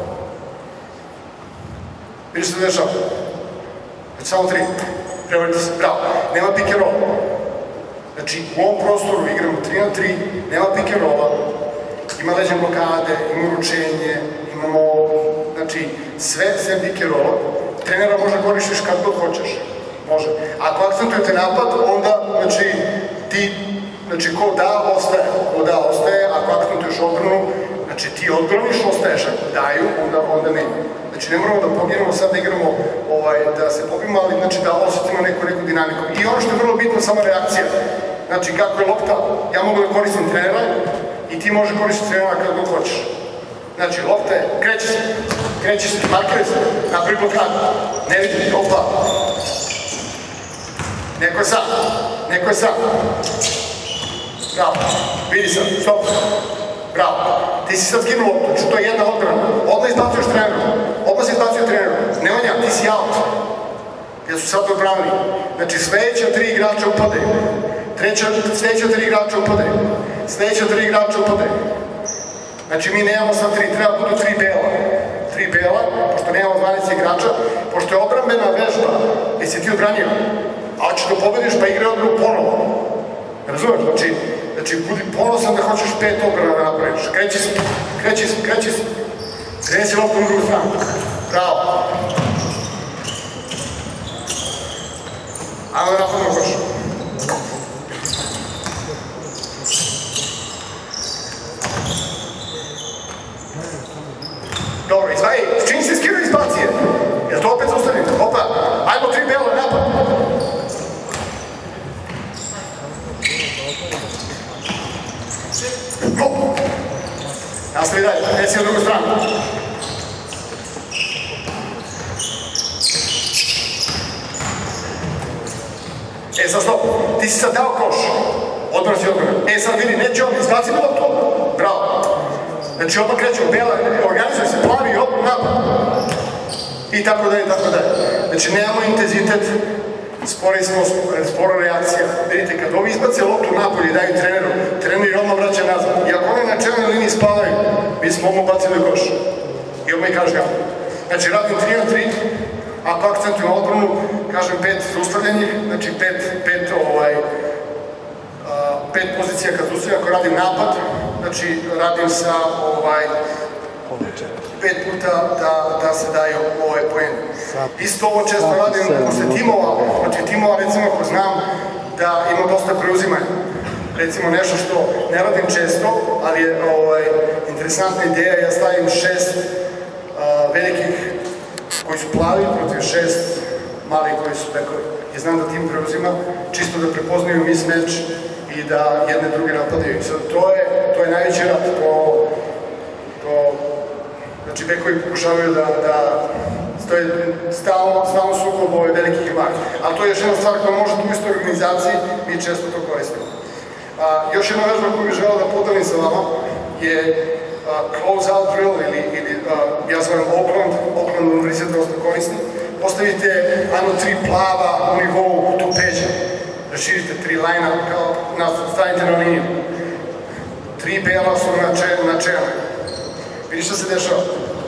Vidiš se dešava? Već samo 3. Prevarite se, bravo. Nema pick and roll. Znači, u ovom prostoru igramo 3 na 3, nema pick and rolla, ima leđe blokade, ima uručenje, imamo, znači, sve pick and rolla. Trenera može koristiš kad god hoćeš, može. Ako akcentujete napad, onda, znači, ti, znači, ko da, ostaje, ako akcentuješ odbranu, znači, ti odbraniš, ostaješ, ako daju, onda ne. Znači, ne moramo da poginemo, sad da igramo, da se pobimo, ali znači da osjetimo neku dinamiku. I ono što je vrlo bitno, sama reakcija. Znači, kako je lopta, ja mogu da koristim trenera i ti može koristiti trenera kad god hoćeš. Znači, lopta je, kreće se, markere se, napravi blokadu, ne vidi, opa. Neko je sam. Bravo, vidi sad, stop. Bravo, ti si sad skinuo loptu, znači to je jedna odbrana. Odmah izbacuješ treneru. Nemanja, ti si out. Jer su sad odbranili. Znači, sledeća 3 igrača upadaju. Sledeća 3 igrača upadaju. Znači, mi nemamo sad 3, treba budu 3 bela. 3 bela, pošto nemamo 12 igrača, pošto je obrambena vežba, gdje si ti odbranio. A hoćeš da pobediš, pa igra odbranu ponovo. Razumeš? Znači, budi ponosan da hoćeš 5 obrana da napraviš. Kreći se. Kreni loptu na drugu stranu. Bravo. Ajmo da napadamo koš. Dobro, čim se skira izbacije. Jel to opet zaustavim? Opa, ajmo 3 bela, napad. Nastavi dalje, nesi na drugu stranu. Sad stop, ti si sad dao koš. Odbrana si odbrana. Sad vidi, neće on, izbaci bilo to. Bravo. Znači odmah krećemo, bela, organizuje se, plavi, napad. I tako dalje. Znači nemamo intenzitet, spora reakcija. Vidite, kad ovi izbace loptu napolje i daju trener odmah vraća nazad. I ako oni na čelnoj liniji spavaju, mi smo odmah bacili koš. I odmah i kažemo. Znači radim 3 na 3, ako akcentujem odbranu, kažem 5 zaustavljenih, znači 5 pozicija kad zaustavljam, ako radim napad, znači radim sa 5 puta da se daju poen. Isto ovo često radim posle timova, znači timova recimo ako znam da ima dosta preuzimanja. Recimo nešto što ne radim često, ali je interesantna ideja, ja stavim 6 velikih koji su plavi protiv 6 malih koji su bekovi. I znam da tim preuzima, čisto da prepoznaju mismatch i da jedne druge napadaju. To je najveći rat. Znači, bekovi pokušavaju da stoje stalno sukob ove velikih malih. Ali to je još jedna stvar koja može u istoj organizaciji, mi često to koristimo. Još jedna vežba koju bih želeo da podelim sa vama je close-out drill ili ja zovem Oakland univerzitet dosta korisni. Postavite ajmo 3 plava u nivou tu peđa. Raširite 3 lajna, stavite na liniju. 3 bela su na čelu. Vidi šta se dešava.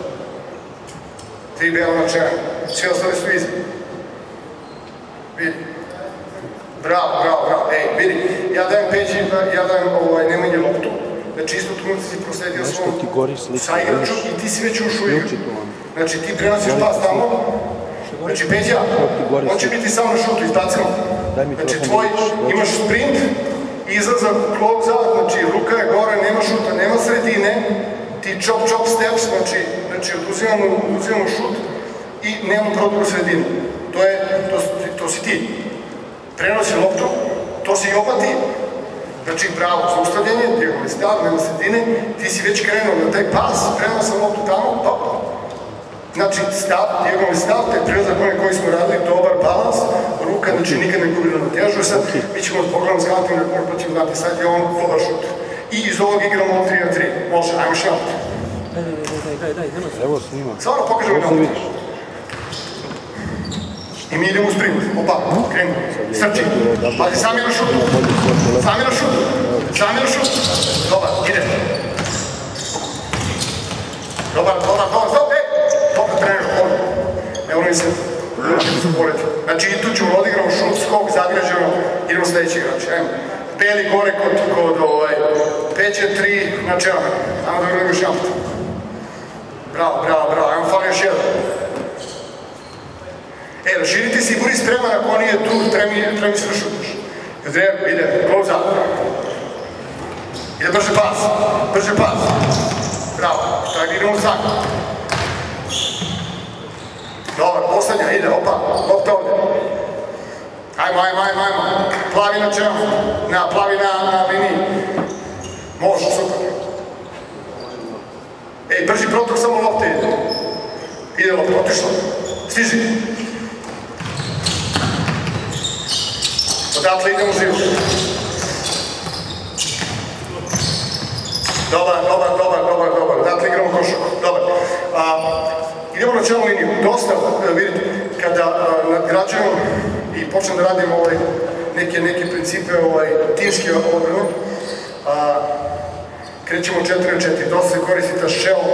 3 bela na čelu. Svi ostali su iza. Vidi. Bravo. Vidi, ja dajem peđi, ja dajem Nemanji loptu. Znači isto tu si prosledio svom saigraču i ti si već ušao u igru. Znači ti prenosiš pas tamo. Znači Peđa, on će biti samo na šutu, izbacimo. Znači tvoj, imaš sprint, izlazak close-out, znači ruka je gore, nema šuta, nema sredine, ti chop steps, znači oduzimamo šut i nemamo prodor u sredinu. To si ti. Prenosi loptu, to si i oba ti. Znači bravo, zaustavljanje, dijagonalni stav, nema sredine, ti si već krenuo na taj pas, prenosi loptu tamo, pa. Znači dijagonalni stav, taj prelazak koji smo radili, dobar balans, ruka, znači nikad ne gubi ravnotežu, sad mi ćemo pogledati s kantom rekord, pa ćemo dati sad je on dobar šut. I iz ovog igramo 3 na 3, može, ajmo šut.
Daj,
evo snima.
Stvarno pokažemo nam. I mi idemo u sprint, opa, krenu, srči, pazi, sami na šutu, dobar, ide. Dobar, stop, dobro trener, evo mi se poleti. Znači, tu ćemo odigramo šut, skok, zagrađeno, idemo sledeći igrač, ajmo. Beli gore kod Peđe, 3 na čelu, ajmo da uradimo šamt. Bravo, ajmo fali još jedan. Raširiti si i budi spreman ako on nije tu, treba mi se da šutiš. Ide, close out. Ide brže pas. Bravo, tako idemo u sak. Dobar, poslednja, ide, opa, lopta ovde. Ajmo. Plavi na čemu, plavi na liniji. Može, super. Ej, brži protok, samo lopte ide. Ide lopta, otišla. Stiži. Odatle idemo živo. Dobar. Odatle igramo košarku. Dobar. Idemo na čelnu liniju. Dosta, vidite, kada nadgrađujemo i počnem da radimo neke principe timske odbrane, krećemo 4-4. Dosta se koristi ta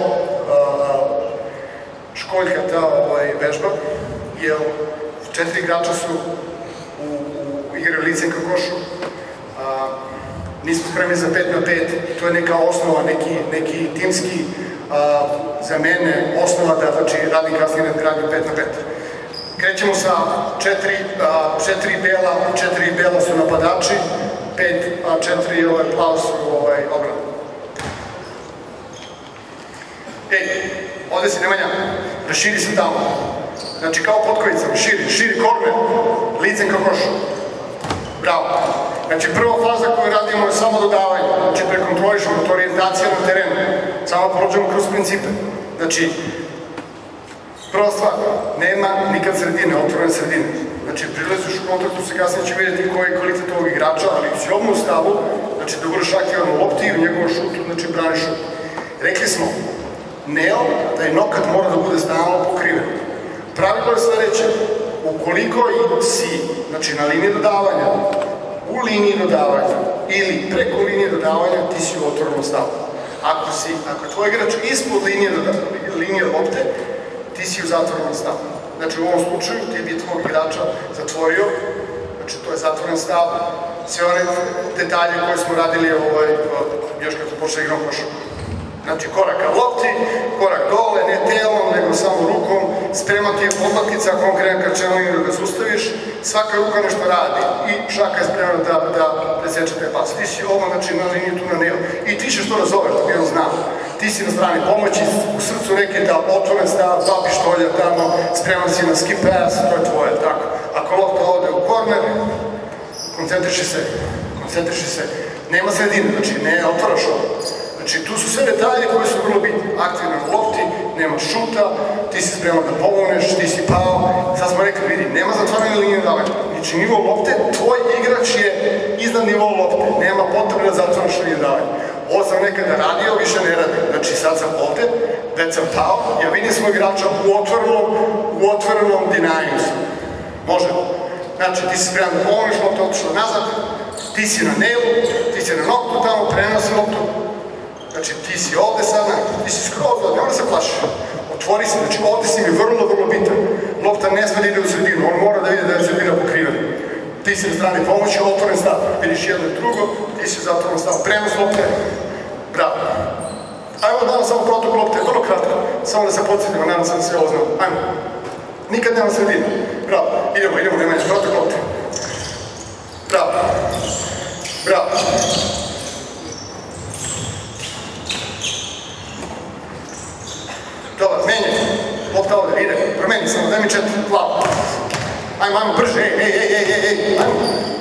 školjka, ta vežba, jer 4 igrača su u igre licem ka košu. Nismo spremni za 5-5, to je neka osnova, neki timski, za mene, osnova da radim kasnije nadgradim 5-5. Krećemo sa 4 bela su napadači, 4 plava su obrana. Ej, ovde si Nemanja, raširi se tamo. Znači kao potkovicama, širi korner, licem ka košu. Bravo. Znači prva faza koju radimo je samo dodavanje, znači prekontrolišemo, to je orijentacija na terenu, samo prođemo kroz principe. Znači, prva stvar, nema nikad sredine, otvorene sredine. Znači, prilaziš u kontaktu, se kasnije će vidjeti koji je kvalitet ovog igrača, ali si odmah u stavu, znači da budeš aktivan u lopti i u njegovom šutu, znači braniš šut. Rekli smo, neo, da je nokat mora da bude stalno pokriven. Pravilo je sledeće, ukoliko si, znači na liniji dodavanja, u liniji dodavanja ili preko linije dodavanja, ti si u otvorenom stavu. Ako je tvoj igrač ispod linije lopte, ti si u zatvorenom stavu. Znači u ovom slučaju ti bi tvog igrača zatvorio, znači to je zatvoren stav. Sve one detalje koje smo radili još kad počne igram košarku. Znači korak ka lopti, korak dole, ne telom, nego samo rukom, sprema ti je podlaktica, ako on krene ka čelinu da ga sustaviš, svaka ruka nešto radi i šaka je spremna da preseče taj pas. Ti si ovo, znači na liniju tu na neo. I ti ćeš to razoveš, da bi on znao. Ti si na strani pomoći, u srcu neki da otvoren stav, 2 pištolja tamo, spreman si na skip pass, to je tvoje, tako. Ako lopta ode u korner, koncentriši se. Nema sredine, znači ne otvaraš ovo. Znači, tu su sve detalje koje su vrlo bitne. Aktivno na lopti, nema šuta, ti si spreman da pomogneš, ti si pao. Sad smo rekli, vidi, nema zatvaranja linije davanja. Znači, nivo lopte, tvoj igrač je iznad nivo lopte. Nema potrebe da zatvaraš linije davanja. Ovo sam nekada radio, više ne radim. Znači, sad sam ovde, već sam pao, ja vidim svoj igrača u otvorenom dinamiku. Može. Znači, ti si spreman da pomogneš, lopta otišla nazad, ti si na nelu, ti si na noktu tamo, prenosi loptu. Znači, ti si ovde sada, ti si skroz ovde, onda se plaši. Otvori se, znači ovde si mi vrlo bitan. Lopta ne sme da ide u sredinu, on mora da vidi da je sredina pokrivena. Ti si na strani pomoći, otvoren stav. Vidiš jedno i drugo, ti si u zatvorenom stavu. Prenos lopte, bravo. Ajmo danas samo protok lopte, vrlo kratko. Samo da se podsjetimo, nadam sam da sve ovo znam. Ajmo. Nikad nema sredine. Bravo, idemo, Nemanja, protok lopte. Bravo. Dobar, menjaj. Lopta ovde, ide, promeni samo, daj mi 4, plavo. Ajmo, brže, ej, ajmo.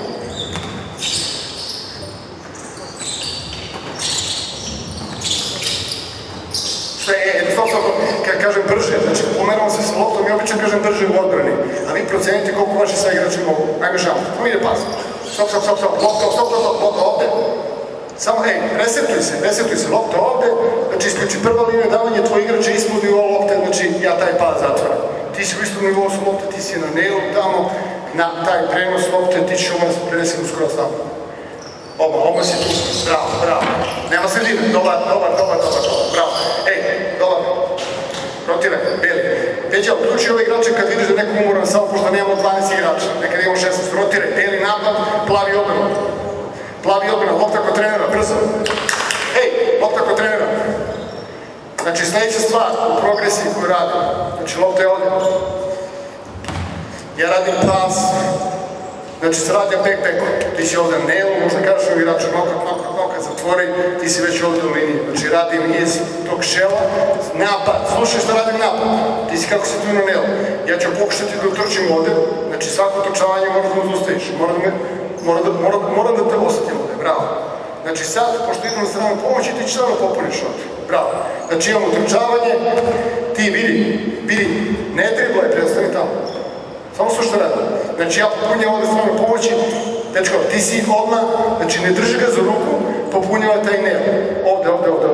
Stop, kad kažem brže, znači pomeramo se sa loptom, ja obično kažem brže u odbrani, a vi procenite koliko vaši sa igrači mogu. Ajme šamo, tamo ide pas. Stop, lopta ovde. Samo, resetuj se, lopta ovde, znači isključi prva linija davanja, tvoj igrač je ispod nivoa lopte, znači ja taj pas zatvoram. Ti si u istom nivou su lopte, ti si na nelu tamo, na taj prenos lopte, ti ćeš ovo da se prenesim u skroz tamo. Oba si tu, bravo. Nema sredine, dobar, bravo. Ej, dobar, rotire, beli. Peđa, uključi ove igrače kad vidiš da nekom umoran samo, pošto nemamo 12 igrača, nekad imamo 16, rotire, beli napad, plavi odbrana, lopta kod trenera, brzo. Ej, lopta kod trenera. Znači, sledeća stvar u progresiji koju radim, znači lopta je ovdje. Ja radim pas, znači se radim back-backom, ti si ovdje nelu, možda kažeš u igraču nokat zatvori, ti si već ovdje u liniji. Znači radim iz tog šela, napad, slušaj što radim napad, ti si kako si tu na nelu. Ja ću pokušati da utrčim ovdje, znači svako trčavanje moraš da me zustaviš, moram da te osetim ovdje, bravo. Znači sad, pošto idemo na stranu pomoći, ti ćeš samo popuniš ovdje. Bravo. Znači imamo utrčavanje, ti vidi, ne driblaj, predstavni tamo. Samo su što radi. Znači ja popunjam ovdje stranu pomoći, dečko, ti si odmah, znači ne drži ga za ruku, popunjava taj neo. Ovdje.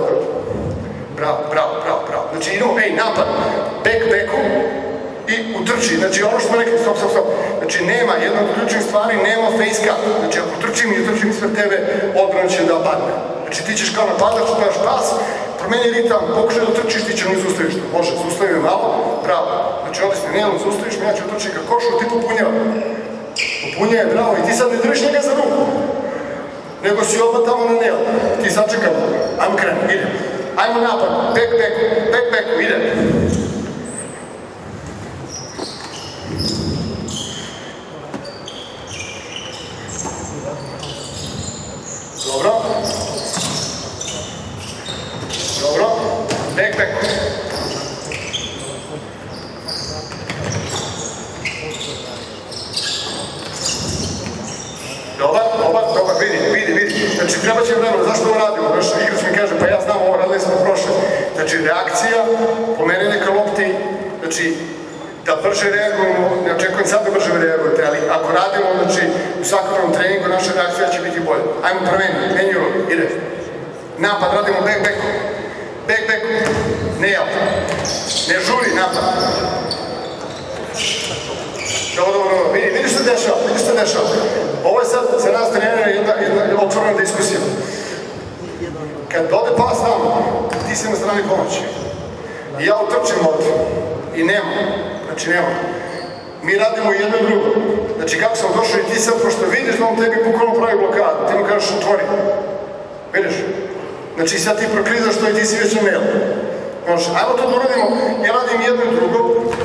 Bravo. Znači idemo, napad, backu i utrči. Znači ono što smo rekli, stop. Znači nema, jedna od ključnih stvari, nema face cut. Znači ako utrčim i utrčim ispred tebe, odbrana će da padne. Znači ti ćeš kao napadač, daš pas, promeni ritam, pokušaj da utrčiš, ti ćeš ne zaustaviš. Može, zaustavi me malo, bravo. Znači ovdje se nelom zaustaviš, ja ću utrčiti ka košu, ti popunjava, bravo, i ti sad ne držiš njega za ruku, nego si odmah tamo na nelo. Ti sad čekam, ajmo krenu, ide. Ajmo napad, backu, ide. Dobro, back. Dobar, vidi. Znači, treba će vremena, zašto ovo radimo? Znaš, igrač mi kaže, pa ja znam ovo, radili smo prošle. Znači, reakcija, pomerenje ka lopti, znači, da brže reagujemo, ne očekujem sad da brže reagujete, ali ako radimo, znači, u svakodnevnom treningu, naša reakcija će biti bolja. Ajmo promeni ulogu, ide. Napad, radimo backu, ne žuri napad. Dobro, vidi što dešava. Ovo je sad za nas trenera jedna otvorena diskusija. Kad ode pas tamo, ti si na strani pomoći. I ja utrčim ovdje. I nema. Mi radimo jedno i drugo. Znači kako sam došao i ti sad, pošto vidiš da on tebi bukvalno pravi blokadu, ti mu kažeš otvori. Vidiš? Znači sad ti proklizaš to i ti si već na nelu. Ajmo to da uradimo, ja radim jedno i drugo.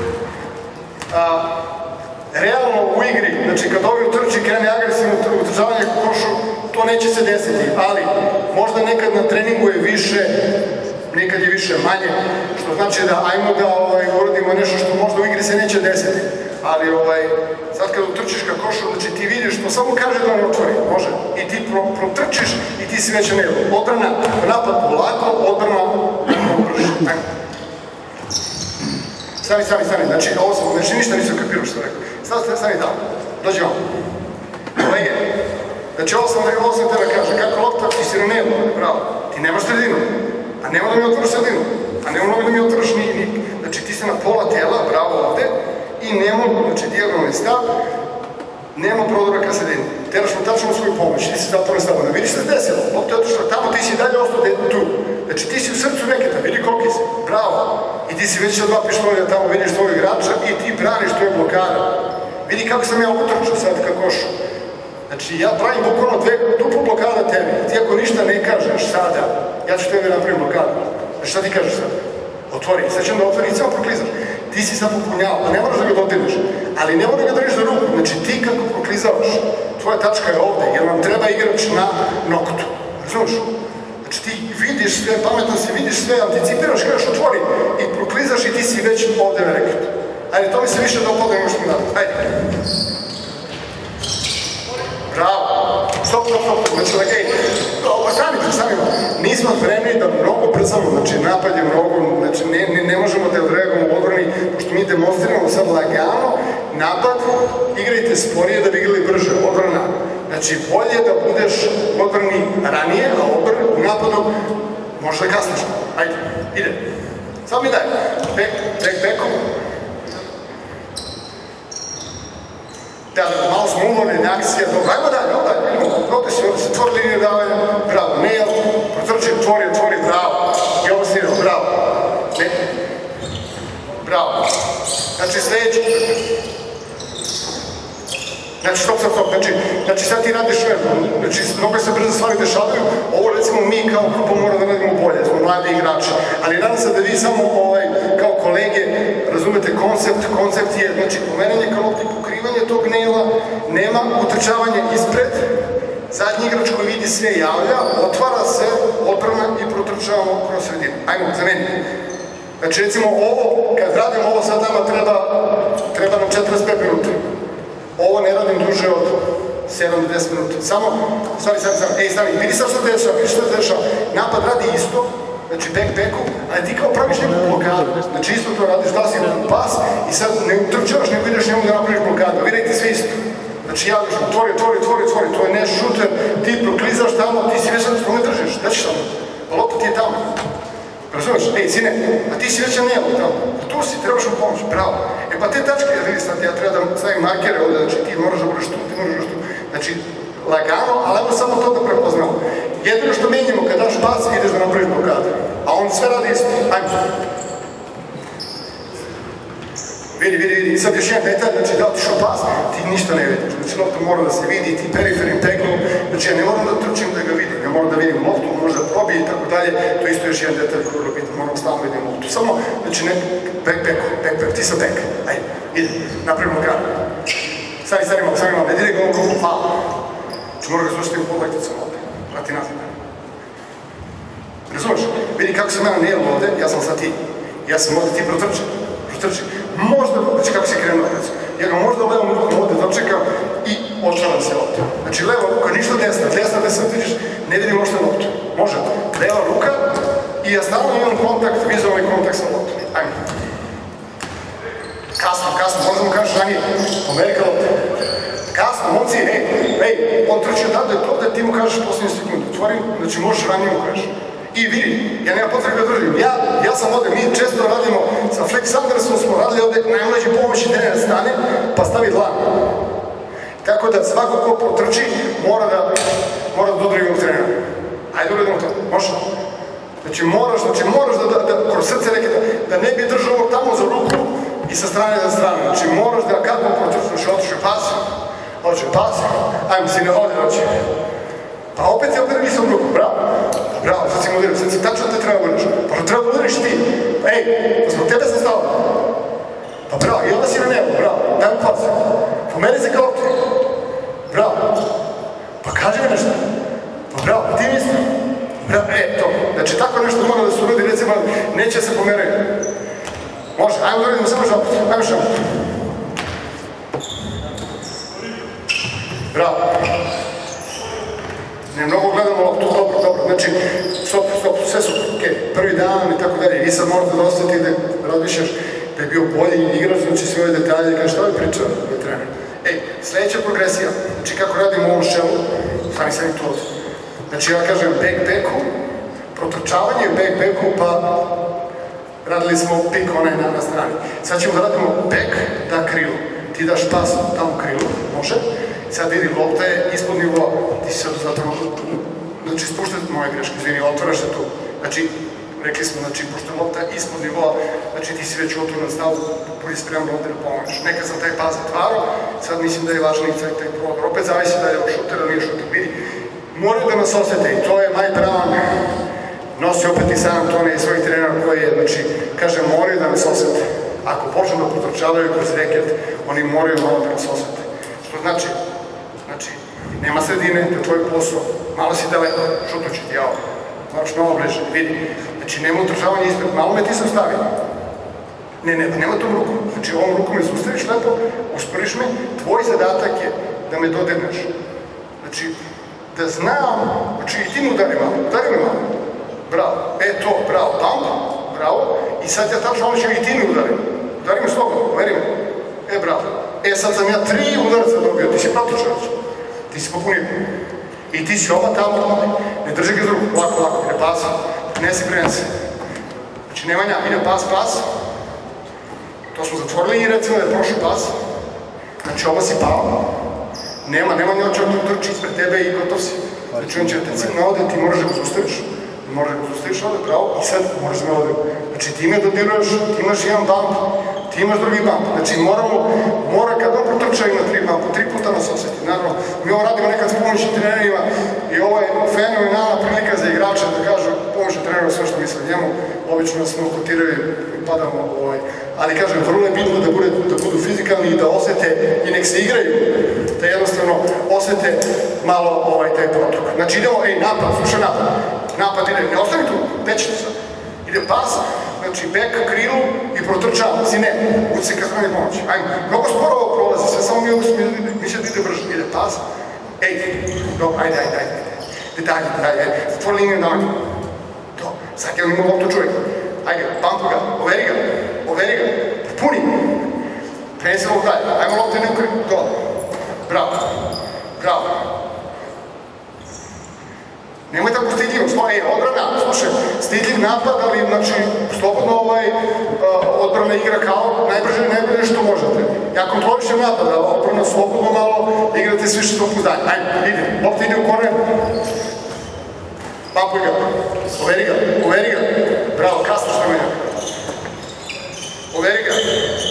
Realno u igri, znači kad ovi utrči krene agresivno utrčavanje u košu, to neće se desiti, ali možda nekad na treningu je više, nekad je više manje, što znači da ajmo da uradimo nešto što možda u igri se neće desiti, ali sad kad utrčiš ka košu, znači ti vidiš, to samo kaže da ne otvori, može, i ti protrčiš i ti si već na nebu, odbrana, napad polako, odbrana, brže, ajmo. Stani, znači ovo sam, znači ništa nisam kapirao što rekao. Stani tamo, dođi vam. Kolege, znači ovo sam tebe kaže, kako lopta, ti si na nebu, bravo, ti nemaš sredinu, a nema da mi otvoriš sredinu, a nema da mi otvoriš ni, znači ti si na pola tela, bravo ovde, i nema, znači dijagonalni stav, nema prodora ka sredini. Teraš mu tačno svoju pomoć, ti si zatvoren stavljena, vidiš što se desilo, lopta je otišla tamo, ti si dalje ostao tu. Znači ti si u srcu reketa, vidi koliki si, bravo. I ti si već sa 2 pištolja tamo, vidiš tvojeg igrača i ti braniš tvoje blokade. Vidi kako sam ja utrčao sad ka košu. Znači ja pravim bukvalno duplu blokada tebi. Ti ako ništa ne kažeš sada, ja ću tebi napraviti blokadu. Znači šta ti kažeš sad? Otvori, sad ćemo da otvori i samo proklizaš. Ti si sad popunjao, ne moraš da ga dodirneš, ali ne moraš da ga držiš za ruku. Znači ti kako proklizavaš, tvoja tačka je ovde, jer nam treba igrač na noktu. Razumiješ? Znači ti vidiš sve, pametan si, vidiš sve, anticipiraš, kažeš otvori i proklizaš i ti si već ovde na reketu. Ajde, to mi se više dopada nego što mi dati. Ajde. Bravo. Stop. Znači, sami. Nismo spremni da mnogo brzamo, znači napad je mnogo, znači ne možemo da odreagujemo u odbrani, pošto mi demonstriramo sad lagano, napad, igrajte sporije da bi igrali brže, odbrana. Znači, bolje da budeš u odbrani ranije, a u napadu možeš da kasniš. Ajde, ide. Samo mi daj. Backom. Malo smo umorni, akcija, dobro. Ajmo dalje, ovdje si tvori linije davanja, bravo, nail, protrči, tvori, bravo. I ovo si bravo. Bravo. Znači, sljedeći. Znači, stop. Znači, sad ti radiš znači, mnogo se brzo stvari dešavaju, ovo recimo mi kao grupa mora da radimo bolje, smo mladi igrači, ali nadam se da vi samo kao kolege razumete koncept je, znači, pomeranje ka lopti, pokrivanje tog naila, nema utrčavanja ispred, zadnji igrač koji vidi sve javlja, otvara se, odbrana i protrčavamo kroz sredinu. Ajmo, za meni. Znači, recimo ovo, kad radimo ovo sad nama treba nam 45 minuta. Ovo ne radim duže od 7 do 10 minuta. Samo, stvari, stani, vidi sad što se dešava, napad radi isto, znači back-backu, ali ti kao praviš neku blokadu, znači isto to radiš, da si pas i sad ne utrčavaš, nego ideš njemu da napraviš blokadu, vi radite sve isto. Znači ja kažem, tvori, to je ne šuter, ti proklizaš tamo, ti si već sad što ne držiš, da ćeš tamo, pa lopta ti je tamo. Razumeš, ej, sine, a ti si već nijelo tamo, tu si, trebaš mu pomoć, bravo. E pa te tačke, vidi sad, ja treba da stavim markere ovdje, znači ti moraš da budeš tu, ti moraš da budeš tu. Znači, lagano, ali evo samo to da prepoznamo. Jedino što menjamo, kad daš pas, ideš da napraviš blokadu. A on sve radi isto. Ajmo. Vidi, sad još jedan detalj, znači da otišao pas, ti ništa ne vidiš. Znači lopta mora da se vidi, ti periferim teglom, znači ja ne moram da trčim da ga vidim, ja moram da vidim loptu, možda probije i tako dalje, to je isto još jedan detalj koji je vrlo bitan, moram stalno vidim loptu. Samo, znači ne, back, ti sa back, ajde, ide, napravimo blokadu. Stani malo, ne diraj golom ruku, hvala. Znači moram ga slušati u polekticom ovdje, vrati nazad. Razumeš, vidi kako sam ja nejelo ovdje, ja sam sad ti. Ja sam ovdje, ti protrči. Možda, znači kako si krenuo, ja ga možda levom rukom ovdje dočekam i otvaram se ovdje. Znači leva ruka, ništa desna, vidiš, ne vidim možda loptu. Može, leva ruka i ja stalno imam kontakt, vizualni kontakt sa loptom. Ajmo. Kasno, možda mu kažeš ranije, Amerika lopta. Kasno, momci, ej, on trči odavde, ti mu kažeš posljednju sekundu, otvorim, znači možeš ranije mu kažeš. I vidi, ja nema potrebe da držim, ja sam ovdje, mi često radimo, sa Flex Andersom smo radili ovdje najmlađi pomoći trener stane, pa stavi dlan. Tako da svako ko potrči mora da dodri ovog trenera. Ajde uredimo to, može? Znači moraš da kroz srce neke, da ne bi držao ovog tamo za ruku i sa strane za strane. Znači moraš da kako potrčiš, otišu pas, ajmo sine, ovdje doći. Pa opet nisam ruku, bravo, sad si mu udario, sad si tačno te treba udariš. Pa treba da udariš ti. Ej, zbog tebe sam stao. Pa bravo, i onda si na nebo, bravo, daj mu pas. Pomeri se kao ti. Bravo. Pa kaži mi nešto. Pa bravo, ti mi isto. Bravo, to. Znači tako nešto mora da se uradi, recimo, neće se pomerati. Može, ajmo da uradimo samo žalbu, ajmo šalbu. Bravo. Ne, mnogo gledamo loptu, dobro, znači, stop, sve super, okej, prvi dan i tako dalje, vi sad morate da osjetiti da razmišljaš da je bio bolji igrač, znači sve ove detalje, kaže šta je pričao da je trener. Ej, sljedeća progresija, znači kako radimo u ovom šelu, stani tu ovdje. Znači ja kažem back-backu, protrčavanje back-backu, pa radili smo pik onaj na strani. Sad ćemo da radimo back, da krilo, ti daš pas tamo krilo, može? Sad vidi, lopta je ispod nivoa, ti si sad zapravo, znači spuštate moje greške, izvini, otvaraš se tu. Znači, rekli smo, znači, pošto je lopta ispod nivoa, znači ti si već u otvorenom stavu, budi spreman ovdje da pomožeš. Nekad sam taj pas zatvarao, sad mislim da je važniji taj prodor. Opet zavisi da je šuter ili nije šuter, vidi. Moraju da nas osjete i to je Mike Brown, nosi opet i San Antonio i svojih trenera koji je, znači, kaže, moraju da nas osjete. Ako počnu da potrčavaju kroz reket, oni moraju malo da nas osjete. Što znači, nema sredine, to je tvoj posao, malo si daleko, šutnući ti, jao, moraš malo bliže, vidi. Znači, nema utržavanja ispred, malo me ti se ostavi. Ne, nema tom rukom. Znači, ovom rukom me zustaviš lepo, usporiš me, tvoj zadatak je da me dodirneš. Znači, da znam, znači i ti mu udari malo, bravo, bravo, pump, bravo, i sad ja tačno ono ću i ti mi udarim. Udari me slobodno, uveri me. Bravo. Sad sam ja 3 udarca dobio, ti si protočavac. Ti si popunio. I ti si ova tamo, ne drži ga iz ruku, lako, ide pas, prinesi. Znači, Nemanja, ide pas. To smo zatvorili i recimo da je prošao pas. Znači, ovo si pao. Nema njoća da trči ispred tebe i gotov si. Znači, on će te cipna ovde, ti moraš da ga zustaviš. Ovde, pravo, i sad moraš da me ovde. Znači, ti me dodiruješ, ti imaš jedan bump, ti imaš drugi bump. Znači, mora kad on potrča ima 3 bumpa, 3 puta nas osjeti. Naravno, mi ovo radimo nekad s pomoćnim trenerima i ovo je fenomenalna prilika za igrača da kažu pomoćni trener sve što misle njemu. Obično nas kotiraju i padamo. Ali kažem, vrlo je bitno da budu fizikalni i da osjete i nek se igraju, da jednostavno osjete malo taj protok. Znači, idemo, napad, slušaj napad ide, ne ostani tu, nećete sad. Ide pas, znači back, krilu i protrčava, si ne, uci kad strane pomoći. Ajmo, mnogo sporo ovo prolazi, sve samo mi mislite da ide brže, ide pas, Ej, dobro, ajde. Detalje, zatvori liniju na ovdje. To, sad je on imao loptu čovjek. Ajde, pampu ga, overi ga, puni. Prenesi loptu dalje, ajmo loptu ne ukri, to. Bravo. Nemoj tako stidljivo, odbrana, slušaj, stidljiv napad, ali znači, slobodno odbrana igra kao najbrže što možete. Ja kontrolišem napad, ali odbrana slobodno malo igrate s više samopouzdanja. Ajde, ide, lopta ide u korner. Pampuj ga, overi ga. Bravo, kasno što me. Overi ga.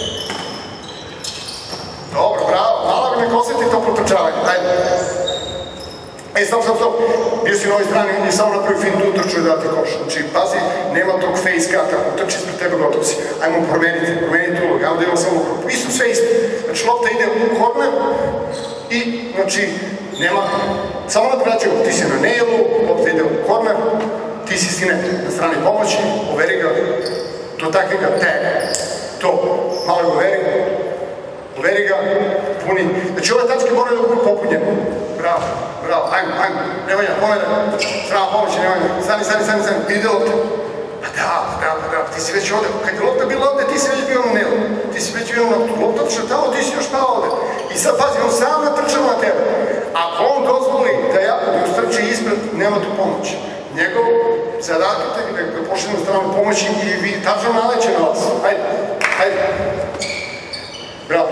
Dobro, bravo, malo neka osjeti to protrčavanje, ajde. Stop. Bio si na ovoj strani i samo napravi fintu utrču i dati koš. Znači, pazi, nema tog face cuta, utrči ispred tebe, gotov si. Ajmo promeniti ulog, ajmo da imamo samo ulog. Isto, sve isto. Znači, lopta ide u korner i, znači, nema, samo nadvraćaju, ti si na nailu, lopta ide u korner, ti si stine na strani pomoći, overi ga, dotakni ga, to, malo ga overi ga, puni. Znači, ove tačke moraju da budu popunjene. Bravo, ajmo, Nemanja, pomera, strana pomoći, Nemanja, stani, vidi lopte. Pa da, ti si već ovde, kad je lopta bila ovde, ti si već bio na nelu, ti si već bio na lopta trčao tamo, ti si još pao ovde. I sad, pazi, on sam natrčava na tebe. Ako on dozvoli da ja ustrči ispred, nema tu pomoć. Njegov zadatak je da pošli na stranu pomoći i vi tačno naleće na vas. Ajde. Bravo.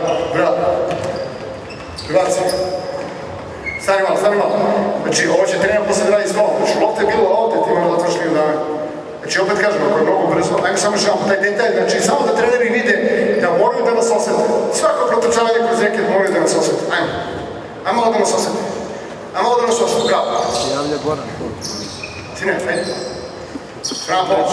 Grazie. Stani malo. Znači, ovo će trener posle da radi s golom. Znači, lopta je bila ovde, ti imaš da otvoriš liniju dame. Znači, opet kažem, ako je mnogo brzo, ajmo samo šamo taj detalj, znači, samo da treneri vide da moraju da nas osete. Svako protrčavanje kroz reket moraju da nas osete. Ajmo malo da nas osete. Bravo.
Javlja Goran.
Sine, ajde. Strana pomoć.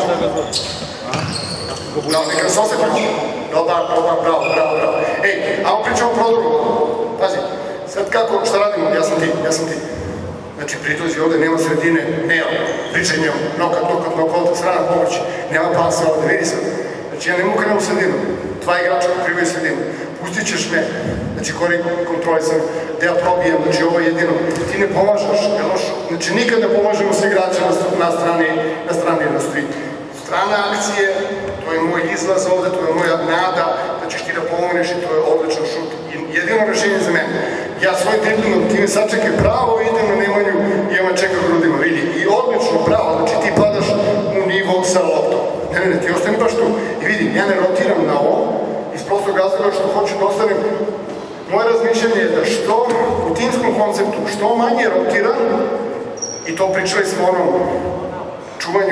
Bravo, neka nas osete. Bravo. Ej, ajmo pričamo o prodoru. Pazi. Sad kako, šta radimo? Ja sam ti. Znači, prituzi ovde, nema sredine, nema pričanje, nokat, strana pomoći, nema pasa ovde, vidi sad. Znači, ja ne mogu krenem u sredinu, dva igrača pokrivaju sredinu, pustit ćeš me, znači, kontrolisam, da ja probijem, znači, ovo je jedino, ti ne pomažeš, znači, nikad ne pomažemo se igrača na strani jednostvi. Strana akcije, to je moj izlaz ovde, to je moja nada, da ćeš ti da pomogneš i to je odličan šut. Jedino rešenje za mene. Ja svojim driblingom ti ne sačekaj pravo, idem na Nemanju i ima čeka grudima, vidi. I odlično, pravo, znači ti padaš u nivo sa loptom. Ne, ti ostani baš tu. I vidi, ja ne rotiram na ovo, iz prostog razloga što hoću da ostanem. Moje razmišljanje je da što u timskom konceptu, što manje rotiram, i to pričali smo o onom čuvanju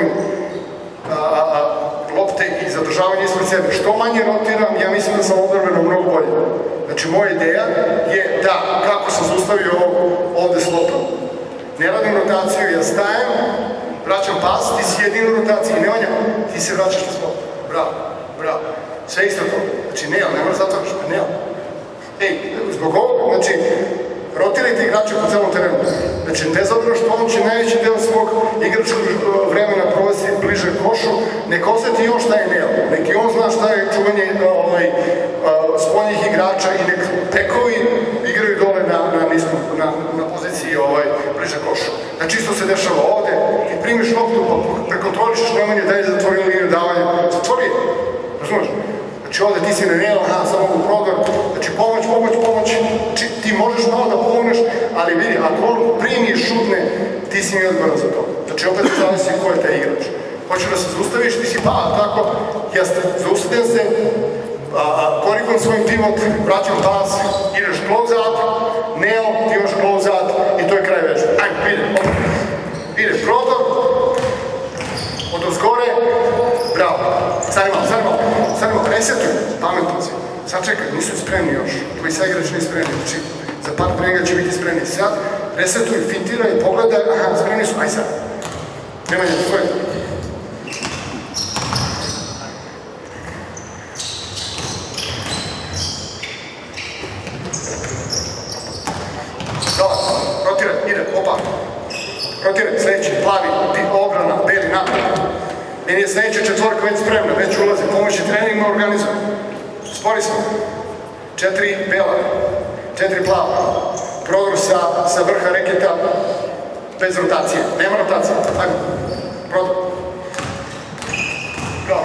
lopte i zadržavanje ispred sebe. Što manje rotiram, ja mislim da sam odbrano mnogo bolje. Znači, moja ideja je da, kako sam zaustavio ovde s loptom. Ne radim rotaciju, ja stajem, vraćam pas, ti si jedinu rotaciju, Nemanja, ti se vraćaš na loptu. Bravo. Sve isto to. Znači, ne moraš zatvoriš, ne. Ej, zbog ovoga, znači, rotirajte igrače po celom terenu. Znači, bez obzira što on će najveći deo svog igračkog vremena provesti bliže košu, nek osjeti i on šta je neo. Nek i on zna šta je čuvanje spoljnih igrača i nek tekovi igraju dole na poziciji bliže košu. Znači, isto se dešava ovde, ti primiš loptu, prekontrolišeš Nemanje, daj zatvori liniju davanja. Zatvori je. Razumeš? Znači ovde ti si na nijelo, samo u prodor, znači pomoć, ti možeš malo da pomogneš, ali vidi, ako on primi i šutne, ti si mi odgovoran za to. Znači opet zavisi ko je taj igrač. Hoću da se zaustaviš, ti si tako, jeste, zaustavim se, korigujem svojim timom, vraćam pas, ideš close out, neo, ti imaš close out i to je kraj vežbe. Ajmo, ide prodor, od ozgore, bravo, stani malo, resetuj, pametno si, sad čekaj, nisu spremni još, tvoji sad igrači nisu spremni, znači za par treninga će biti spremni, sad resetuj, fintiraj, pogledaj, spremni su, aj sad, Nemanja, tvoj. Dobar, rotiraj, ide, rotiraj, sledeći, plavi, obrana, beli, napred. Meni je sledeća četvorka već spremna, već ulazi, pomoći treningima organizujem. Spori smo. 4 bela, 4 plava. prodor sa vrha reketa bez rotacije. Nema rotacije. Ajmo. Prodor. Bravo.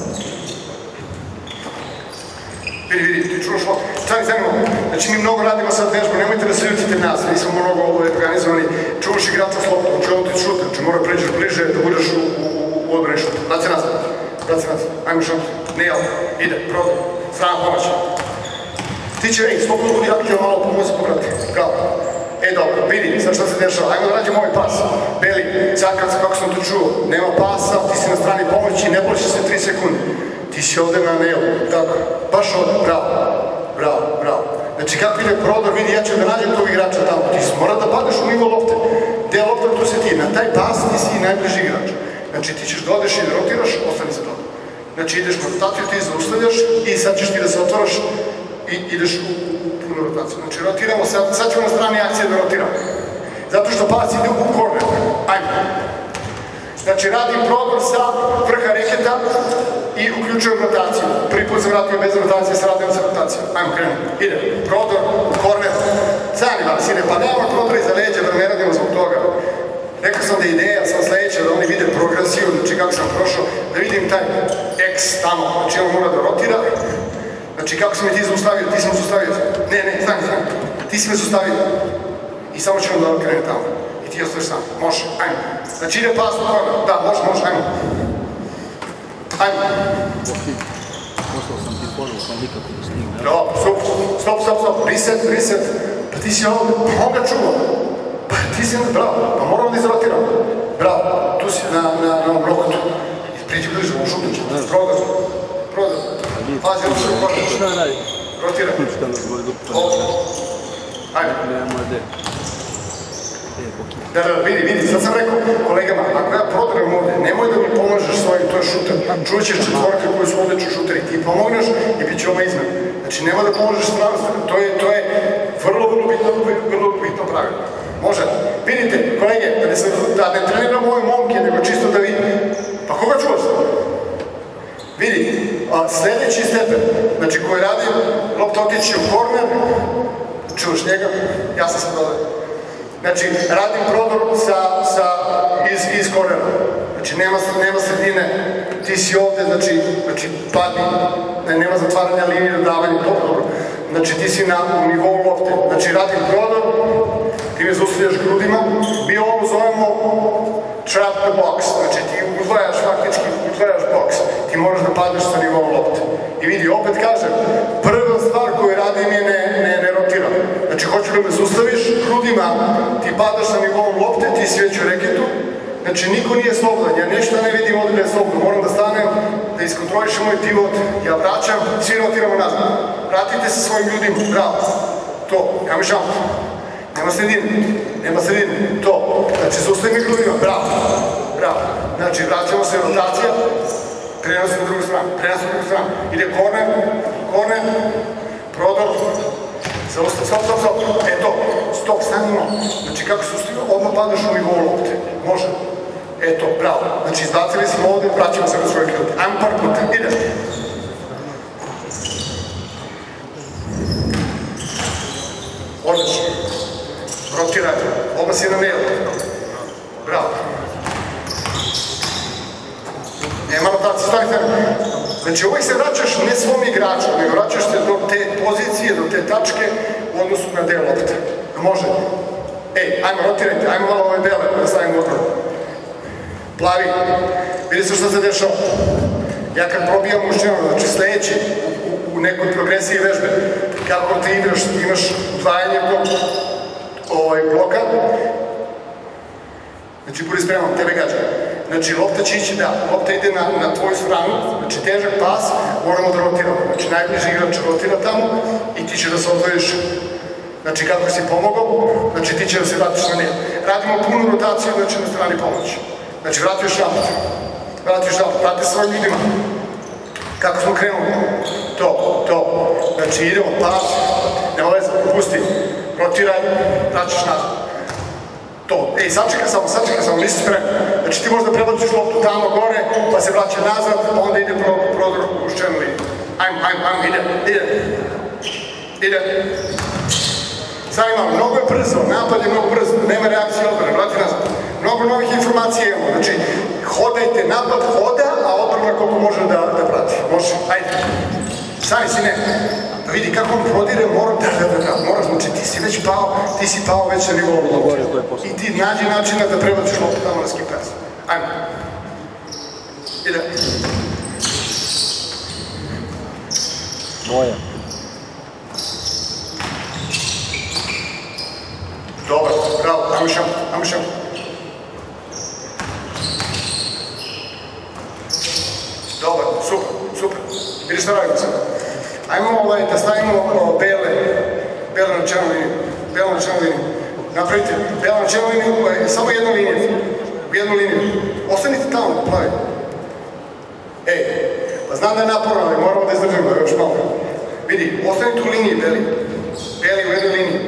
Vidi, ti čuvaš loptu. Stani, znači mi mnogo radimo sad vežbu, nemojte da se ljutite nas, nismo mnogo organizovani, čuvaš igrača s loptom, čuvam ti šuter, znači mora pređeš bliže da budeš u odbrani šuter. Vraci nazad, ajmo šuter, Neil, ide, prodor, strana pomoć. Ti će, slobodno budi aktivan malo, pomoći se pokrati, bravo. Dobro, vidi, sad šta se dešava, ajmo da rađemo ovaj pas. Beli, cakac, kako sam to čuo, nema pasa, ti si na strani pomoći, ne plaći se 3 sekunde. Ti si ovde na Neilu, tako, baš ovde, bravo. Znači kako ide prodor, vidi, ja ću da nađem tog igrača tamo, ti mora da padeš u nivo lopte. Gde je lopta, tu si ti, na taj pas ti si najbliži igrač. Znači ti ćeš da odeš i da rotiraš, ostani za to. Znači ideš na rotaciju, ti zaustavljaš i sad ćeš ti da se otvaraš i ideš u punu rotaciju. Znači rotiramo, sad ćemo na strani akcije da rotiramo. Zato što pas ide u korner. Ajmo. Znači radim prodor sa vrha reketa i uključujem rotaciju. Prvi put sam vratio bez rotacije, sad radim sa rotacijom. Ajmo, krenemo. Ide. Prodor, korner. Zani vas ide, pa nema prodora iza leđa, da ne radimo zbog toga. Rekao sam da je ideja sam sledeća, da oni vide progresiju, znači kako sam prošao, da vidim taj X tamo, znači on mora da rotira. Znači kako si me ti zaustavio, ti si me zaustavio. Ne, stani. Ti si me zaustavio. I samo ćemo da krene tamo. I ti ostaviš sam. Može, ajmo. Znači ide pas u korner. Da, može, ajmo. Ajmo.
Poslao sam ti poruku, sam nikako da stignem.
Dobro, stop. Reset. Pa ti si ovdje, pa on ga čuva. Pa ti si ovdje, bravo. Pa moramo da izrotiramo. Bravo, tu si na ovom rokotu. Priđi bliže, on šutu ćemo. Prodor. Pazi, on se u korner.
Šta radi?
Rotiramo.
Šta nas gori dupa?
Ajde.
Nemamo ide.
Da, vidi, sad sam rekao kolegama, ako ja prodrem ovdje, nemoj da mi pomažeš svojim, to je šuter. Čuvat ćeš četvorke koji su odlični šuteri, ti pomogneš i bit će ova izmena. Znači, nema da pomožeš stranu, to je vrlo bitno pravilo. Može, vidite, kolege, da ne treniram ove momke, nego čisto da vidim. Pa koga čuvaš? Vidi, sledeći stepen, znači koji radi, lopta otići u korner, čuvaš njega, ja sam sad ovdje. Znači, radim prodor iz kornera. Znači, nema sredine, ti si ovde, znači, padni, nema zatvaranja linije, davanja, dobro. Znači, ti si u nivou lopte. Znači, radim prodor, ti me zaustavljaš grudima, mi ovo zovemo trap the box. Znači, ti udvajaš faktički, box. Ti moraš da padneš sa nivou lopte. I vidi, opet kažem, prva stvar koju radim je ne rotiram. Znači, hoću da me zaustaviš grudima, ti padaš sa nivoom lopte, ti si već u reketu. Znači, niko nije slobodan, ja nešto ne vidim ovdje da je slobodan. Moram da stanem, da iskontrolišem moj pivot, ja vraćam, svi rotiramo nazad. Vratite se svojim ljudima, bravo. To, ja mi šalim. Nema sredine, to. Znači, zaustavim mi grudima, bravo. Znači, vraćamo se, rotacija, prenos na drugu stranu. Ide korner, prodor, stop. Stop, stanimo. Znači, kako se ustavio, odmah padaš u nivou lopte. Može. Eto, bravo. Znači, izbacili smo ovde, vraćamo se na svoje ključe. Ajmo par puta, ide. Odlično. Rotiraj. Odmah si na Neil. Bravo. Nema rotacije, stavite. Znači, uvijek se vraćaš ne svom igraču, nego vraćaš se do te pozicije, do te tačke u odnosu na deo lopte. Može. Ajmo, rotirajte, ajmo malo ove bele, da stavimo odmah. Plavi. Vidi se što se dešava. Ja kad probijam mušćeno, znači sledeći u nekoj progresiji vežbe, kako ti imaš udvajanje bloka, znači budi spreman, tebe gađa. Znači lopta će ići, lopta ide na tvoju stranu, znači težak pas, moramo da rotiramo. Znači najbliži igrač rotira tamo i ti će da se odvojiš. Znači kako si pomogao, znači ti će da se vratiš na njega. Radimo punu rotaciju, znači na strani pomoći. Znači vratiš šapat, vrati svojim ljudima. Kako smo krenuli? To. Znači idemo, pas, nema veze, pusti, rotiraj, vraćaš nazad. To. Sačekaj samo, nisi spreman. Znači ti možda prebaciš loptu tamo gore, pa se vraća nazad, pa onda ide prodor u ščenu liniju. Ajmo, ide. Sad imamo, mnogo je brzo, napad je mnogo brzo, nema reakcije odbrane, vrati nazad. Mnogo novih informacija imamo, znači hodajte, napad hoda, a odbrana koliko može da prati. Može, ajde. Stani, sine, da vidi kako on prodire, mora, znači ti si pao već na nivou lopte. I ti nađi načina da prebaciš loptu tamo na skipers. Ajmo. Ide.
Moja.
Dobar, bravo, ajmo šam. Dobar, super. Vidiš šta radimo sad? Ajmo da stavimo bele na čelnu liniju. Napravite, bela na čelnu liniju, samo jedna linija. U jednu liniju. Ostanite tamo, plavi. Ej, pa znam da je naporno, ali moramo da izdržimo još malo. Vidi, ostanite u liniji, beli. Beli u jednoj liniji.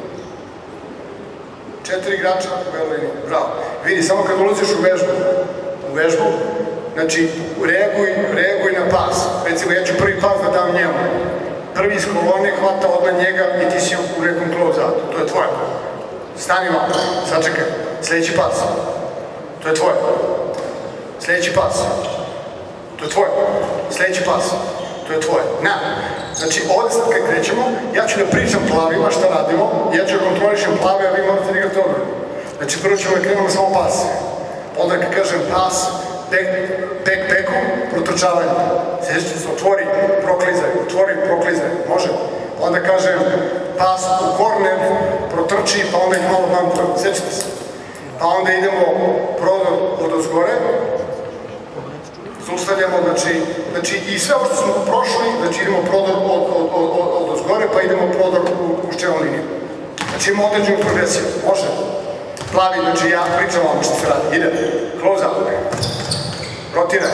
4 igrača u jednoj liniji. Bravo. Vidi, samo kad ulaziš u vežbu, znači, reaguj na pas. Recimo, ja ću prvi pas da dam njemu. Prvi iz kolone hvata odmah njega i ti si u nekom close-outu. To je tvoje. Stani malo, sačekaj. Sljedeći pas. To je tvoje. Sljedeći pas. To je tvoje. Sljedeći pas. To je tvoje. Znači, ovdje sad kad krećemo, ja ću da pričam plavima šta radimo, ja ću da kontrolišem plave, a vi morate da igrate odbranu. Znači, prvo ćemo da krenemo samo pas. Onda kad kažem pas, back-backu, protrčavanje. Sjećate se, otvori, proklizaj, može. Onda kažem pas u korner, protrči, pa onda ih malo van, sjećate se. Pa onda idemo prodor od ozgore, zaustavljamo, znači i sve ovo što smo prošli, znači idemo prodor od ozgore, pa idemo prodor u ščelnu liniju. Znači imamo određenu progresiju, može. Plavi, znači ja pričam vam što se radi, ide, close out, rotiraj,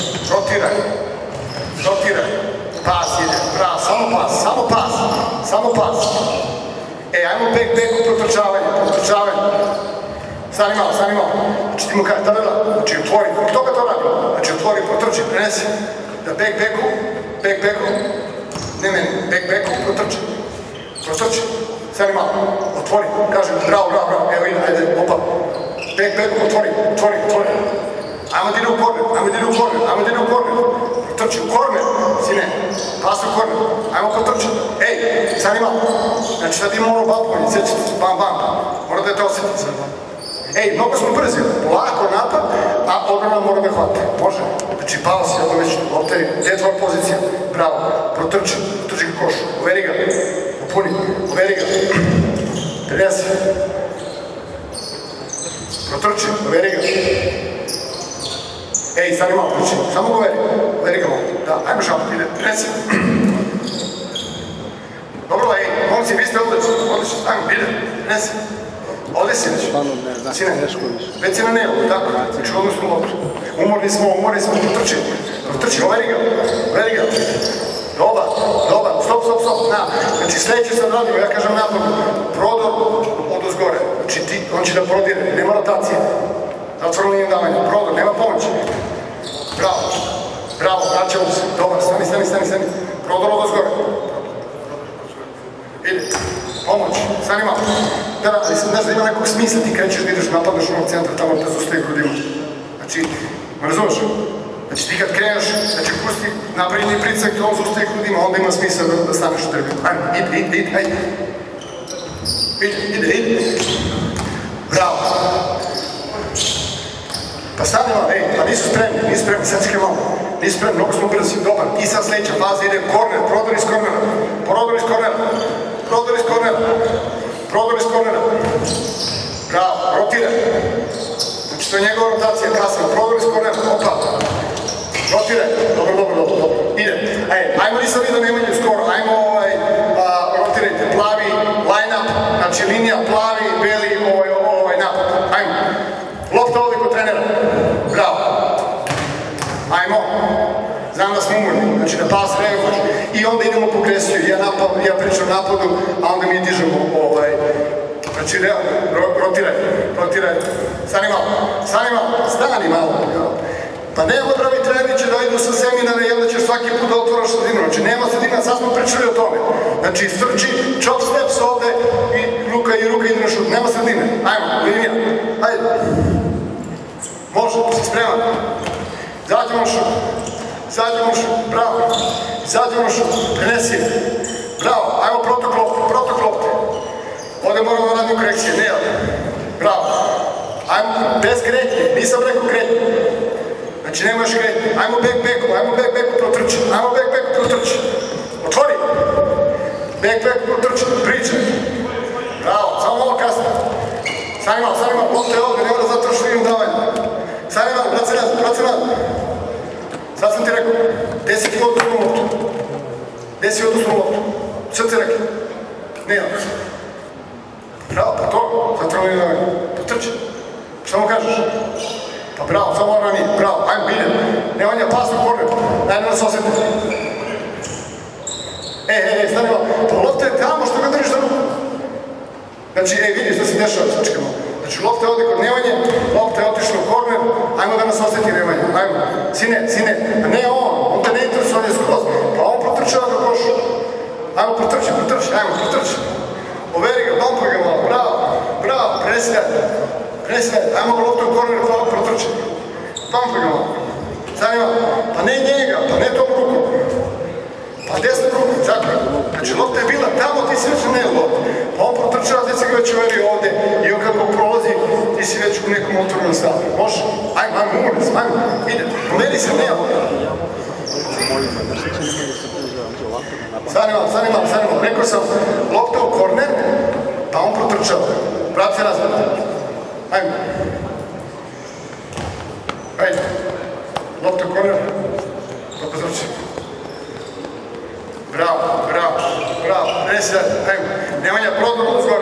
pas ide, bravo, samo pas. Ajmo back-backu, protrčavanje. Stani malo. Znači ti mu kaže, znači otvori, kto ga to radi? Znači otvori, protrči, prenesi. Da back-backu, ne meni, back-backu, protrči. Stani malo, otvori, kažem, bravo, evo ide, ajde, opa. Back-backu, otvori. Ajmo da ide u korner, protrči u korner, sine, pas u korner, ajmo protrči. Ej, stani malo, znači sad imamo ono balkonje, sjećate, bam, mora da je to osjetiti sad. Ej, mnogo smo brzi, polako napad, a odbrana mora da hvate, može. Znači, pao si, ovo već, ovdje je tvoja pozicija, bravo, protrči ka košu, uveri ga, upuni, uveri ga, prenesi, protrči, uveri ga. Ej, stani malo, znači, samo ga uveri ga malo, da, ajmo šapat, ide, prenesi. Dobro, ej, momci, vi ste odlični, ajmo, ide, prenesi. Ovdje si već, sine, već si na nebu, tako, znači odnos smo loptu. Umorni smo, protrči, uveri ga. Dobar, stop, znači sljedeće sad radimo, ja kažem napad, prodor od ozgore, znači on će da prodire, nema rotacije, zatvorno liniju davanja, prodor, nema pomoći. Bravo, vraćamo se, dobar, stani, prodor od ozgore. Ide, pomoć, stani malo. Da, znaš da ima nekog smisla, ti krećeš da ideš napadaš onog centra tamo da zustaje grudima. Znači, me razumeš? Znači ti kad kreneš, znači pusti napredni pricak, on zustaje grudima, onda ima smisla da staneš u trbi. Ajde, ide. Bravo. Pa stani malo, pa nisu spremni, sad čekaj malo. Nisu spremni, mnogo smo brzi, dobar. I sad sljedeća faza ide korner, prodor iz kornera. Bravo, rotiraj. Znači to je njegova rotacija, kasno, prodor iz kornera, opa. Rotiraj, dobro. Ide. Ajmo nisam vidio Nemanju skoro, ajmo rotirajte, plavi, line-up, znači linija, plavi, beli, napad. Ajmo. Lopta ovdje kod trenera. Bravo. Ajmo. Znam da smo umorni, znači da pas reaguješ i onda idemo po agresiju, ja pričam napadu, a onda mi dižemo znači rotiraj, stani malo, pa nema dravi treneri će da idu sa seminara i onda ćeš svaki put da otvaraš sredinu, znači nema sredina, sad smo pričali o tome, znači strči, chop steps ovde i sredine. Ajmo, linija. Ajde. Može, si spreman. Zađemo šut. Zađemo šut. Bravo. Zađemo šut. Prenesi. Bravo. Ajmo protok lopte. Ovdje moramo da radimo korekcije. Ne, bravo. Ajmo, bez kretnje. Nisam rekao kretnje. Znači nemaš kretnje. Ajmo back-backu protrči. Otvori. Back-backu protrči. Pričaj. Bravo, samo malo kasno. Stani malo, lopta je ovdje, ne mora zatraši liniju davanja. Stani malo, vraci nazad. Sad sam ti rekao, gde si ti odnosnu loptu? Šta ti rekao? Ne, bravo, pa to, zatraši liniju davanja. Protrči. Šta mu kažeš? Pa bravo, samo ono ranije, bravo, ajmo biljem. Nemanja, pas u korner, ajde nas osjeti. Stani malo, pa lopta je tamo što ga držiš za ruku. Znači, vidiš što se dešava, sačekamo. Znači, lopta je ovdje kod Nemanje, lopta je otišla u korner, ajmo da nas osjeti Nemanja, ajmo. Sine, a ne on te ne interesuje, on je skroz, pa on protrčava do košu. Ajmo, protrči, ajmo, protrči. Overi ga, bampuj ga malo, bravo, presljaj, ajmo ga lopta u korner, protrči. Bampuj ga malo. Zanima, pa ne njega, pa ne tom rukom. Pa desna ruku, tako je. Znači, lopta je bila tamo, ti si već ne lopta. Pa on protrčava, ti si ga već uverio ovde i on kako prolazi, ti si već u nekom otvornom stavu. Može? Ajmo, umorec, ide. Promeni se, ne lopta. Stani malo. Rekao sam, lopta u korner, pa on protrčava. Vrati se nazad. Ajmo. Ajde. Lopta u korner. Lopta zvrči. Bravo. Nesi da, ajmo. Nemanja, prodor od zgore.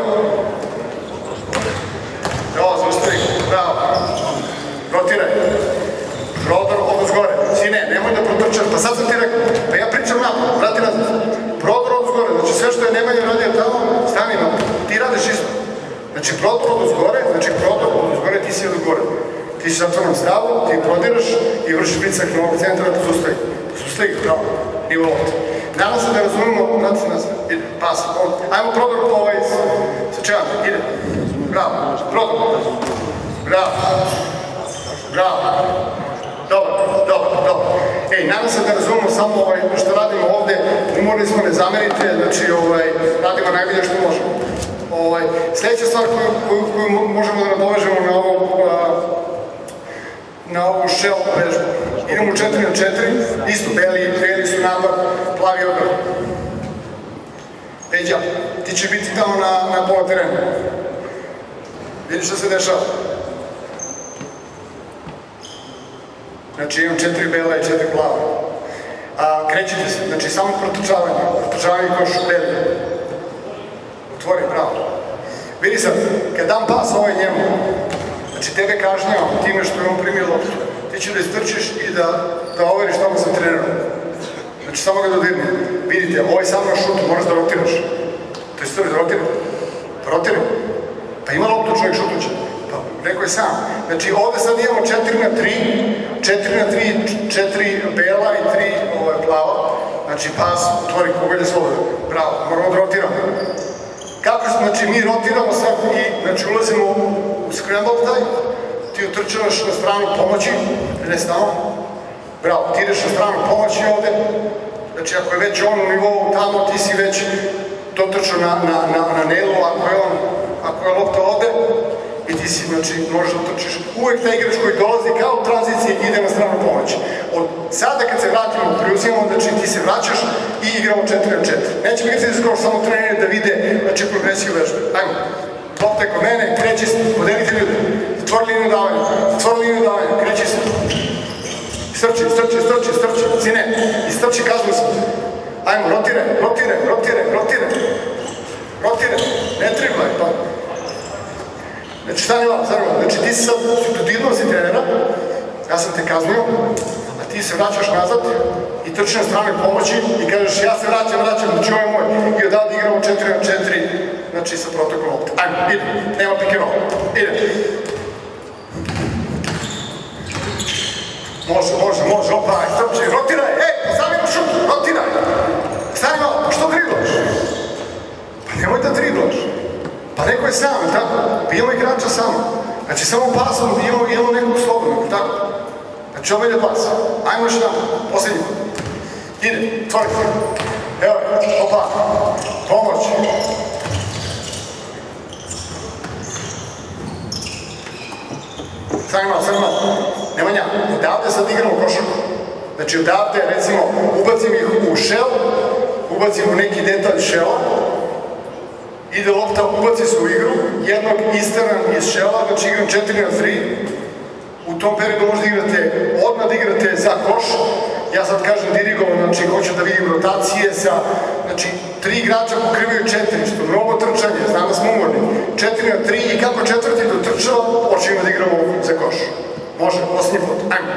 Zaustavi. Bravo. Rotiraj. Prodor od zgore. Sine, nemoj da protrčaš. Pa sad sam ti rekao. Pa ja pričam napad. Vrati nazad. Prodor od zgore. Znači sve što je Nemanja radio tamo, stani napad. Ti radiš isto. Znači prodor od zgore, ti si od gore. Ti si zatvornom stavu, ti prodiraš i vršiš pritisak na ovog centra da te zustavi. Zustavi, bravo. Nivo lopte. Nadam se da razumemo, vrati se nazad. Ide, pas. Ajmo prodor po ovaj. Sačevam, ide. Bravo. Prodor. Bravo. Dobro. Nadam se da razumemo samo što radimo ovde. Umorni smo, ne zamerite. Znači, radimo najbolje što možemo. Sljedeća stvar koju možemo da nadovežemo na ovu shell vežbu. Idemo u 4x4, isto, beli su napad, plavi odbran. Peđa, ti će biti tamo na pola terena. Vidiš šta se dešava. Znači imam 4 bela i 4 plava. Krećite se, znači samo protrčavanje koš beli. Otvori, bravo. Vidi sad, kad dam pas njemu, znači tebe kažnjavam time što je on primio loptu. Ti će da istrčiš i da overiš tamo sa trenerom. Znači samo ga dodirni. Vidite, ovo je sam na šutu, moraš da rotiraš. To je stvari da rotiraj. Pa ima loptu čovjek šutuće. Pa rekao je sam. Znači ovde sad imamo 4x3, 4 bela i 3 plava. Znači pas, otvori kogalje slobodno. Bravo, moramo da rotiramo. Kako znači mi rotiramo sad i znači ulazimo u scramble taj, ti utrčavaš na stranu pomoći, ne stano, bravo, ti ideš na stranu pomoći ovde, znači ako je već on u nivou tamo, ti si već dotrčao na nelu, ako je lopta ovde, i ti si, znači, možeš da utrčiš. Uvek taj igrač koji dolazi kao u tranziciji ide na stranu pomoći. Od sada kad se vratimo, preuzimamo, znači ti se vraćaš i igramo 4x4. Nećemo igrati za skoro samo treneri da vide, znači, progresiju vežbe. Ajmo. Lopta je kod mene, kreći se, podelite ljude. Zatvori liniju davanja, kreći se. Strči, sine, istrči kaznu se. Ajmo, rotiraj, ne triblaj, pa. Znači, stani vam, znači ti si sad dodirnuo si trenera, ja sam te kaznio, a ti se vraćaš nazad i trčiš na strane pomoći i kažeš ja se vraćam, znači ovo je moj. I odavde igramo 4x4, znači sa protokom lopte. Ajmo, ide, nema pick and roll, ide. Može, opa, strpči, rotiraj, stavi na šut, rotiraj. Stani malo, pa što driblaš? Pa nemoj da driblaš. Pa neko je sam, tako? Bijemo igrača samo. Znači, samo pasom bijemo nekog slobodnog, tako? Znači, ovo ide pas. Ajmo još jedan, posljednji. Ide, tvori. Evo, opa, pomoć. Stani malo. Nemanja, odavde sad igramo košarku. Znači, odavde, recimo, ubacim ih u šel, ubacim u neki detalj šela, ide lopta, ubaci se u igru, jednog isteran iz šela, znači igram 4-3, u tom periodu možda igrate, odmah igrate za koš, ja sad kažem dirigovan, znači hoću da vidim rotacije sa, znači 3 igrača pokrivaju 4, što je mnogo trčanje, znam da smo umorni, 4-3 i kako četvrti dotrčava, počinimo da igramo za koš. Može, posljednji put, ajmo.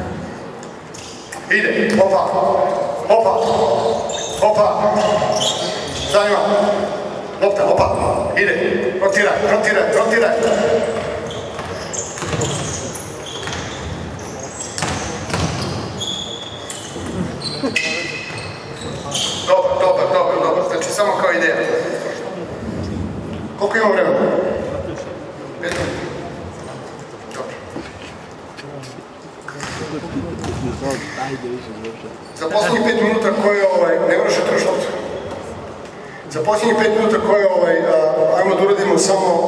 Ide, opa, stanima, lopta, opa, ide, rotiraj. Dobar, znači samo kao ideja. Koliko imamo vremena? 5 minuta. Dobro. Za posljednjih 5 minuta koje ne moraš da troši loptu. Za posljednjih 5 minuta koje ajmo da uradimo samo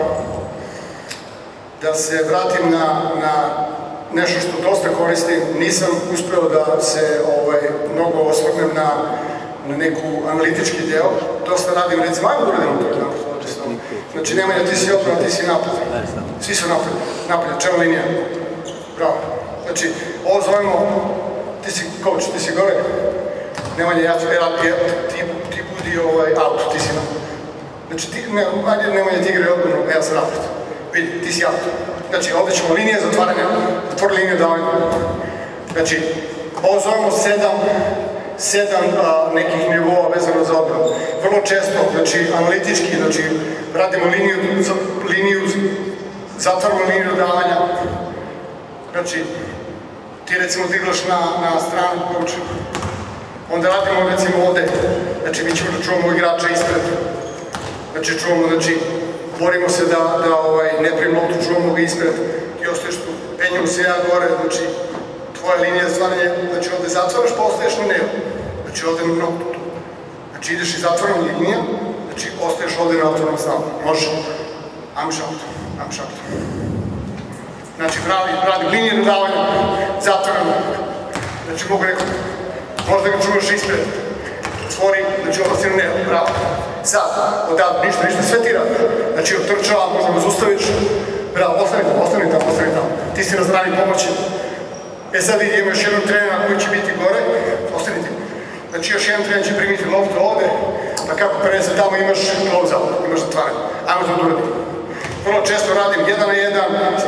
da se vratim na nešto što dosta koristim. Nisam uspeo da se mnogo osvrnem na neku analitički deo. Dosta radim, recimo, ajmo da uradimo to. Znači, Nemanja, ti si odbrana, ti si napad. Svi su napad, čela linija. Bravo. Znači, ovo zovemo, ti si coach, ti si gore. Nemanja, ja ću, ti budi out, ti si napad. Znači, ajde Nemanja ti igraj odbranu, ja sam napad. Vidi, ti si out. Znači, ovdje ćemo linije zatvaranja, zatvori liniju davanja. Znači, ovo zovemo 7 nekih nivoa vezano za odbranu. Vrlo često, znači, analitički, znači, radimo liniju, zatvaramo liniju davanja. Znači, ti recimo da igraš na stranu coacha. Onda radimo recimo ovde, znači mi ćemo da čuvamo igrača ispred. Znači čuvamo, znači, borimo se da ne primimo loptu, čuvamo ga ispred. Ti ostaješ tu, penjamo se ja gore, znači tvoja linija stvaranja, znači ovde zatvaraš pa ostaješ na nevu. Znači ovde na mnogo tu. Znači ideš i zatvaram linija, znači ostaješ ovde na otvornom stavu. Može. Ajmo šaptu. Znači radim linije dodavanja, zatvaram. Znači mogu rekao, možda ga čuvaš ispred. Stvori, znači ovdje na nevu, bravo. Sad, odavde, ništa, sve ti radi. Znači otrčava, možda ga zustaviš. Bravo, ostani tamo. Ti si na strani pomoći. Sad vidi, ima još jednog trenera koji će biti gore. Ostanite. Znači još jedan trener će primiti loptu ovde, pa kako prenese tamo imaš close-out, imaš zatvaranje. Ajmo to da uradim. Vrlo često radim 1 na 1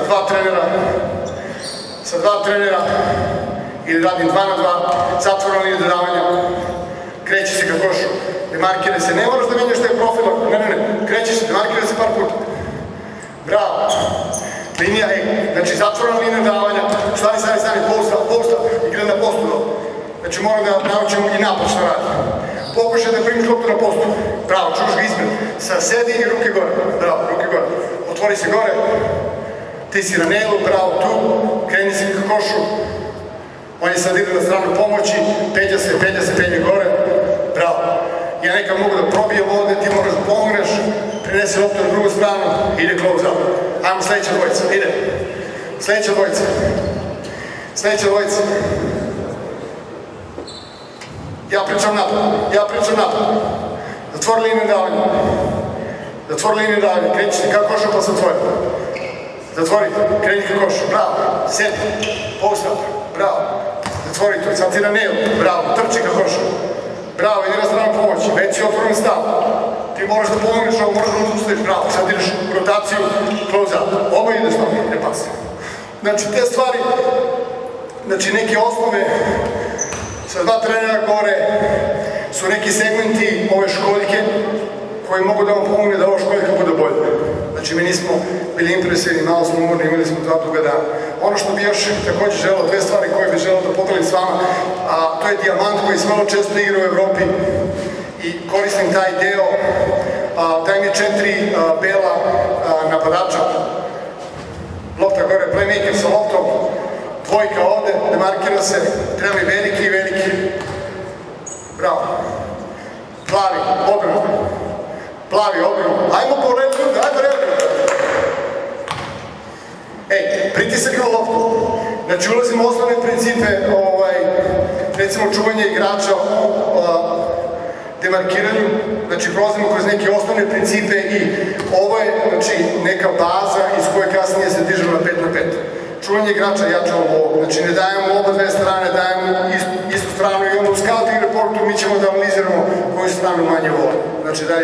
sa 2 trenera ili radim 2 na 2, zatvoreno liniju dodavanja, kreće se ka košu, demarkira se, ne moraš da menjaš taj profil, ne, kreće se, demarkira se par puta. Bravo. Linija, znači zatvoreno liniju dodavanja, stani, posta, igra na postu dobro. Znači moram da naučimo i napad što radi. Pokušaj da primiš loptu na postu. Bravo, čuš ga ispred. Sad sedi i ruke gore. Bravo, ruke gore. Otvori se gore. Ti si na nevu, bravo, tu. Kreni se ka košu. On je sad ide na stranu pomoći. Penja gore. Bravo. Ja nekad mogu da probijem ovde, ti moraš da pomogneš. Prenesi loptu na drugu stranu. Ide close-out. Ajmo sledeća dvojica. Ide. Sledeća dvojica. Ja pričam napad. Zatvori liniju davanja. Kreći ti ka košu pa se otvori. Zatvori, kreni ka košu. Bravo. Sedi. Postav. Bravo. Zatvori to. Sad ti na nevu. Bravo. Trči ka košu. Bravo. Ide na stranu pomoći. Već si otvoren stav. Ti moraš da pomogneš ovo. Moraš da uzustaviš. Bravo. Sad ideš u rotaciju. Close-out. Ovo ide s vama. Ne pas. Znači te stvari, znači neke osnove sa 2 trenera gore su neki segmenti ove školjke koji mogu da vam pomogne da ova školjka bude bolja. Znači mi nismo bili impresivni, malo smo umorni, imali smo 2 duga dana. Ono što bi još također želeo, 2 stvari koje bi želeo da podelim s vama, a to je dijamant koji se vrlo često igra u Evropi i koristim taj deo. Daj mi 4 bele napadača. Lopta gore, playmaker sa loptom, dvojka ovde, demarkira se, treba i veliki i veliki. Bravo. Plavi, odbrano. Plavi, odbrano. Ajmo po redu, ajmo redu. Ej, pritisak na loptu. Znači, ulazimo u osnovne principe, recimo, čuvanja igrača, demarkiranju, znači, prolazimo kroz neke osnovne principe i ovo je, znači, neka baza iz koje kasnije se dižemo na 5-5. Čuvanje igrača jača od ovog, znači, ne dajemo oba dve strane, dajemo istu stranu i onda u scouting reportu mi ćemo da analiziramo koju stranu manje vole. Znači, da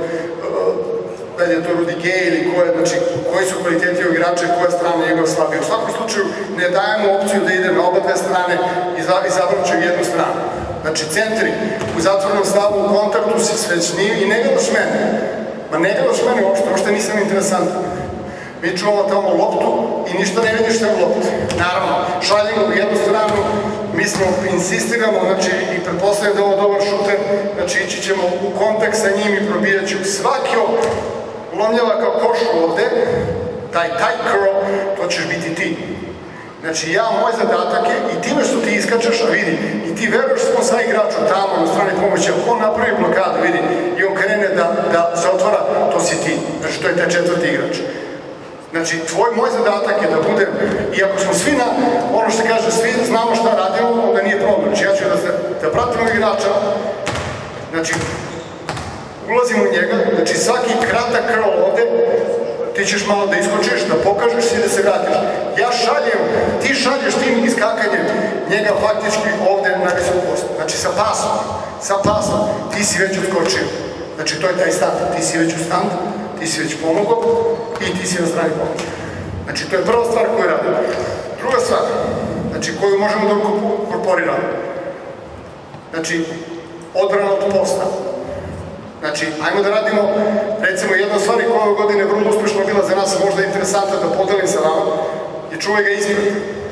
je to Rudy Gay ili koji su kvaliteti ovog igrača i koja strana njegova slabija. U svakom slučaju ne dajemo opciju da ide na oba dve strane i izabraću jednu stranu. Znači, centri u zatvornom stavu u kontaktu si svećniji i ne gledaš mene. Ma ne gledaš mene uopšte nisam interesantan. Mi čuvamo tamo loptu i ništa ne vidiš šta je loptu. Naravno, šaljemo u jednu stranu, mi smo insistiramo, znači, i pretpostavljamo da je ovo dobar šuter, znači, ići ćemo u kontakt sa njim i probijat ću svaki ulomljava kao koš ovde, taj tight curl, to ćeš biti ti. Znači, moj zadatak je, i time što ti iskačeš, a vidi, i ti veruješ svom sa igraču tamo na strani pomoći, ako on napravi blokadu, vidi, i on krene da se otvara, to si ti. Znači, to je taj četvrti igrač. Znači, moj zadatak je da budem, i ako smo svi na, ono što kaže, svi znamo šta radimo, onda nije problem. Znači, ja ću da pratim igrača, znači, ulazim u njega, znači, svaki kratak curl ovde, ti ćeš malo da iskočiš, da pokažeš i da se vratiš. Ja šaljem, ti šalješ tim iskakanjem njega faktički ovde na visok post. Znači, sa pasom, ti si već odskočio. Znači, to je taj stand, ti si već u stand, ti si već pomogao i ti si na strani pomoći. Znači, to je prva stvar koju radimo. Druga stvar, znači, koju možemo da korporiramo. Znači, odbrana od posta. Znači, ajmo da radimo, recimo, jedna stvar koja ove godine je vrlo uspešno bila za nas, možda je interesantna da podelim sa vama, je čuvaj ga ispred.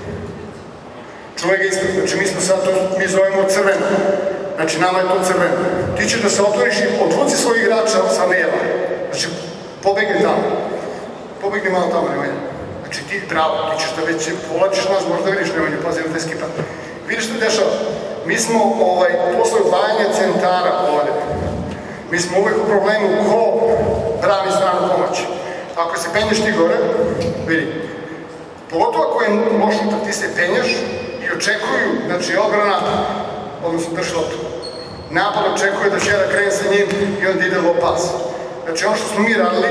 Čuvaj ga ispred. Znači, mi smo sad to, mi zovemo crveno. Znači, nama je to crveno. Ti ćeš da se otvoriš i odvuci svoj igrača sa nejeva. Znači, pobegni tamo. Pobegni malo tamo, Nemanja. Znači, ti, bravo, ti ćeš da već povlačiš nas, možda vidiš, Nemanja, pazi na taj skipan. Vidiš što dešava? Mi smo, posle odvajanja centara ovde, mi smo uvek u problemu ko brani stranu pomoći. Ako se penješ ti gore, vidi, pogotovo ako je loš šuter, ti se penješ i očekuju, znači odbrana, odnosno drži loptu. Napad očekuje da će da krene sa njim i onda ide low pas. Znači ono što smo mi radili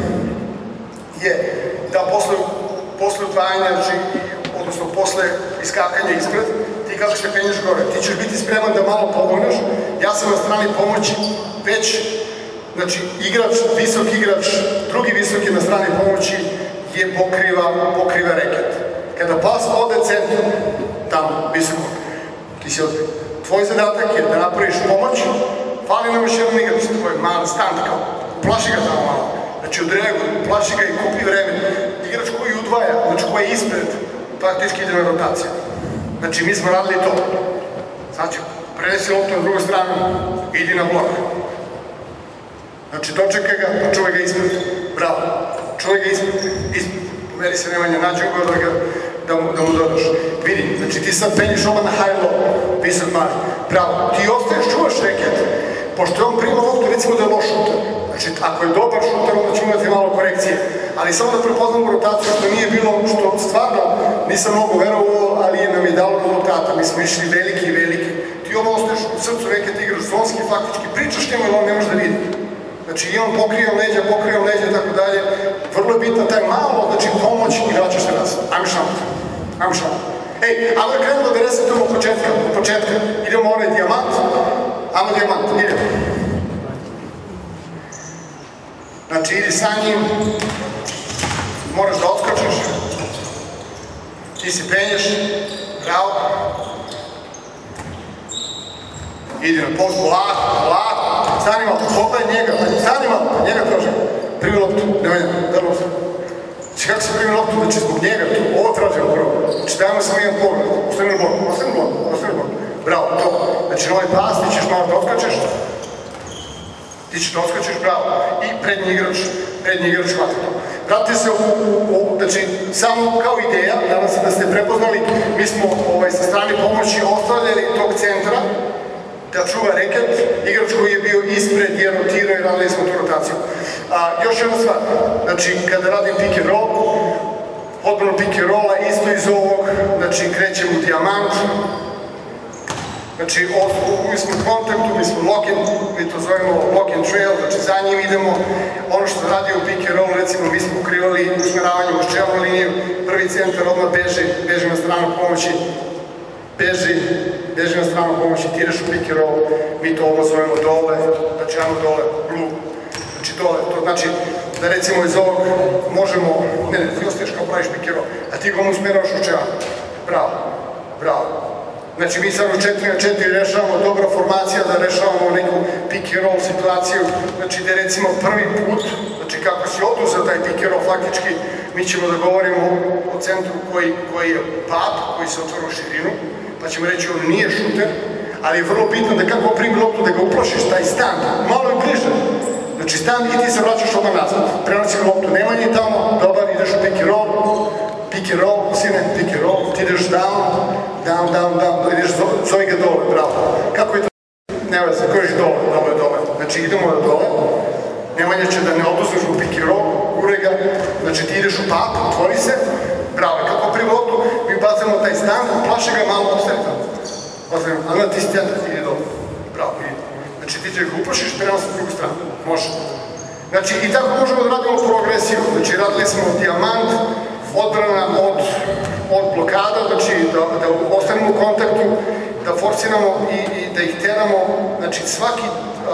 je da posle odvajanja, odnosno posle iskakanja ispred, ti kako se penješ gore, ti ćeš biti spreman da malo pomogneš, ja sam na strani pomoći već, znači igrač, visok igrač, drugi visoki na strani pomoći je pokriva reket. Kada pas ode centru, tamo, visoko, ti si odbio. Tvoj zadatak je da napraviš pomoć, fali nam još jedan igrač, tvoj mali stand kao, plaši ga tamo malo, znači odreaguj, plaši ga i kupi vreme. Igrač koji udvaja, znači koji je ispred, praktički ide na rotaciju. Znači mi smo radili to. Znači, prenesi loptu na drugu stranu, idi na blok. Znači, dočekaj ga, čuvaj ga ispred. Bravo. Čuvaj ga ispred. Pomeri se Nemanja, nađi ugovor da mu dodaš. Vidi, znači ti sad penjiš oba na high low, visok mali. Bravo. Ti ostaješ, čuvaš reket. Pošto je on primao loptu, recimo da je loš šuter. Znači, ako je dobar šuter, onda ćemo imati malo korekcije. Ali samo da prepoznamo rotaciju, što nije bilo, što stvarno nisam mnogo verovao, ali nam je dalo rezultata. Mi smo išli veliki. Ti ovo ostaješ u srcu reket, igraš zonski, faktički pričaš njemu, ali on ne može da vidi. Znači, i on pokrio leđa, i tako dalje. Vrlo je bitno taj malo, znači, pomoć i vraćaš se nas. Ajmo šampu. Ej, ajmo da krenemo da resetujemo od početka. Idemo onaj dijamant. Ajmo dijamant, idemo. Znači, idi sa njim. Moraš da odskočiš. Ti se penješ. Bravo. Idi na post, polako. Stani malo, pogledaj njega traži. Primi loptu, Nemanja, da loptu. Znači kako se primi loptu, znači zbog njega, ovo tražimo prvo. Znači dajmo samo jedan pogled, ostani na blok. Bravo, to. Znači na ovaj pas ti ćeš malo da odskačeš. Bravo. I prednji igrač, prednji igrač hvata to. Vratite se znači, samo kao ideja, nadam se da ste prepoznali, mi smo sa strane pomoći ostavljali tog centra da čuva reket, igrač koji je bio ispred je rotirao i radili smo tu rotaciju. Još jedna stvar, znači kada radim pick and roll, odbranu pick and rolla, isto iz ovog, znači krećem u dijamant, znači mi smo u kontaktu, mi smo lock and, mi to zovemo lock and trail, znači za njim idemo, ono što radi u pick and roll, recimo mi smo ukrivali usmeravanje uz čelnu liniju, prvi centar odmah beži na stranu pomoći, beži na stranu pomoći, tiraš u pick and roll, mi to ovo zovemo dole, znači ajmo dole, blue, znači dole, to znači da recimo iz ovog možemo, ti ostaješ kao praviš pick and roll, a ti ga usmeravaš u čelnu, bravo. Znači mi sad u 4x4 rešavamo, dobra formacija da rešavamo neku pick and roll situaciju, znači da recimo prvi put, znači kako si oduzeo taj pick and roll faktički, mi ćemo da govorimo o centru koji je pap, koji se otvara u širinu, pa ćemo reći on nije šuter, ali je vrlo bitno da kako primi loptu, da ga uplašiš, taj stand, malo je bliže, znači stand i ti se vraćaš odmah nazad, prenosi loptu, Nemanja tamo, dobar, ideš u pick and roll, sine, pick and roll, ti ideš down, ideš, zove ga dole, bravo. Kako je to? Ne veze, ko ješ dole. Znači idemo da dole, Nemanja će da ne oduzmeš u pick and roll, gure ga, znači ti ideš u pap, otvori se, bravo. Kako pri loptu, mi bacamo taj stand, plaše ga malo ostaje tamo. A onda ti stjata ti ide dole, bravo, ide. Znači ti će ga uplašiš, prema sa drugu stranu, može. Znači i tako možemo da radimo progresiju, znači radili smo dijamant, odbrana od blokada, znači da ostanemo u kontaktu, da forsiramo i da ih teramo, znači svaki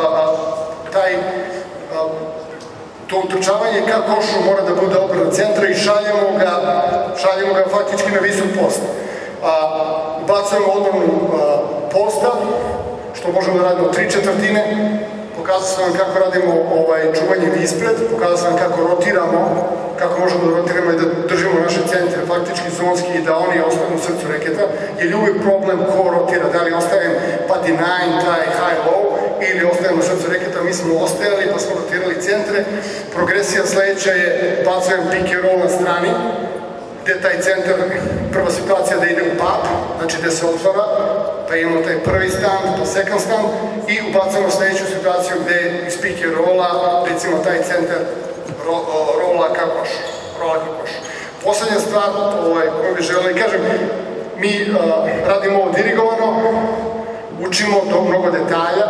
to utrčavanje ka košu mora da bude odbrana centra i šaljemo ga faktički na visok post. Ubacujemo odbranu posta, što možemo da radimo 3/4, pokazao sam vam kako radimo čuvanje ispred, pokazao sam vam kako rotiramo, kako možemo da rotiramo i da držimo naše centre faktički zonski i da oni ostanu u srcu reketa, jer je uvijek problem ko rotira, da li ostavim pa deny, taj high-low ili ostavim u srcu reketa, mi smo ostajali pa smo rotirali centre. Progresija sledeća je bacujem pick and roll na strani, gde taj centar, prva situacija da ide u pap, znači gde se otvara, pa imamo taj prvi stand, pa second stand i ubacamo sledeću situaciju gde iz pick and rolla, recimo taj centar rola ka košu. Poslednja stvar koju bih želeo i kažem, mi radimo ovo dirigovano, učimo do mnogo detalja,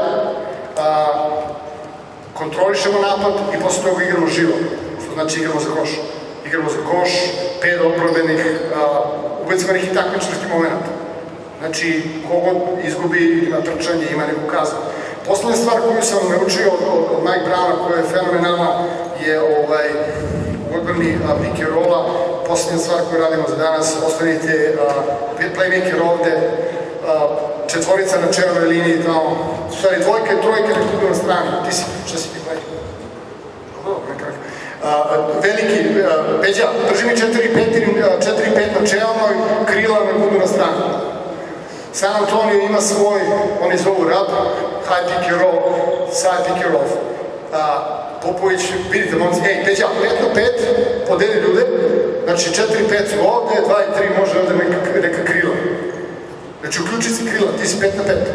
kontrolišemo napad i posle toga igramo živo, što znači igramo za koš. Igramo za koš, 5 odbrobenih, ubecovanih i takmičarskih momenta. Znači, kogod izgubi ima trčanje, ima neku kaznu. Poslednja stvar koju sam naučio od Mike Browna, koja je fenomenalna, je u odbrani pick and rolla. Poslednja stvar koju radimo za danas, ostavite playmaker ovde, četvorica na čelnoj liniji tamo, u stvari dvojka i trojka nek budu na strani. Ti si, šta si ti gledaj? Veliki, Peđa, drži mi 4-5 na čelnoj, krila ne budu na strani. San Antonio ima svoj, oni zovu rap, high pick and roll, side pick and roll. Popović, vidite, momci, Peđa, 5-5, podeli ljude, znači 4-5 su ovde, 2 i 3 može ovde neka krila. Znači, uključi si krila, ti si 5-5.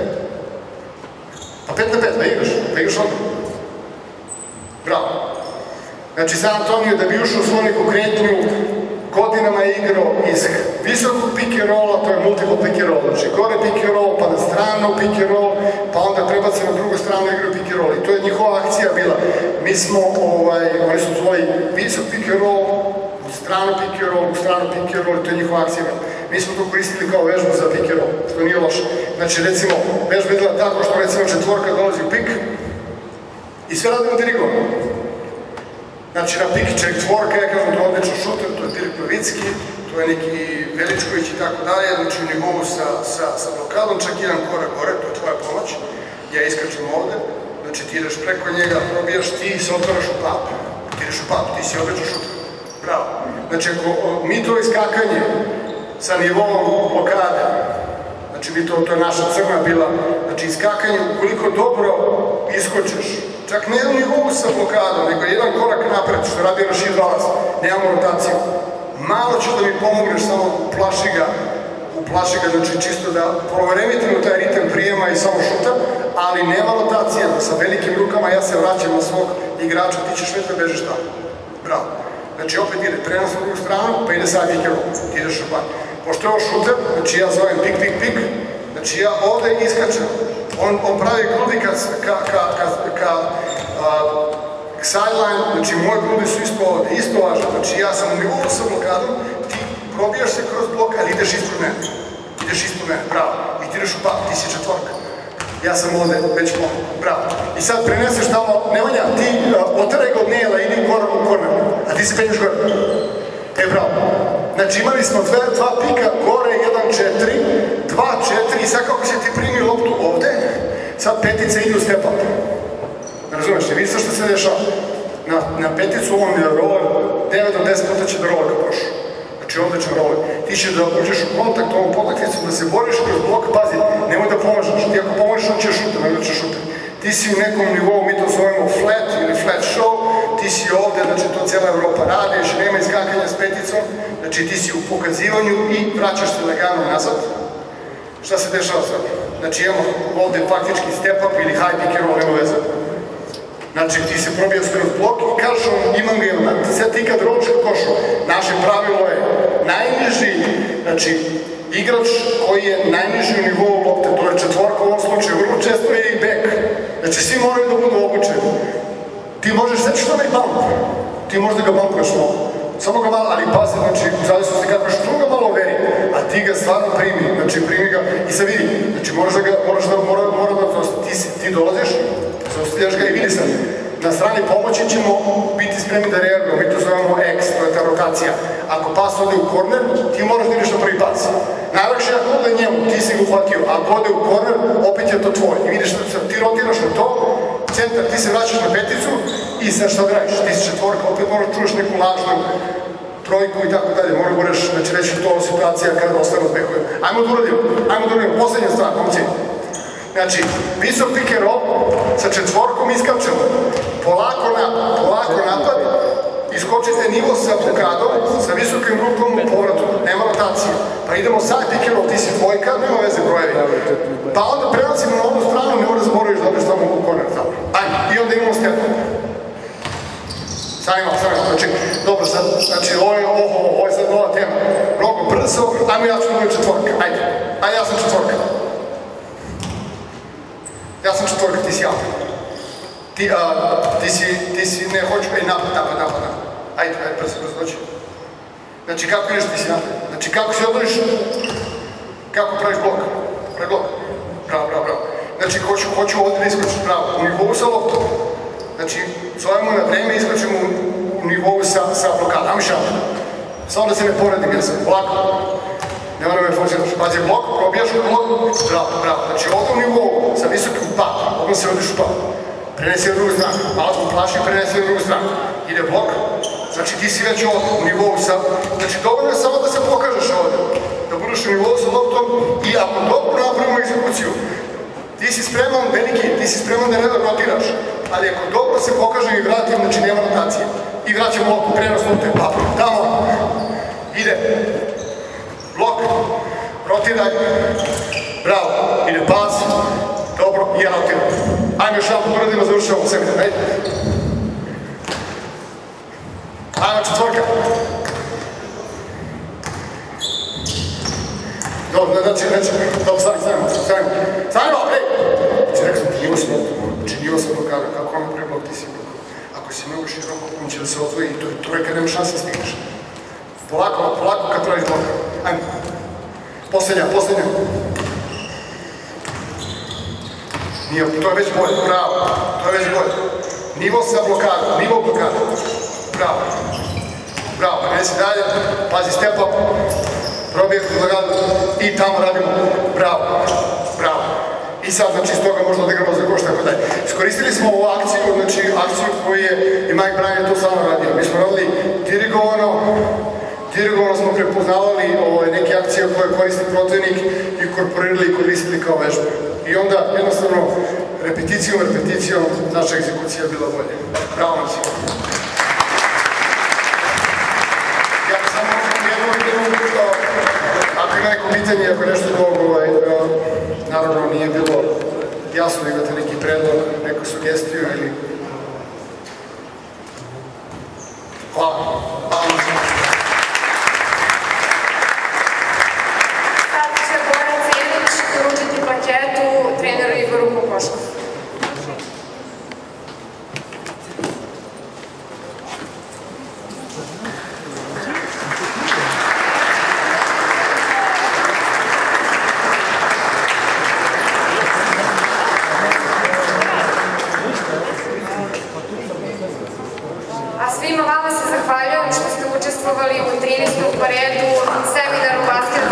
Pa 5-5, da igraš ovde. Bravo. Znači, San Antonio da bi ušao u svoju neku kretnju, godinama je igrao iz visokog pick and rolla, to je multiple pick and roll, znači gore pick and roll, pa na stranu pick and roll, pa onda prebaci na drugu stranu igrao pick and roll i to je njihova akcija bila. Mi smo, oni su zvoli visok pick and roll, u stranu pick and roll, u stranu pick and roll i to je njihova akcija bila. Mi smo to koristili kao vežbu za pick and roll, što nije loše. Znači, recimo, vežba je bila tako što recimo četvorka dolazi u pik i sve radimo dirigovano. Znači, na pik ček tvorka, ja kažem, to je odličan šuter, to je Dirk Novicki, to je neki Veličković i tako dalje, znači u nivou sa blokadom, čak jedan korak gore, to je tvoja pomoć, ja iskačem ovde, znači ti ideš preko njega, probijaš, ti se otvaraš u pap, ti ideš u pap, ti si odličan šuter, bravo. Znači, ako mi to iskakanje sa nivoom blokade, znači mi to je naša crna bila, znači iskakanje, ukoliko dobro iskočeš, čak ne u nivou sa blokadom, nego jedan korak napred, što radi Rašid Valas, nemamo rotaciju. Malo ću da mi pomogneš, samo uplaši ga, znači čisto da proveremitimo taj ritem prijema i samo šuta, ali nema rotacija, sa velikim rukama ja se vraćam na svog igrača, ti ćeš već da bežeš tamo. Bravo. Znači opet ide prenos na drugu stranu, pa ide sad i kero, ti ideš u ban. Pošto je ovo šuter, znači ja zovem pik, pik, pik, znači ja ovde iskačem. On pravi grudi ka sideline, znači moje grudi su isto ovde, isto važno. Znači ja sam u nivou sa blokadom, ti probijaš se kroz blok, ali ideš ispred mene. Ideš ispred mene, bravo. I ti ideš u pan, ti si četvorka. Ja sam ovde već mogu, bravo. I sad preneseš tamo, Nemanja, ti oteraj ga od Nejela, idi gore u korner, a ti se penješ gore. Bravo. Znači imali smo dva pika, gore, 1-4, 2-4 i sad kako se ti primi loptu ovde, sad petice idu step up. Razumeš, vidi što se dešava. Na peticu on je roller, 9 do 10 puta će da roller ka prošu. Znači ovde će roller. Ti ćeš da uđeš u kontakt ovom potakticom, da se boriš kroz blok, pazi, nemoj da pomožeš. Ti ako pomožeš, on će šuter, nego će šuter. Ti si u nekom nivou, mi to zovemo flat ili flat show, ti si ovde, znači to cijela Evropa radiš, nema iskakanja s peticom, znači ti si u pokazivanju i vraćaš se lagano nazad. Šta se dešava sad? Znači imamo ovde faktički step up ili high pick and roll, nema veze. Znači ti se probija skroz blok i kažeš on imam ga jedan. Sad ti kad roliš ka košu, naše pravilo je najniži, znači igrač koji je najniži u nivou lopte, to je četvorka u ovom slučaju, vrlo često je i back. Znači svi moraju da budu obučeni. Ti možeš, znači što onaj bump? Ti možda ga bumpuješ malo. Samo ga malo, ali pazi, znači u zavisnosti kad što ga malo veri, a ti ga stvarno primi, znači primi ga i sad vidi, znači mora da ti dolaziš, zaustavljaš ga i vidi sad, na strani pomoći ćemo biti spremni da reagujemo, mi to zovemo X, to je ta rotacija. Ako pas ode u korner, ti moraš da ideš na prvi pas. Najlakše ako ode njemu, ti si ga uhvatio, ako ode u korner, opet je to tvoj. I vidiš da ti rotiraš na to, centar, ti se vraćaš na peticu i sad šta da radiš, ti si četvorka, opet moraš čuješ neku lažnu trojku i tako dalje, moraš budeš, znači reći to situacija kada ostane odbehuje. Ajmo da uradimo, poslednja stvar, momci. Znači, visok pick and roll, sa četvorkom iskačemo, polako napad, iskočite nivo sa blokadom, sa visokim rukom u povratu, nema rotacije. Pa idemo sad pick and roll, ti si dvojka, nema veze brojevi. Pa onda prenosimo na onu stranu, ne mora zaboraviš da odeš tamo u korner tamo. Ajde, i onda imamo step. Stavimo, znači, dobro sad, znači ovo je sad nova tema. Mnogo brzo, ajmo ja ću da četvorka, ajde, ja sam četvorka. Ja sam četvorka, ti si ja. Ti si, ne, hoću, napad. Ajde, brzo dođi. Znači, kako ideš, ti si napad. Znači, kako se odnoviš, kako praviš blok. Pravi blok. Bravo. Znači, hoću ovdje da iskočiš, bravo, u nivou sa loptom. Znači, zovemo na vreme i iskočimo u nivou sa blokadom. Ajmo šao. Samo da se ne poredim, ja sam, polako. Ne moram me funkcionaš. Pazi, blok, probijaš u blok, bravo. Znači ovdje u nivou, sa visokim pad, ovdje se odiš u pad. Prenesi na drugu stranu, malo smo plaši, prenesi na drugu stranu. Ide blok, znači ti si već ovdje u nivou sa... Znači dovoljno je samo da se pokažeš ovdje, da budeš u nivou sa loptom i ako dobro napravimo egzekuciju, ti si spreman, veliki, ti si spreman da ne da rotiraš, ali ako dobro se pokaže i vratim, znači nema rotacije. I vraćamo loptu, prenos lopte, tamo, ide. Blok, rotiraj, bravo, ide pas, dobro, i ja rotiram. Ajme još jedan uradimo, završavamo seminar, ajde. Ajme četvorka. Dobro, dobro, stavimo, ej! Znači, rekao sam, činio sam blokada, kako vam pre blok ti si blok. Ako si mnogo široko, on će da se odvoji i to je trojka, nema šanse da stigneš. Polako kad tražiš blok. Ajmo. Posljednja. Nije, to je već bolje, bravo. Nivo sa blokadom, nivo blokada. Bravo, prenesi dalje, pazi step up, probiješ blokadu i tamo radimo. Bravo. I sad, znači, iz toga možda odigramo za koš, tako dalje. Iskoristili smo ovu akciju, znači, akciju koju je i Mike Bryant to samo radio. Mi smo radili dirigovano smo prepoznavali neke akcije koje koristi protivnik i korporirali i koristili kao vežbe. I onda jednostavno repeticijom naša egzekucija je bila bolje. Bravo nam si. Ja samo ako ima neko pitanje, ako nešto drugo, naravno nije bilo jasno, imate neki predlog, neku sugestiju ili... Hvala.
Sad će Bojan Cilić uručiti plaketu treneru Igoru Kokošku. Svima vama se zahvaljujem što ste učestvovali u 13. po redu seminaru basket